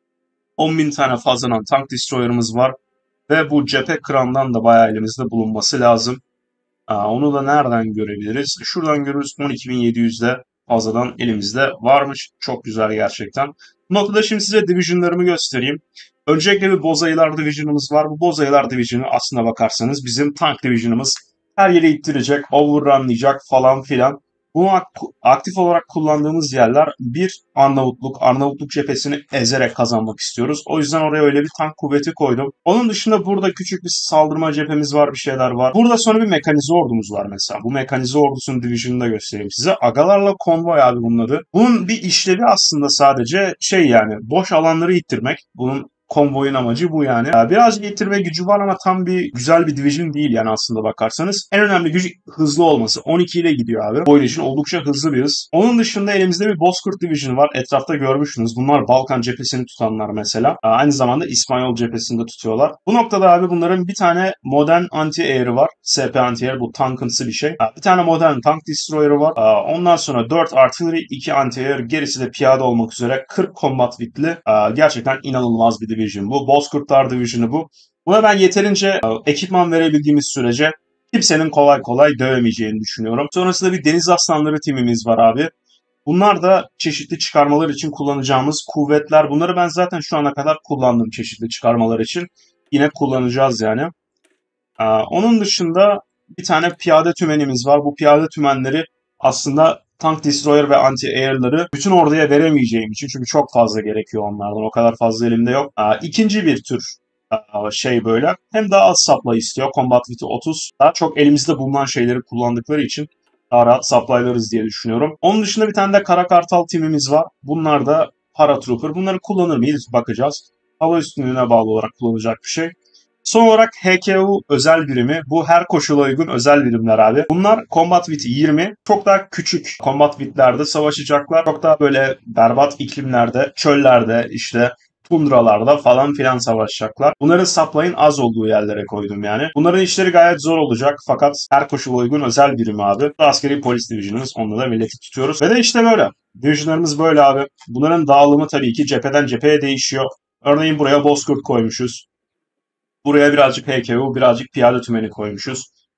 on bin tane fazladan tank destroyer'ımız var. Ve bu cephe kırandan da bayağı elimizde bulunması lazım. Aa, onu da nereden görebiliriz? Şuradan görürüz, on iki bin yedi yüzde fazladan elimizde varmış. Çok güzel gerçekten. Bu noktada şimdi size division'larımı göstereyim. Öncelikle bir Bozayılar Division'ımız var. Bu Bozayılar Division'ı aslına bakarsanız bizim tank division'ımız. Her yere ittirecek, overrunlayacak falan filan. Bunu aktif olarak kullandığımız yerler, bir Arnavutluk, Arnavutluk cephesini ezerek kazanmak istiyoruz. O yüzden oraya öyle bir tank kuvveti koydum. Onun dışında burada küçük bir saldırma cephemiz var, bir şeyler var. Burada sonra bir mekanize ordumuz var mesela. Bu mekanize ordusunun division'ını da göstereyim size. Agalarla konvoy abi bunun adı. Bunun bir işlevi aslında sadece şey yani boş alanları ittirmek. Bunun konvoyun amacı bu yani. Birazcık ittirme gücü var ama tam bir güzel bir division değil yani aslında bakarsanız. En önemli gücü hızlı olması. on iki ile gidiyor abi. Oyun için oldukça hızlı bir hız. Onun dışında elimizde bir Bozkurt Division var. Etrafta görmüşsünüz. Bunlar Balkan cephesini tutanlar mesela. Aynı zamanda İspanyol cephesini de tutuyorlar. Bu noktada abi bunların bir tane modern anti-air'ı var. S P anti-air, bu tankımsı bir şey. Bir tane modern tank destroyer'ı var. Ondan sonra dört artillery, iki anti-air, gerisi de piyade olmak üzere kırk combat bitli. Gerçekten inanılmaz bir division bu. Bozkurtlar Division'ı bu. Buna ben yeterince ekipman verebildiğimiz sürece kimsenin kolay kolay dövemeyeceğini düşünüyorum. Sonrasında bir Deniz Aslanları timimiz var abi. Bunlar da çeşitli çıkarmalar için kullanacağımız kuvvetler. Bunları ben zaten şu ana kadar kullandım çeşitli çıkarmalar için. Yine kullanacağız yani. Onun dışında bir tane piyade tümenimiz var. Bu piyade tümenleri aslında tank destroyer ve anti-air'ları bütün orduya veremeyeceğim için, çünkü çok fazla gerekiyor onlardan. O kadar fazla elimde yok. İkinci bir tür şey böyle. Hem daha az supply istiyor. Combat Wit'i otuz. Daha çok elimizde bulunan şeyleri kullandıkları için daha rahat supply'larız diye düşünüyorum. Onun dışında bir tane de Kara Kartal timimiz var. Bunlar da paratrooper. Bunları kullanır mıyız? Bakacağız. Hava üstünlüğüne bağlı olarak kullanacak bir şey. Son olarak H K U özel birimi. Bu her koşula uygun özel birimler abi. Bunlar Combat Wit yirmi. Çok daha küçük Combat Wit'lerde savaşacaklar. Çok daha böyle berbat iklimlerde, çöllerde, işte tundralarda falan filan savaşacaklar. Bunların supply'ın az olduğu yerlere koydum yani. Bunların işleri gayet zor olacak fakat her koşula uygun özel birimi abi. Askeri polis division'ımız. Onunla da milleti tutuyoruz. Ve de işte böyle. Division'larımız böyle abi. Bunların dağılımı tabii ki cepheden cepheye değişiyor. Örneğin buraya Bozkurt koymuşuz. Buraya birazcık H K U, birazcık piyade tümeni koymuşuz.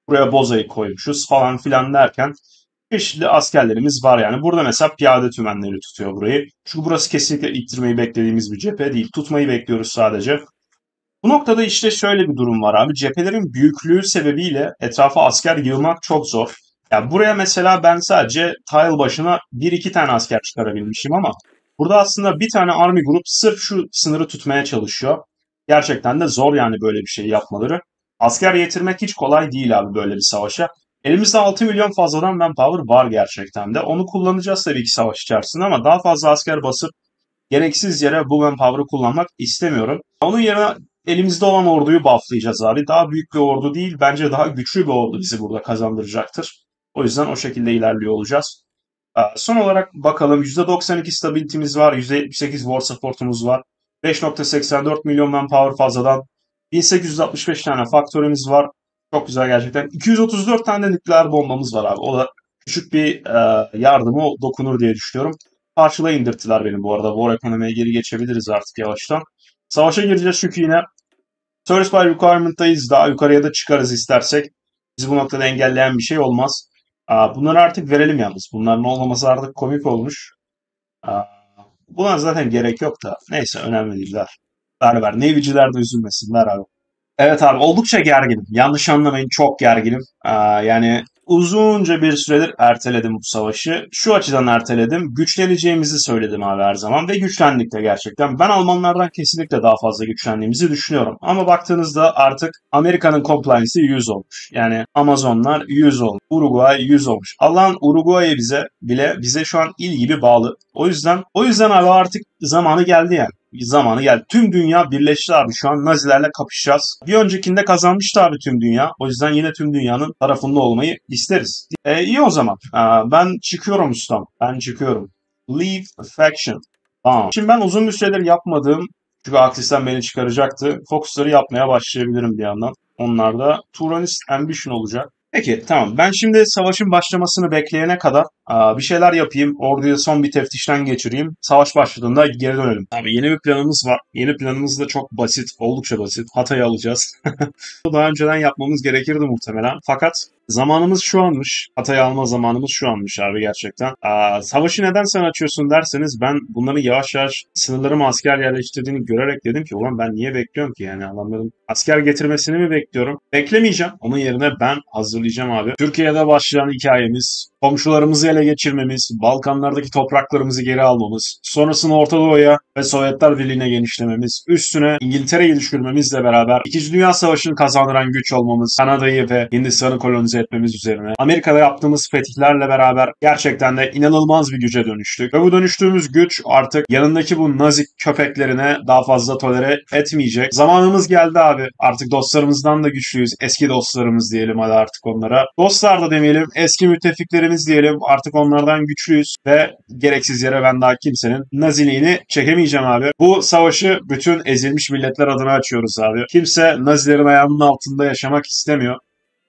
Buraya Boza'yı koymuşuz falan filan derken çeşitli askerlerimiz var yani. Burada mesela piyade tümenleri tutuyor burayı. Çünkü burası kesinlikle ittirmeyi beklediğimiz bir cephe değil. Tutmayı bekliyoruz sadece. Bu noktada işte şöyle bir durum var abi. Cephelerin büyüklüğü sebebiyle etrafa asker yığmak çok zor. Ya buraya mesela ben sadece tile başına bir iki tane asker çıkarabilmişim ama burada aslında bir tane army grup sırf şu sınırı tutmaya çalışıyor. Gerçekten de zor yani böyle bir şey yapmaları. Asker getirmek hiç kolay değil abi böyle bir savaşa. Elimizde altı milyon fazladan manpower var gerçekten de. Onu kullanacağız tabii ki savaş içerisinde ama daha fazla asker basıp gereksiz yere bu manpower'ı kullanmak istemiyorum. Onun yerine elimizde olan orduyu bufflayacağız abi. Daha büyük bir ordu değil, bence daha güçlü bir ordu bizi burada kazandıracaktır. O yüzden o şekilde ilerliyor olacağız. Ee, Son olarak bakalım yüzde doksan iki stability'miz var, yüzde yetmiş sekiz war support'umuz var. beş nokta seksen dört milyon manpower fazladan bin sekiz yüz altmış beş tane faktörümüz var. Çok güzel gerçekten. iki yüz otuz dört tane nükleer bombamız var abi. O da küçük bir e, yardımı dokunur diye düşünüyorum. Karşıla indirttiler beni bu arada. War ekonomiye geri geçebiliriz artık yavaştan. Savaşa gireceğiz çünkü yine Service by Requirement'tayız. Daha yukarıya da çıkarız istersek. Bizi bu noktada engelleyen bir şey olmaz. Aa, bunları artık verelim yalnız. Bunların olmaması artık komik olmuş. Aa, buna zaten gerek yok da. Neyse önemli değiller. Ver ver. Navy'ciler de üzülmesinler abi. Evet abi oldukça gerginim. Yanlış anlamayın çok gerginim. Aa, yani uzunca bir süredir erteledim bu savaşı. Şu açıdan erteledim. Güçleneceğimizi söyledim abi her zaman ve güçlendik de gerçekten. Ben Almanlardan kesinlikle daha fazla güçlendiğimizi düşünüyorum. Ama baktığınızda artık Amerika'nın compliance'i yüz olmuş. Yani Amazonlar yüz olmuş. Uruguay yüz olmuş. Allah'ın Uruguay'ı bize bile bize şu an il gibi bağlı. O yüzden o yüzden abi artık zamanı geldi yani. Zamanı geldi. Tüm dünya birleşti abi. Şu an Nazilerle kapışacağız. Bir öncekinde kazanmıştı abi tüm dünya. O yüzden yine tüm dünyanın tarafında olmayı isteriz. E, iyi o zaman. Aa, ben çıkıyorum ustam. Ben çıkıyorum. Leave faction. Tamam. Şimdi ben uzun bir süredir yapmadığım çünkü Axis'ten beni çıkaracaktı. Focus'ları yapmaya başlayabilirim bir yandan. Onlar da Turanist Ambition olacak. Peki tamam. Ben şimdi savaşın başlamasını bekleyene kadar aa, bir şeyler yapayım. Orduyu son bir teftişten geçireyim. Savaş başladığında geri dönelim. Abi yeni bir planımız var. Yeni planımız da çok basit. Oldukça basit. Hatay'ı alacağız. Daha önceden yapmamız gerekirdi muhtemelen. Fakat zamanımız şu anmış. Hatay'ı alma zamanımız şu anmış abi gerçekten. Aa, savaşı neden sen açıyorsun derseniz ben bunların yavaş yavaş sınırlarıma asker yerleştirdiğini görerek dedim ki ulan ben niye bekliyorum ki yani adamların asker getirmesini mi bekliyorum? Beklemeyeceğim. Onun yerine ben hazırlayacağım abi. Türkiye'de başlayan hikayemiz, komşularımızı ele geçirmemiz, Balkanlardaki topraklarımızı geri almamız, sonrasında Orta Doğu'ya ve Sovyetler Birliği'ne genişlememiz, üstüne İngiltere'yi düşürmemizle beraber İkinci Dünya Savaşı'nı kazandıran güç olmamız, Kanada'yı ve Hindistan'ı kolonize etmemiz üzerine, Amerika'da yaptığımız fetihlerle beraber gerçekten de inanılmaz bir güce dönüştük. Ve bu dönüştüğümüz güç artık yanındaki bu nazik köpeklerine daha fazla tolere etmeyecek. Zamanımız geldi abi. Artık dostlarımızdan da güçlüyüz. Eski dostlarımız diyelim hadi artık onlara. Dostlar da demeyelim, eski müttefiklerimiz diyelim. Artık onlardan güçlüyüz ve gereksiz yere ben daha kimsenin naziliğini çekemeyeceğim abi. Bu savaşı bütün ezilmiş milletler adına açıyoruz abi. Kimse Nazilerin ayağının altında yaşamak istemiyor.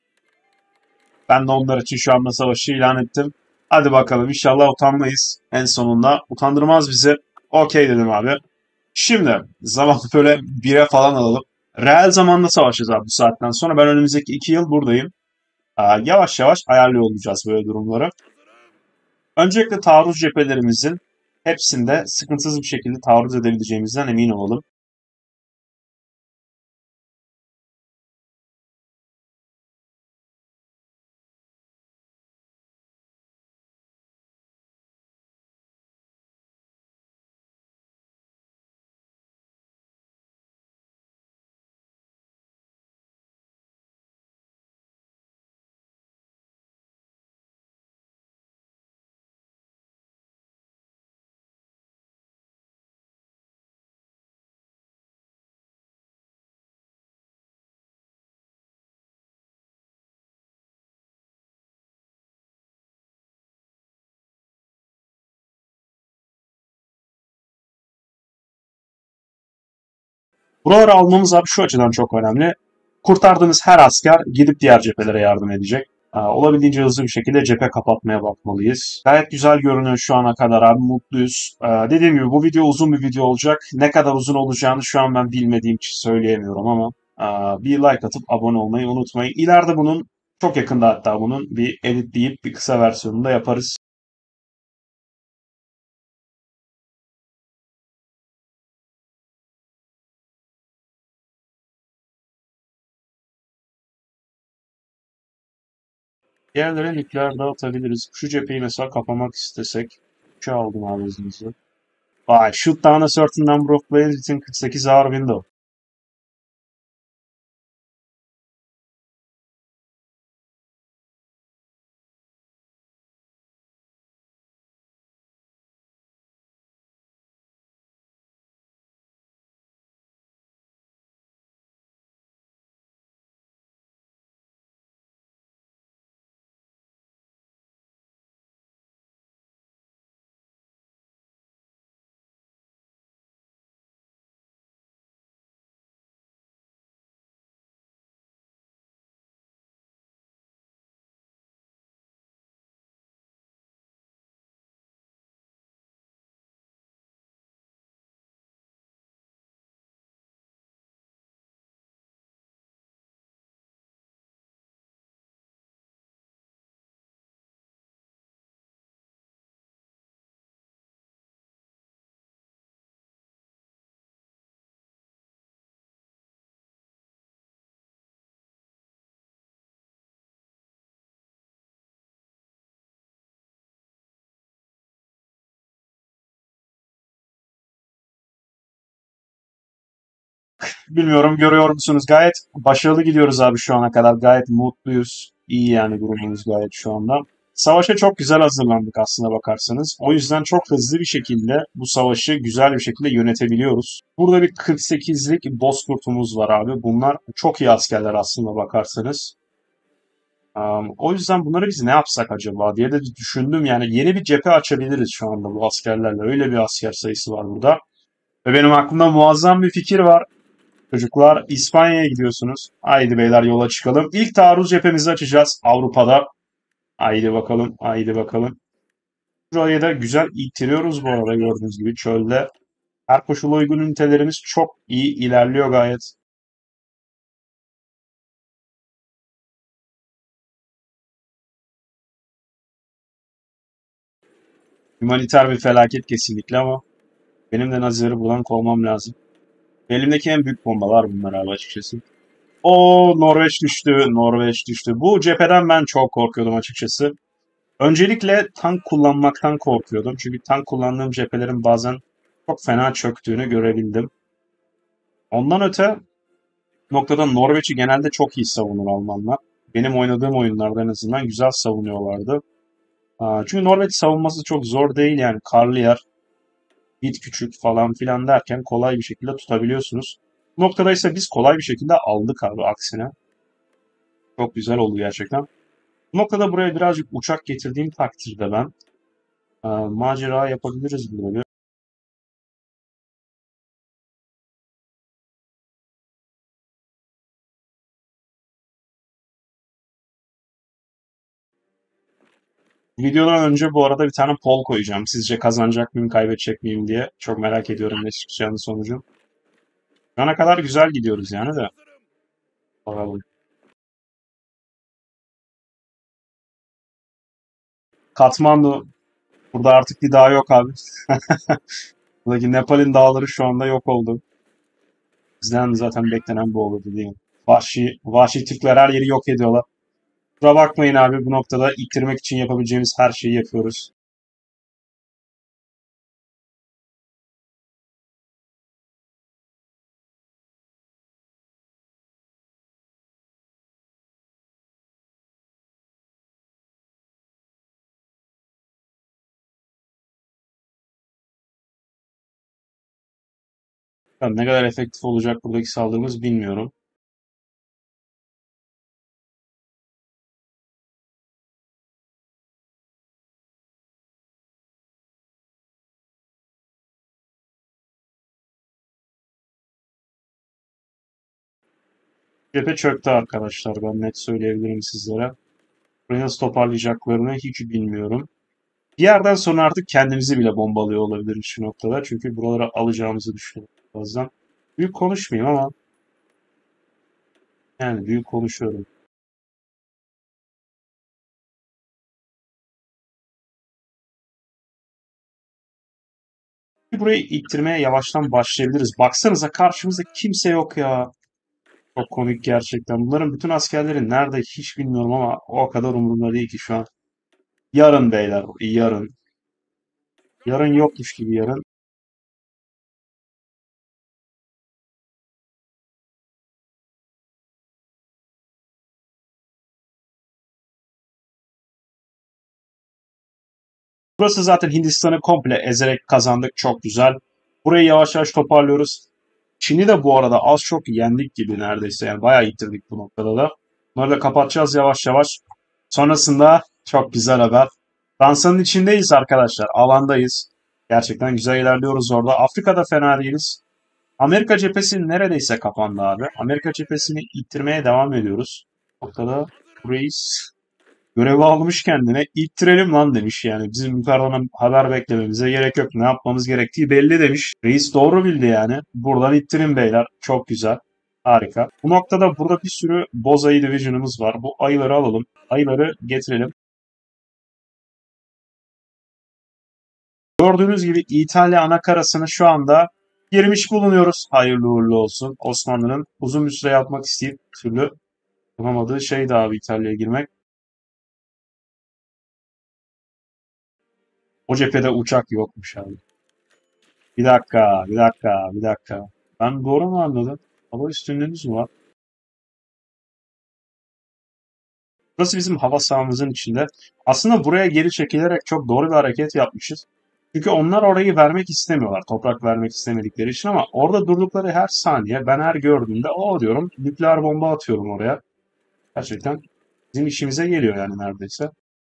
Ben de onlar için şu anda savaşı ilan ettim. Hadi bakalım inşallah utanmayız en sonunda. Utandırmaz bizi. Okey dedim abi. Şimdi zaman böyle bire falan alalım. Reel zamanda savaşacağız abi bu saatten sonra. Ben önümüzdeki iki yıl buradayım. Aa, yavaş yavaş ayarlıyor olacağız böyle durumları. Öncelikle taarruz cephelerimizin hepsinde sıkıntısız bir şekilde taarruz edebileceğimizden emin olalım. Buraları almamız abi şu açıdan çok önemli. Kurtardığımız her asker gidip diğer cephelere yardım edecek. Aa, olabildiğince hızlı bir şekilde cephe kapatmaya bakmalıyız. Gayet güzel görünüyor şu ana kadar abi mutluyuz. Aa, dediğim gibi bu video uzun bir video olacak. Ne kadar uzun olacağını şu an ben bilmediğim için söyleyemiyorum ama aa, bir like atıp abone olmayı unutmayın. İleride bunun Çok yakında hatta bunun bir editleyip bir kısa versiyonunu da yaparız. Diğerlere nükleer dağıtabiliriz. Şu cepheyi mesela kapamak istesek. Şu aldım abi hızımızı. Vay, shoot down a certain number of players within kırk sekiz hour window. Bilmiyorum, görüyor musunuz? Gayet başarılı gidiyoruz abi şu ana kadar. Gayet mutluyuz. İyi yani durumumuz gayet şu anda. Savaşa çok güzel hazırlandık aslında bakarsanız. O yüzden çok hızlı bir şekilde bu savaşı güzel bir şekilde yönetebiliyoruz. Burada bir kırk sekizlik bozkurtumuz var abi. Bunlar çok iyi askerler aslında bakarsanız. Um, o yüzden bunları biz ne yapsak acaba diye de düşündüm. Yani yeni bir cephe açabiliriz şu anda bu askerlerle. Öyle bir asker sayısı var burada. Ve benim aklımda muazzam bir fikir var. Çocuklar, İspanya'ya gidiyorsunuz. Haydi beyler, yola çıkalım. İlk taarruz cephemizi açacağız Avrupa'da. Haydi bakalım, haydi bakalım. Burayı da güzel ittiriyoruz bu arada, gördüğünüz gibi çölde. Her koşula uygun ünitelerimiz çok iyi ilerliyor gayet. Humaniter bir felaket kesinlikle ama benim de Nazileri buradan kovmam lazım. Elimdeki en büyük bombalar bunlar abi açıkçası. O Norveç düştü, Norveç düştü. Bu cepheden ben çok korkuyordum açıkçası. Öncelikle tank kullanmaktan korkuyordum. Çünkü tank kullandığım cephelerin bazen çok fena çöktüğünü görebildim. Ondan öte noktada Norveç'i genelde çok iyi savunur Almanlar. Benim oynadığım oyunlarda en azından güzel savunuyorlardı. Aa, Çünkü Norveç savunması çok zor değil yani. Karlı yer, bit küçük falan filan derken kolay bir şekilde tutabiliyorsunuz. Bu noktada ise biz kolay bir şekilde aldık abi aksine. Çok güzel oldu gerçekten. Bu noktada buraya birazcık uçak getirdiğim takdirde ben aa, macera yapabiliriz burada. Videodan önce bu arada bir tane poll koyacağım. Sizce kazanacak mıyım, kaybedecek miyim diye. Çok merak ediyorum ne çıkacağını sonucu. Şu ana kadar güzel gidiyoruz yani de. Bakalım. Katmandu. Burada artık bir dağ yok abi. Buradaki Nepal'in dağları şu anda yok oldu. Bizden zaten beklenen bu olurdu değil mi? Vahşi, vahşi Türkler her yeri yok ediyorlar. Kusura bakmayın abi, bu noktada ittirmek için yapabileceğimiz her şeyi yapıyoruz. Yani ne kadar efektif olacak buradaki saldırımız bilmiyorum. Cephe çöktü arkadaşlar, ben net söyleyebilirim sizlere. Burayı nasıl toparlayacaklarını hiç bilmiyorum. Bir yerden sonra artık kendimizi bile bombalıyor olabiliriz şu noktada. Çünkü buralara alacağımızı düşünüyorum birazdan. Büyük konuşmayayım ama yani büyük konuşuyorum. Burayı ittirmeye yavaştan başlayabiliriz. Baksanıza karşımızda kimse yok ya. Çok komik gerçekten. Bunların bütün askerleri nerede hiç bilmiyorum ama o kadar umurumda değil ki şu an. Yarın beyler, yarın. Yarın yokmuş gibi yarın. Burası zaten Hindistan'ı komple ezerek kazandık. Çok güzel. Burayı yavaş yavaş toparlıyoruz. Çin'i de bu arada az çok yendik gibi neredeyse. Yani bayağı ittirdik bu noktada da. Bunları da kapatacağız yavaş yavaş. Sonrasında çok güzel haber. Fransa'nın içindeyiz arkadaşlar. Alandayız. Gerçekten güzel ilerliyoruz orada. Afrika'da fena değiliz. Amerika cephesi neredeyse kapandı abi. Amerika cephesini ittirmeye devam ediyoruz. Bu noktada reis görevi almış kendine. İttirelim lan demiş yani. Bizim yukarıdan haber beklememize gerek yok. Ne yapmamız gerektiği belli demiş. Reis doğru bildi yani. Buradan ittirin beyler. Çok güzel. Harika. Bu noktada burada bir sürü boz ayı division'ımız var. Bu ayıları alalım. Ayıları getirelim. Gördüğünüz gibi İtalya anakarasını şu anda girmiş bulunuyoruz. Hayırlı uğurlu olsun. Osmanlı'nın uzun bir süre yapmak isteyip bir türlü yapamadığı şeydi abi İtalya'ya girmek. O cephede uçak yokmuş abi. Bir dakika, bir dakika, bir dakika. Ben doğru mu anladım? Hava üstünlüğümüz mü var? Burası bizim hava sahamızın içinde. Aslında buraya geri çekilerek çok doğru bir hareket yapmışız. Çünkü onlar orayı vermek istemiyorlar. Toprak vermek istemedikleri için ama orada durdukları her saniye ben her gördüğümde o diyorum nükleer bomba atıyorum oraya. Gerçekten bizim işimize geliyor yani neredeyse.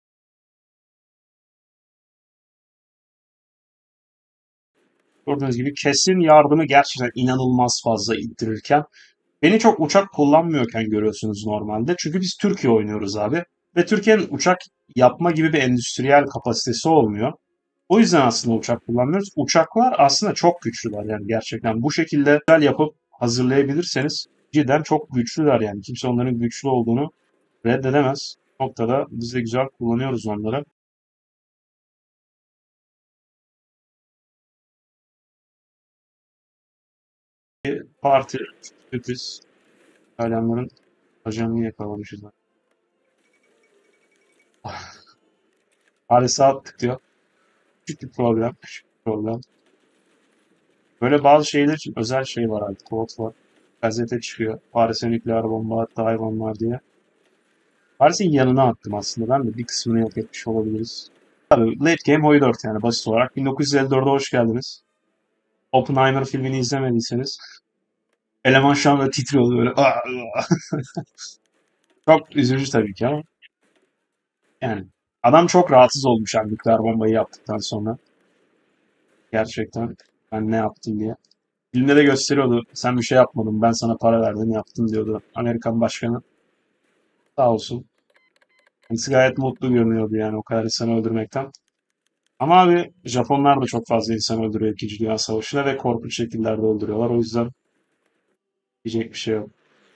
Gördüğünüz gibi kesin yardımı gerçekten inanılmaz fazla ittirirken beni çok uçak kullanmıyorken görüyorsunuz normalde. Çünkü biz Türkiye oynuyoruz abi. Ve Türkiye'nin uçak yapma gibi bir endüstriyel kapasitesi olmuyor. O yüzden aslında uçak kullanmıyoruz. Uçaklar aslında çok güçlüler yani gerçekten. Bu şekilde güzel yapıp hazırlayabilirseniz cidden çok güçlüler yani. Kimse onların güçlü olduğunu reddedemez. Bu noktada biz de güzel kullanıyoruz onları. Parti sürpriz. İtalyanların ajanını yakalamışız. Paris'e attık diyor. Küçük bir problem. Küçük bir problem. Böyle bazı şeyler için özel şey var abi. Kod var. Gazete çıkıyor. Paris'e nükleer bomba attı hayvanlar diye. Paris'in yanına attım aslında. Ben de bir kısmını yok etmiş olabiliriz. Tabii Late Game Hoy dört yani basit olarak. bin dokuz yüz elli dörde hoş geldiniz. Oppenheimer filmini izlemediyseniz. Eleman şu anda titriyordu böyle. Çok üzücü tabii ki ama. Yani adam çok rahatsız olmuş yani nükleer bombayı yaptıktan sonra. Gerçekten ben ne yaptım diye. Filmde de gösteriyordu. Sen bir şey yapmadın. Ben sana para verdim yaptın diyordu. Amerikan başkanı. Sağ olsun. Kendisi gayet mutlu görünüyordu yani o kadar insanı öldürmekten. Ama abi Japonlar da çok fazla insan öldürüyor İkinci Dünya Savaşı'nda ve korkunç şekillerde öldürüyorlar. O yüzden diyecek bir şey yok.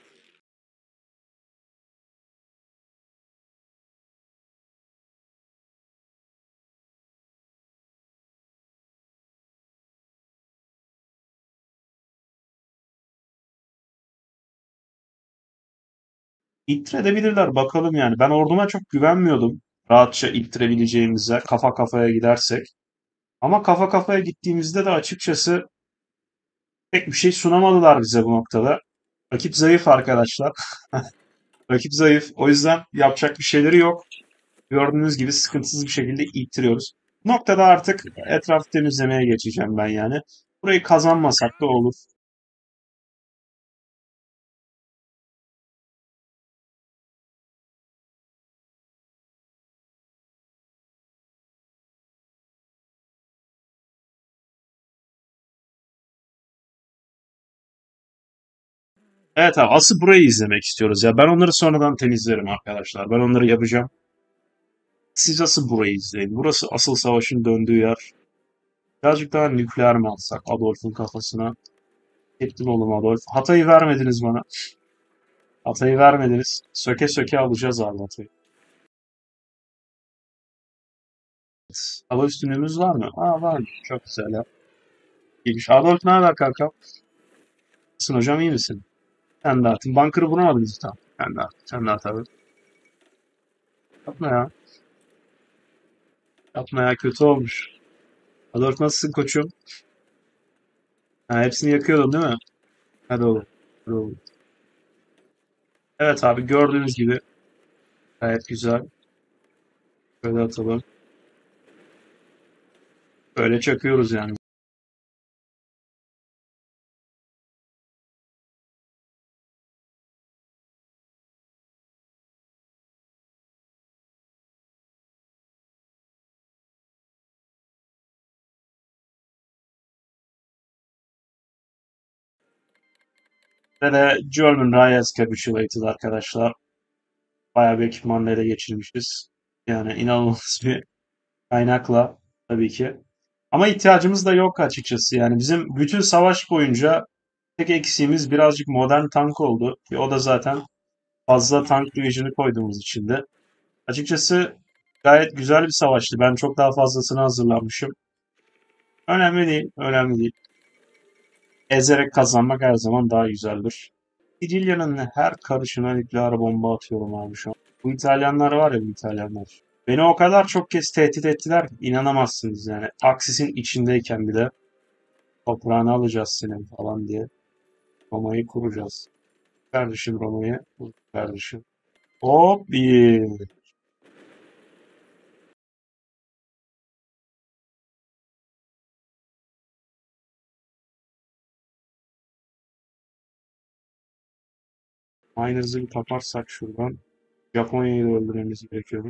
İttirebilirler bakalım yani. Ben orduma çok güvenmiyordum. Rahatça ittirebileceğimize kafa kafaya gidersek. Ama kafa kafaya gittiğimizde de açıkçası pek bir şey sunamadılar bize bu noktada. Rakip zayıf arkadaşlar. Rakip zayıf. O yüzden yapacak bir şeyleri yok. Gördüğünüz gibi sıkıntısız bir şekilde ittiriyoruz. Bu noktada artık etraf temizlemeye geçeceğim ben yani. Burayı kazanmasak da olur. Evet abi asıl burayı izlemek istiyoruz ya. Ben onları sonradan temizlerim arkadaşlar. Ben onları yapacağım. Siz asıl burayı izleyin. Burası asıl savaşın döndüğü yer. Birazcık daha nükleer mi alsak Adolf'un kafasına? Etkin oğlum Adolf. Hatay'ı vermediniz bana. Hatay'ı vermediniz. Söke söke alacağız abi Hatay'ı. Hava üstünlüğümüz var mı? Aa var. Çok güzel ya. İyiymiş. Adolf ne haber kanka? Nasılsın hocam, iyi misin? Sen de atın. Bunker'ı vuramadınız tamam. Sen de at. Sen de at abi. Yapma ya. Yapma ya, kötü olmuş. Adolf nasılsın koçum? Ha, hepsini yakıyordun değil mi? Hadi oğlum. Hadi oğlum. Evet abi, gördüğünüz gibi gayet güzel. Böyle atalım. Böyle çakıyoruz yani. Ve de German Reyes Capitulated arkadaşlar. Bayağı bir ekipmanla ele geçirmişiz. Yani inanılmaz bir kaynakla tabii ki. Ama ihtiyacımız da yok açıkçası. Yani bizim bütün savaş boyunca tek eksiğimiz birazcık modern tank oldu. Ki o da zaten fazla tank division'ı koyduğumuz için de. Açıkçası gayet güzel bir savaştı. Ben çok daha fazlasını hazırlanmışım. Önemli değil, önemli değil. Ezerek kazanmak her zaman daha güzeldir. Sicilya'nın her karışına nükleer bomba atıyorum abi şu an. Bu İtalyanlar var ya, bu İtalyanlar. Beni o kadar çok kez tehdit ettiler ki inanamazsınız yani. Aksisin içindeyken bir de toprağını alacağız senin falan diye. Roma'yı kuracağız. Kardeşim Roma'yı. Kur kardeşim. Hop bir. Aynı hızı bir kaparsak şuradan. Japonya'yı da öldürmemiz gerekiyor.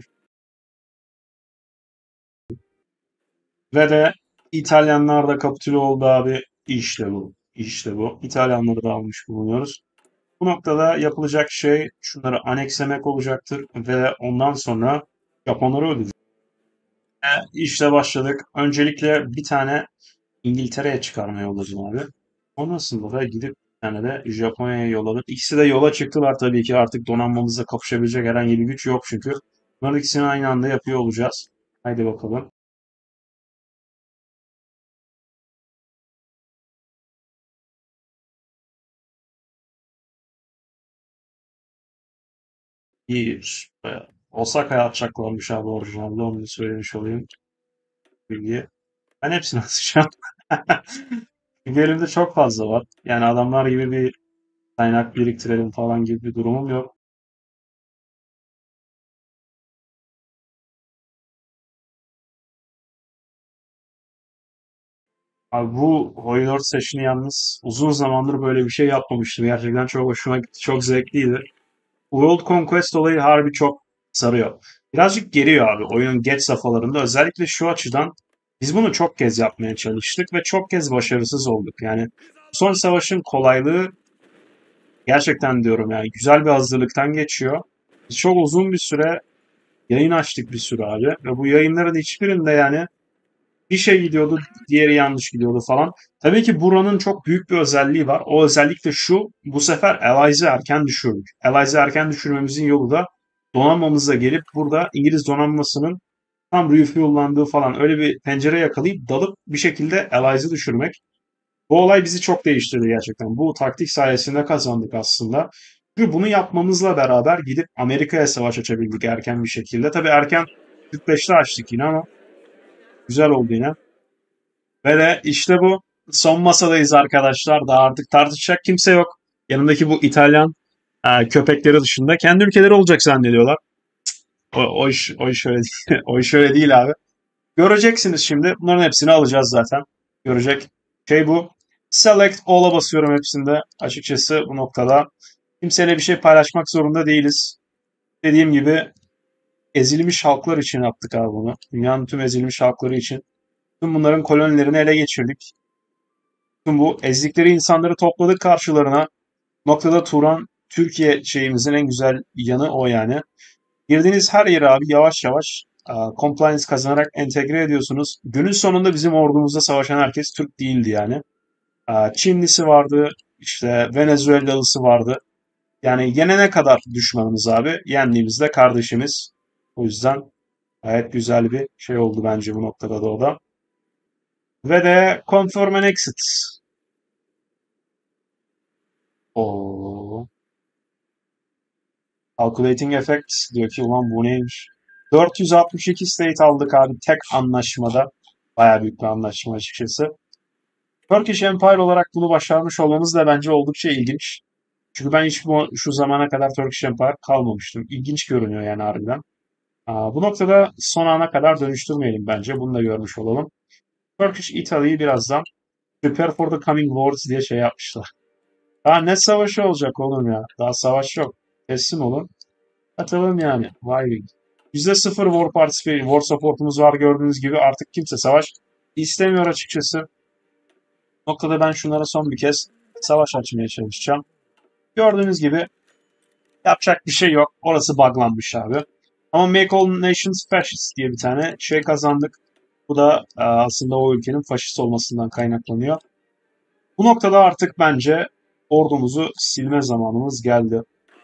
Ve de İtalyanlar da kapitüle oldu abi. İşte bu. İşte bu. İtalyanları da almış bulunuyoruz. Bu noktada yapılacak şey şunları anekslemek olacaktır ve ondan sonra Japonları öldüreceğiz. E, İşte başladık. Öncelikle bir tane İngiltere'ye çıkarmaya yolladım abi. Sonrasında da gidip bir tane de Japonya'ya yolladım. İkisi de yola çıktılar tabii ki. Artık donanmamızla kapışabilecek herhangi bir güç yok çünkü. Bunların ikisini aynı anda yapıyor olacağız. Haydi bakalım. Bir. e, Osaka'ya atacaklarmış abi orijinalde. Onu da söylemiş olayım. Bilgi. Ben hepsini atacağım. Çünkü elimde çok fazla var. Yani adamlar gibi bir kaynak biriktirelim falan gibi bir durumum yok. Abi bu Hoydort Session'ı yalnız uzun zamandır böyle bir şey yapmamıştım. Gerçekten çok hoşuma gitti. Çok zevkliydi. World Conquest olayı harbi çok sarıyor. Birazcık geriyor abi oyunun geç safhalarında. Özellikle şu açıdan biz bunu çok kez yapmaya çalıştık ve çok kez başarısız olduk. Yani son savaşın kolaylığı gerçekten diyorum yani güzel bir hazırlıktan geçiyor. Biz çok uzun bir süre yayın açtık bir süre abi. Ve bu yayınların hiçbirinde yani bir şey gidiyordu, diğeri yanlış gidiyordu falan. Tabii ki buranın çok büyük bir özelliği var. O özellik de şu, bu sefer Allies'ı erken düşürdük. Allies'ı erken düşürmemizin yolu da donanmamıza gelip burada İngiliz donanmasının tam refuel'landığı falan öyle bir pencere yakalayıp dalıp bir şekilde Allies'ı düşürmek. Bu olay bizi çok değiştirdi gerçekten. Bu taktik sayesinde kazandık aslında. Çünkü bunu yapmamızla beraber gidip Amerika'ya savaş açabildik erken bir şekilde. Tabii erken kırk beşte açtık yine ama güzel oldu yine. Ve de işte bu son masadayız arkadaşlar. Daha artık tartışacak kimse yok. Yanındaki bu İtalyan e, köpekleri dışında kendi ülkeleri olacak zannediyorlar. O, o iş o iş öyle değil. O iş öyle değil abi. Göreceksiniz şimdi. Bunların hepsini alacağız zaten. Görecek şey bu. Select All'a basıyorum hepsinde. Açıkçası bu noktada kimseyle bir şey paylaşmak zorunda değiliz. Dediğim gibi ezilmiş halklar için yaptık abi bunu. Dünyanın tüm ezilmiş halkları için. Tüm bunların kolonilerini ele geçirdik. Tüm bu ezdikleri insanları topladık karşılarına. Noktada Turan Türkiye şeyimizin en güzel yanı o yani. Girdiğiniz her yere abi yavaş yavaş a, compliance kazanarak entegre ediyorsunuz. Günün sonunda bizim ordumuzda savaşan herkes Türk değildi yani. A, Çinlisi vardı, işte Venezuelalısı vardı. Yani yenene kadar düşmanımız abi, yendiğimizde kardeşimiz. O yüzden gayet güzel bir şey oldu bence bu noktada da o da. Ve de Confirm and Exit. Oo. Calculating Effect diyor ki ulan bu neymiş? dört yüz altmış iki state aldık abi tek anlaşmada. Bayağı büyük bir anlaşma açıkçası. Turkish Empire olarak bunu başarmış olmamız da bence oldukça ilginç. Çünkü ben hiç bu, şu zamana kadar Turkish Empire kalmamıştım. İlginç görünüyor yani harbiden. Aa, bu noktada son ana kadar dönüştürmeyelim bence. Bunu da görmüş olalım. Turkish Italy'yi birazdan Prepare for the Coming Wars diye şey yapmışlar. Daha ne savaşı olacak oğlum ya? Daha savaş yok. Teslim olun. Atalım yani. Vay be. yüzde sıfır war participation, war supportumuz var gördüğünüz gibi. Artık kimse savaş istemiyor açıkçası. Bu noktada ben şunlara son bir kez savaş açmaya çalışacağım. Gördüğünüz gibi yapacak bir şey yok. Orası buglanmış abi. Ama Make All Nations Fascist diye bir tane şey kazandık. Bu da e, aslında o ülkenin faşist olmasından kaynaklanıyor. Bu noktada artık bence ordumuzu silme zamanımız geldi.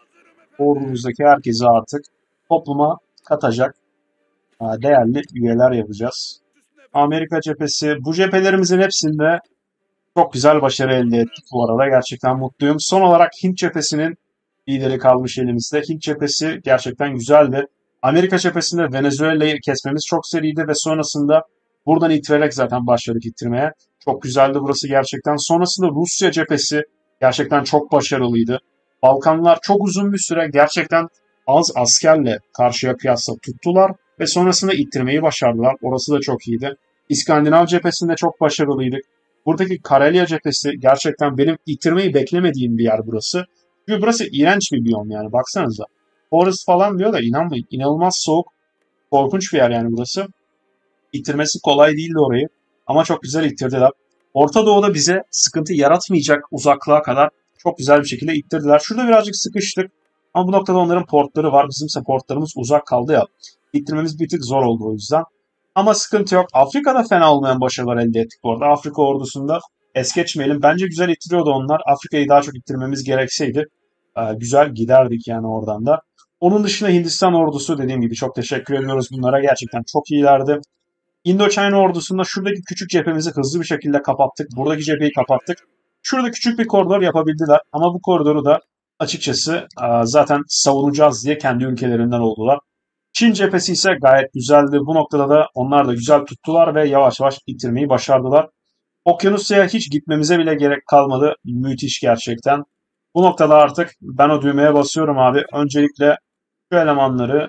Ordumuzdaki herkesi artık topluma katacak e, değerli üyeler yapacağız. Amerika cephesi, bu cephelerimizin hepsinde çok güzel başarı elde ettik bu arada. Gerçekten mutluyum. Son olarak Hint cephesinin lideri kalmış elimizde. Hint cephesi gerçekten güzeldi. Amerika cephesinde Venezuela'yı kesmemiz çok seriydi ve sonrasında buradan itirerek zaten başladık ittirmeye. Çok güzeldi burası gerçekten. Sonrasında Rusya cephesi gerçekten çok başarılıydı. Balkanlar çok uzun bir süre gerçekten az askerle karşıya kıyasla tuttular ve sonrasında ittirmeyi başardılar. Orası da çok iyiydi. İskandinav cephesinde çok başarılıydık. Buradaki Karelya cephesi gerçekten benim ittirmeyi beklemediğim bir yer burası. Çünkü burası iğrenç bir biyom yani baksanıza. Forest falan diyor da inanmayın inanılmaz soğuk, korkunç bir yer yani burası. İttirmesi kolay değildi orayı ama çok güzel ittirdiler. Orta Doğu'da bize sıkıntı yaratmayacak uzaklığa kadar çok güzel bir şekilde ittirdiler. Şurada birazcık sıkıştık ama bu noktada onların portları var. Bizimse portlarımız uzak kaldı ya. İttirmemiz bir tık zor oldu o yüzden. Ama sıkıntı yok. Afrika'da fena olmayan başarılar elde ettik bu arada. Afrika ordusunda es geçmeyelim. Bence güzel ittiriyordu onlar. Afrika'yı daha çok ittirmemiz gerekseydi e, güzel giderdik yani oradan da. Onun dışında Hindistan ordusu dediğim gibi çok teşekkür ediyoruz bunlara. Gerçekten çok iyilerdi. Indochina ordusunda şuradaki küçük cephemizi hızlı bir şekilde kapattık. Buradaki cepheyi kapattık. Şurada küçük bir koridor yapabildiler. Ama bu koridoru da açıkçası e, zaten savunacağız diye kendi ülkelerinden oldular. Çin cephesi ise gayet güzeldi. Bu noktada da onlar da güzel tuttular ve yavaş yavaş bitirmeyi başardılar. Okyanusya'ya hiç gitmemize bile gerek kalmadı. Müthiş gerçekten. Bu noktada artık ben o düğmeye basıyorum abi. Öncelikle şu elemanları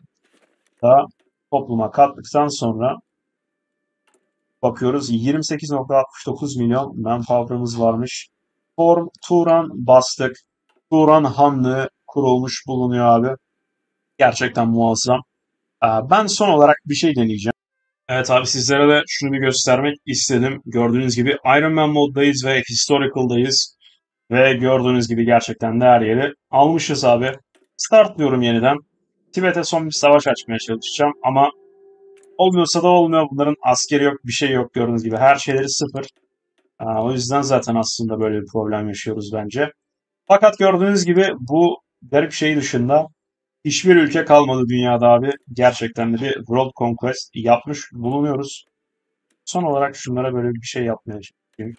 da topluma kattıktan sonra bakıyoruz. yirmi sekiz nokta altmış dokuz milyon manpower'ımız varmış. Form Turan bastık. Turan Hanlığı kurulmuş bulunuyor abi. Gerçekten muazzam. Ben son olarak bir şey deneyeceğim. Evet abi sizlere de şunu bir göstermek istedim. Gördüğünüz gibi Iron Man moddayız ve Historical'dayız. Ve gördüğünüz gibi gerçekten de her yeri almışız abi. Start diyorum yeniden. Tibet'e son bir savaş açmaya çalışacağım ama olmuyorsa da olmuyor. Bunların askeri yok, bir şey yok gördüğünüz gibi. Her şeyleri sıfır. O yüzden zaten aslında böyle bir problem yaşıyoruz bence. Fakat gördüğünüz gibi bu garip şey dışında hiçbir ülke kalmadı dünyada abi. Gerçekten de bir World Conquest yapmış bulunuyoruz. Son olarak şunlara böyle bir şey yapmaya çalışayım.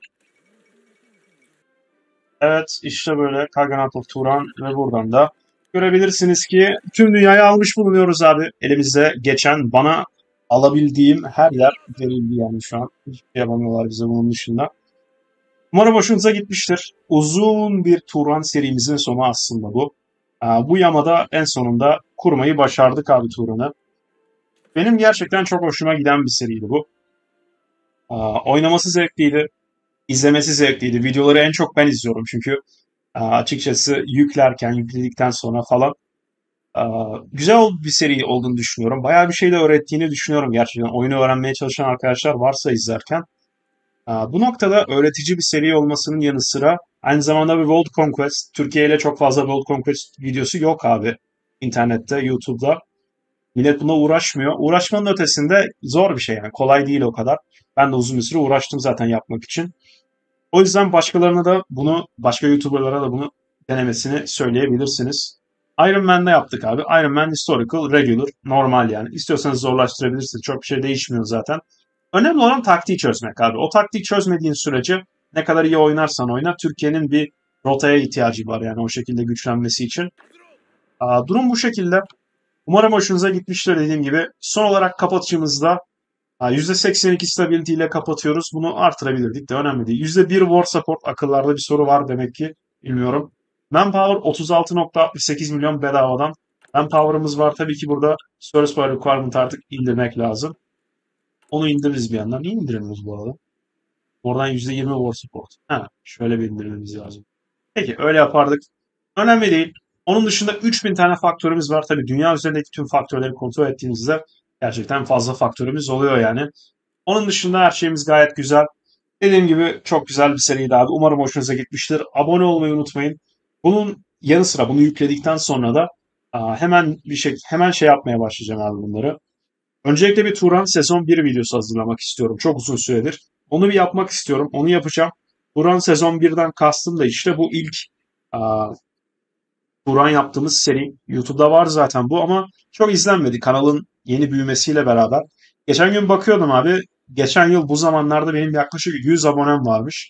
Evet işte böyle Kaganato Turan ve buradan da görebilirsiniz ki tüm dünyayı almış bulunuyoruz abi. Elimizde geçen bana alabildiğim her yer verildi yani şu an. Hiçbir şey yapamıyorlar bize bunun dışında. Umarım hoşunuza gitmiştir. Uzun bir Turan serimizin sonu aslında bu. Bu yamada en sonunda kurmayı başardık abi Turan'ı. Benim gerçekten çok hoşuma giden bir seriydi bu. Oynaması zevkliydi. İzlemesi zevkliydi. Videoları en çok ben izliyorum çünkü açıkçası yüklerken, yükledikten sonra falan güzel bir seri olduğunu düşünüyorum. Bayağı bir şey de öğrettiğini düşünüyorum gerçekten. Oyunu öğrenmeye çalışan arkadaşlar varsa izlerken. Bu noktada öğretici bir seri olmasının yanı sıra aynı zamanda bir World Conquest. Türkiye ile çok fazla World Conquest videosu yok abi. İnternette, YouTube'da. Millet buna uğraşmıyor. Uğraşmanın ötesinde zor bir şey yani. Kolay değil o kadar. Ben de uzun bir süre uğraştım zaten yapmak için. O yüzden başkalarına da bunu, başka YouTuber'lara da bunu denemesini söyleyebilirsiniz. Iron Man'de yaptık abi. Iron Man Historical, Regular, normal yani. İstiyorsanız zorlaştırabilirsiniz. Çok bir şey değişmiyor zaten. Önemli olan taktiği çözmek abi. O taktiği çözmediğin sürece ne kadar iyi oynarsan oyna Türkiye'nin bir rotaya ihtiyacı var yani o şekilde güçlenmesi için. Aa, durum bu şekilde. Umarım hoşunuza gitmiştir dediğim gibi. Son olarak kapatışımızda aa, yüzde seksen iki stability ile kapatıyoruz. Bunu artırabilirdik de önemli değil. yüzde bir war support, akıllarda bir soru var demek ki. Bilmiyorum. Manpower otuz altı nokta altmış sekiz milyon bedavadan. Manpower'ımız var. Tabii ki burada Service by Requirement artık indirmek lazım. Onu indiririz bir yandan. Niye indiremiyoruz bu arada? Oradan yüzde yirmi war support. Ha, şöyle bir indirmemiz lazım. Peki öyle yapardık. Önemli değil. Onun dışında üç bin tane faktörümüz var. Tabii dünya üzerindeki tüm faktörleri kontrol ettiğimizde gerçekten fazla faktörümüz oluyor yani. Onun dışında her şeyimiz gayet güzel. Dediğim gibi çok güzel bir seriydi abi. Umarım hoşunuza gitmiştir. Abone olmayı unutmayın. Bunun yanı sıra bunu yükledikten sonra da aa, hemen bir şey hemen şey yapmaya başlayacağım abi bunları. Öncelikle bir Turan sezon bir videosu hazırlamak istiyorum. Çok uzun süredir. Onu bir yapmak istiyorum. Onu yapacağım. Turan sezon birden kastım da işte bu ilk aa, Turan yaptığımız seri. YouTube'da var zaten bu ama çok izlenmedi kanalın yeni büyümesiyle beraber. Geçen gün bakıyordum abi. Geçen yıl bu zamanlarda benim yaklaşık yüz abonem varmış.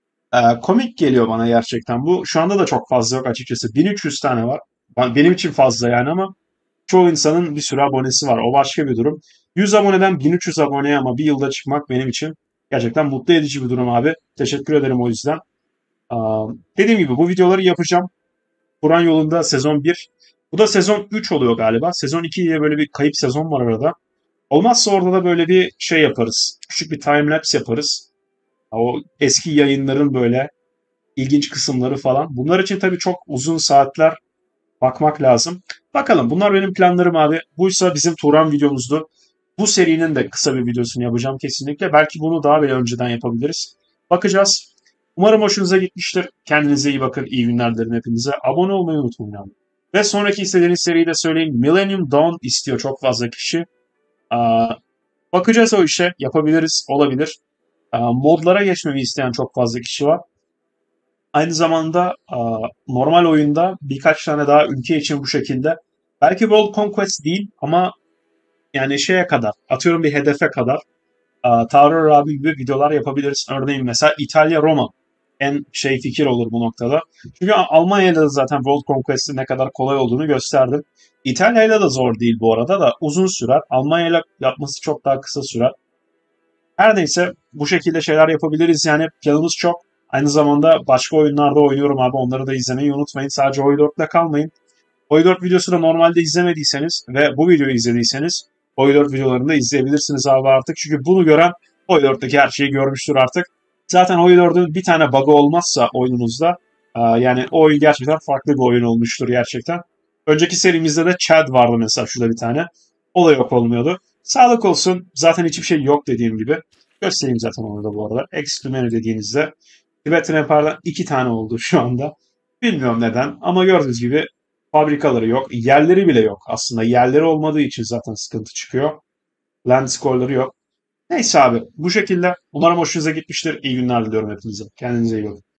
Ee, komik geliyor bana gerçekten bu. Şu anda da çok fazla yok açıkçası. bin üç yüz tane var. Benim için fazla yani ama çoğu insanın bir sürü abonesi var. O başka bir durum. yüz aboneden bin üç yüz aboneye ama bir yılda çıkmak benim için gerçekten mutlu edici bir durum abi. Teşekkür ederim o yüzden. Aa, dediğim gibi bu videoları yapacağım. Kur'an yolunda sezon bir. Bu da sezon üç oluyor galiba. Sezon iki diye böyle bir kayıp sezon var arada. Olmazsa orada da böyle bir şey yaparız. Küçük bir timelapse yaparız. O eski yayınların böyle ilginç kısımları falan. Bunlar için tabii çok uzun saatler bakmak lazım. Bakalım bunlar benim planlarım abi. Buysa bizim Turan videomuzdu. Bu serinin de kısa bir videosunu yapacağım kesinlikle. Belki bunu daha bile önceden yapabiliriz. Bakacağız. Umarım hoşunuza gitmiştir. Kendinize iyi bakın. İyi günler dilerim hepinize. Abone olmayı unutmayın abi. Ve sonraki istediğiniz seriyi de söyleyin. Millennium Dawn istiyor çok fazla kişi. Aa, bakacağız o işe. Yapabiliriz. Olabilir. Aa, modlara geçmemi isteyen çok fazla kişi var. Aynı zamanda aa, normal oyunda birkaç tane daha ülke için bu şekilde. Belki World Conquest değil ama yani şeye kadar, atıyorum bir hedefe kadar aa, Tarık abi gibi videolar yapabiliriz. Örneğin mesela İtalya-Roma en şey fikir olur bu noktada. Çünkü Almanya'da da zaten World Conquest'in ne kadar kolay olduğunu gösterdim. İtalya'yla da zor değil bu arada da uzun sürer. Almanya'yla yapması çok daha kısa sürer. Her neyse bu şekilde şeyler yapabiliriz yani planımız çok. Aynı zamanda başka oyunlarda oynuyorum abi onları da izlemeyi unutmayın. Sadece Oy dörtle kalmayın. Oy dört videosu da normalde izlemediyseniz ve bu videoyu izlediyseniz Oy dört videolarını da izleyebilirsiniz abi artık. Çünkü bunu gören Oy dörtteki her şeyi görmüştür artık. Zaten Oy dörtün bir tane bug'ı olmazsa oyununuzda yani o oyun gerçekten farklı bir oyun olmuştur gerçekten. Önceki serimizde de Chad vardı mesela şurada bir tane. O da yok olmuyordu. Sağlık olsun. Zaten hiçbir şey yok dediğim gibi. Göstereyim zaten onu da bu arada. Exit menü dediğinizde Tibetan Empire'dan iki tane oldu şu anda. Bilmiyorum neden ama gördüğünüz gibi fabrikaları yok. Yerleri bile yok aslında. Yerleri olmadığı için zaten sıkıntı çıkıyor. Land score'ları yok. Neyse abi bu şekilde. Umarım hoşunuza gitmiştir. İyi günler diliyorum hepinize. Kendinize iyi bakın.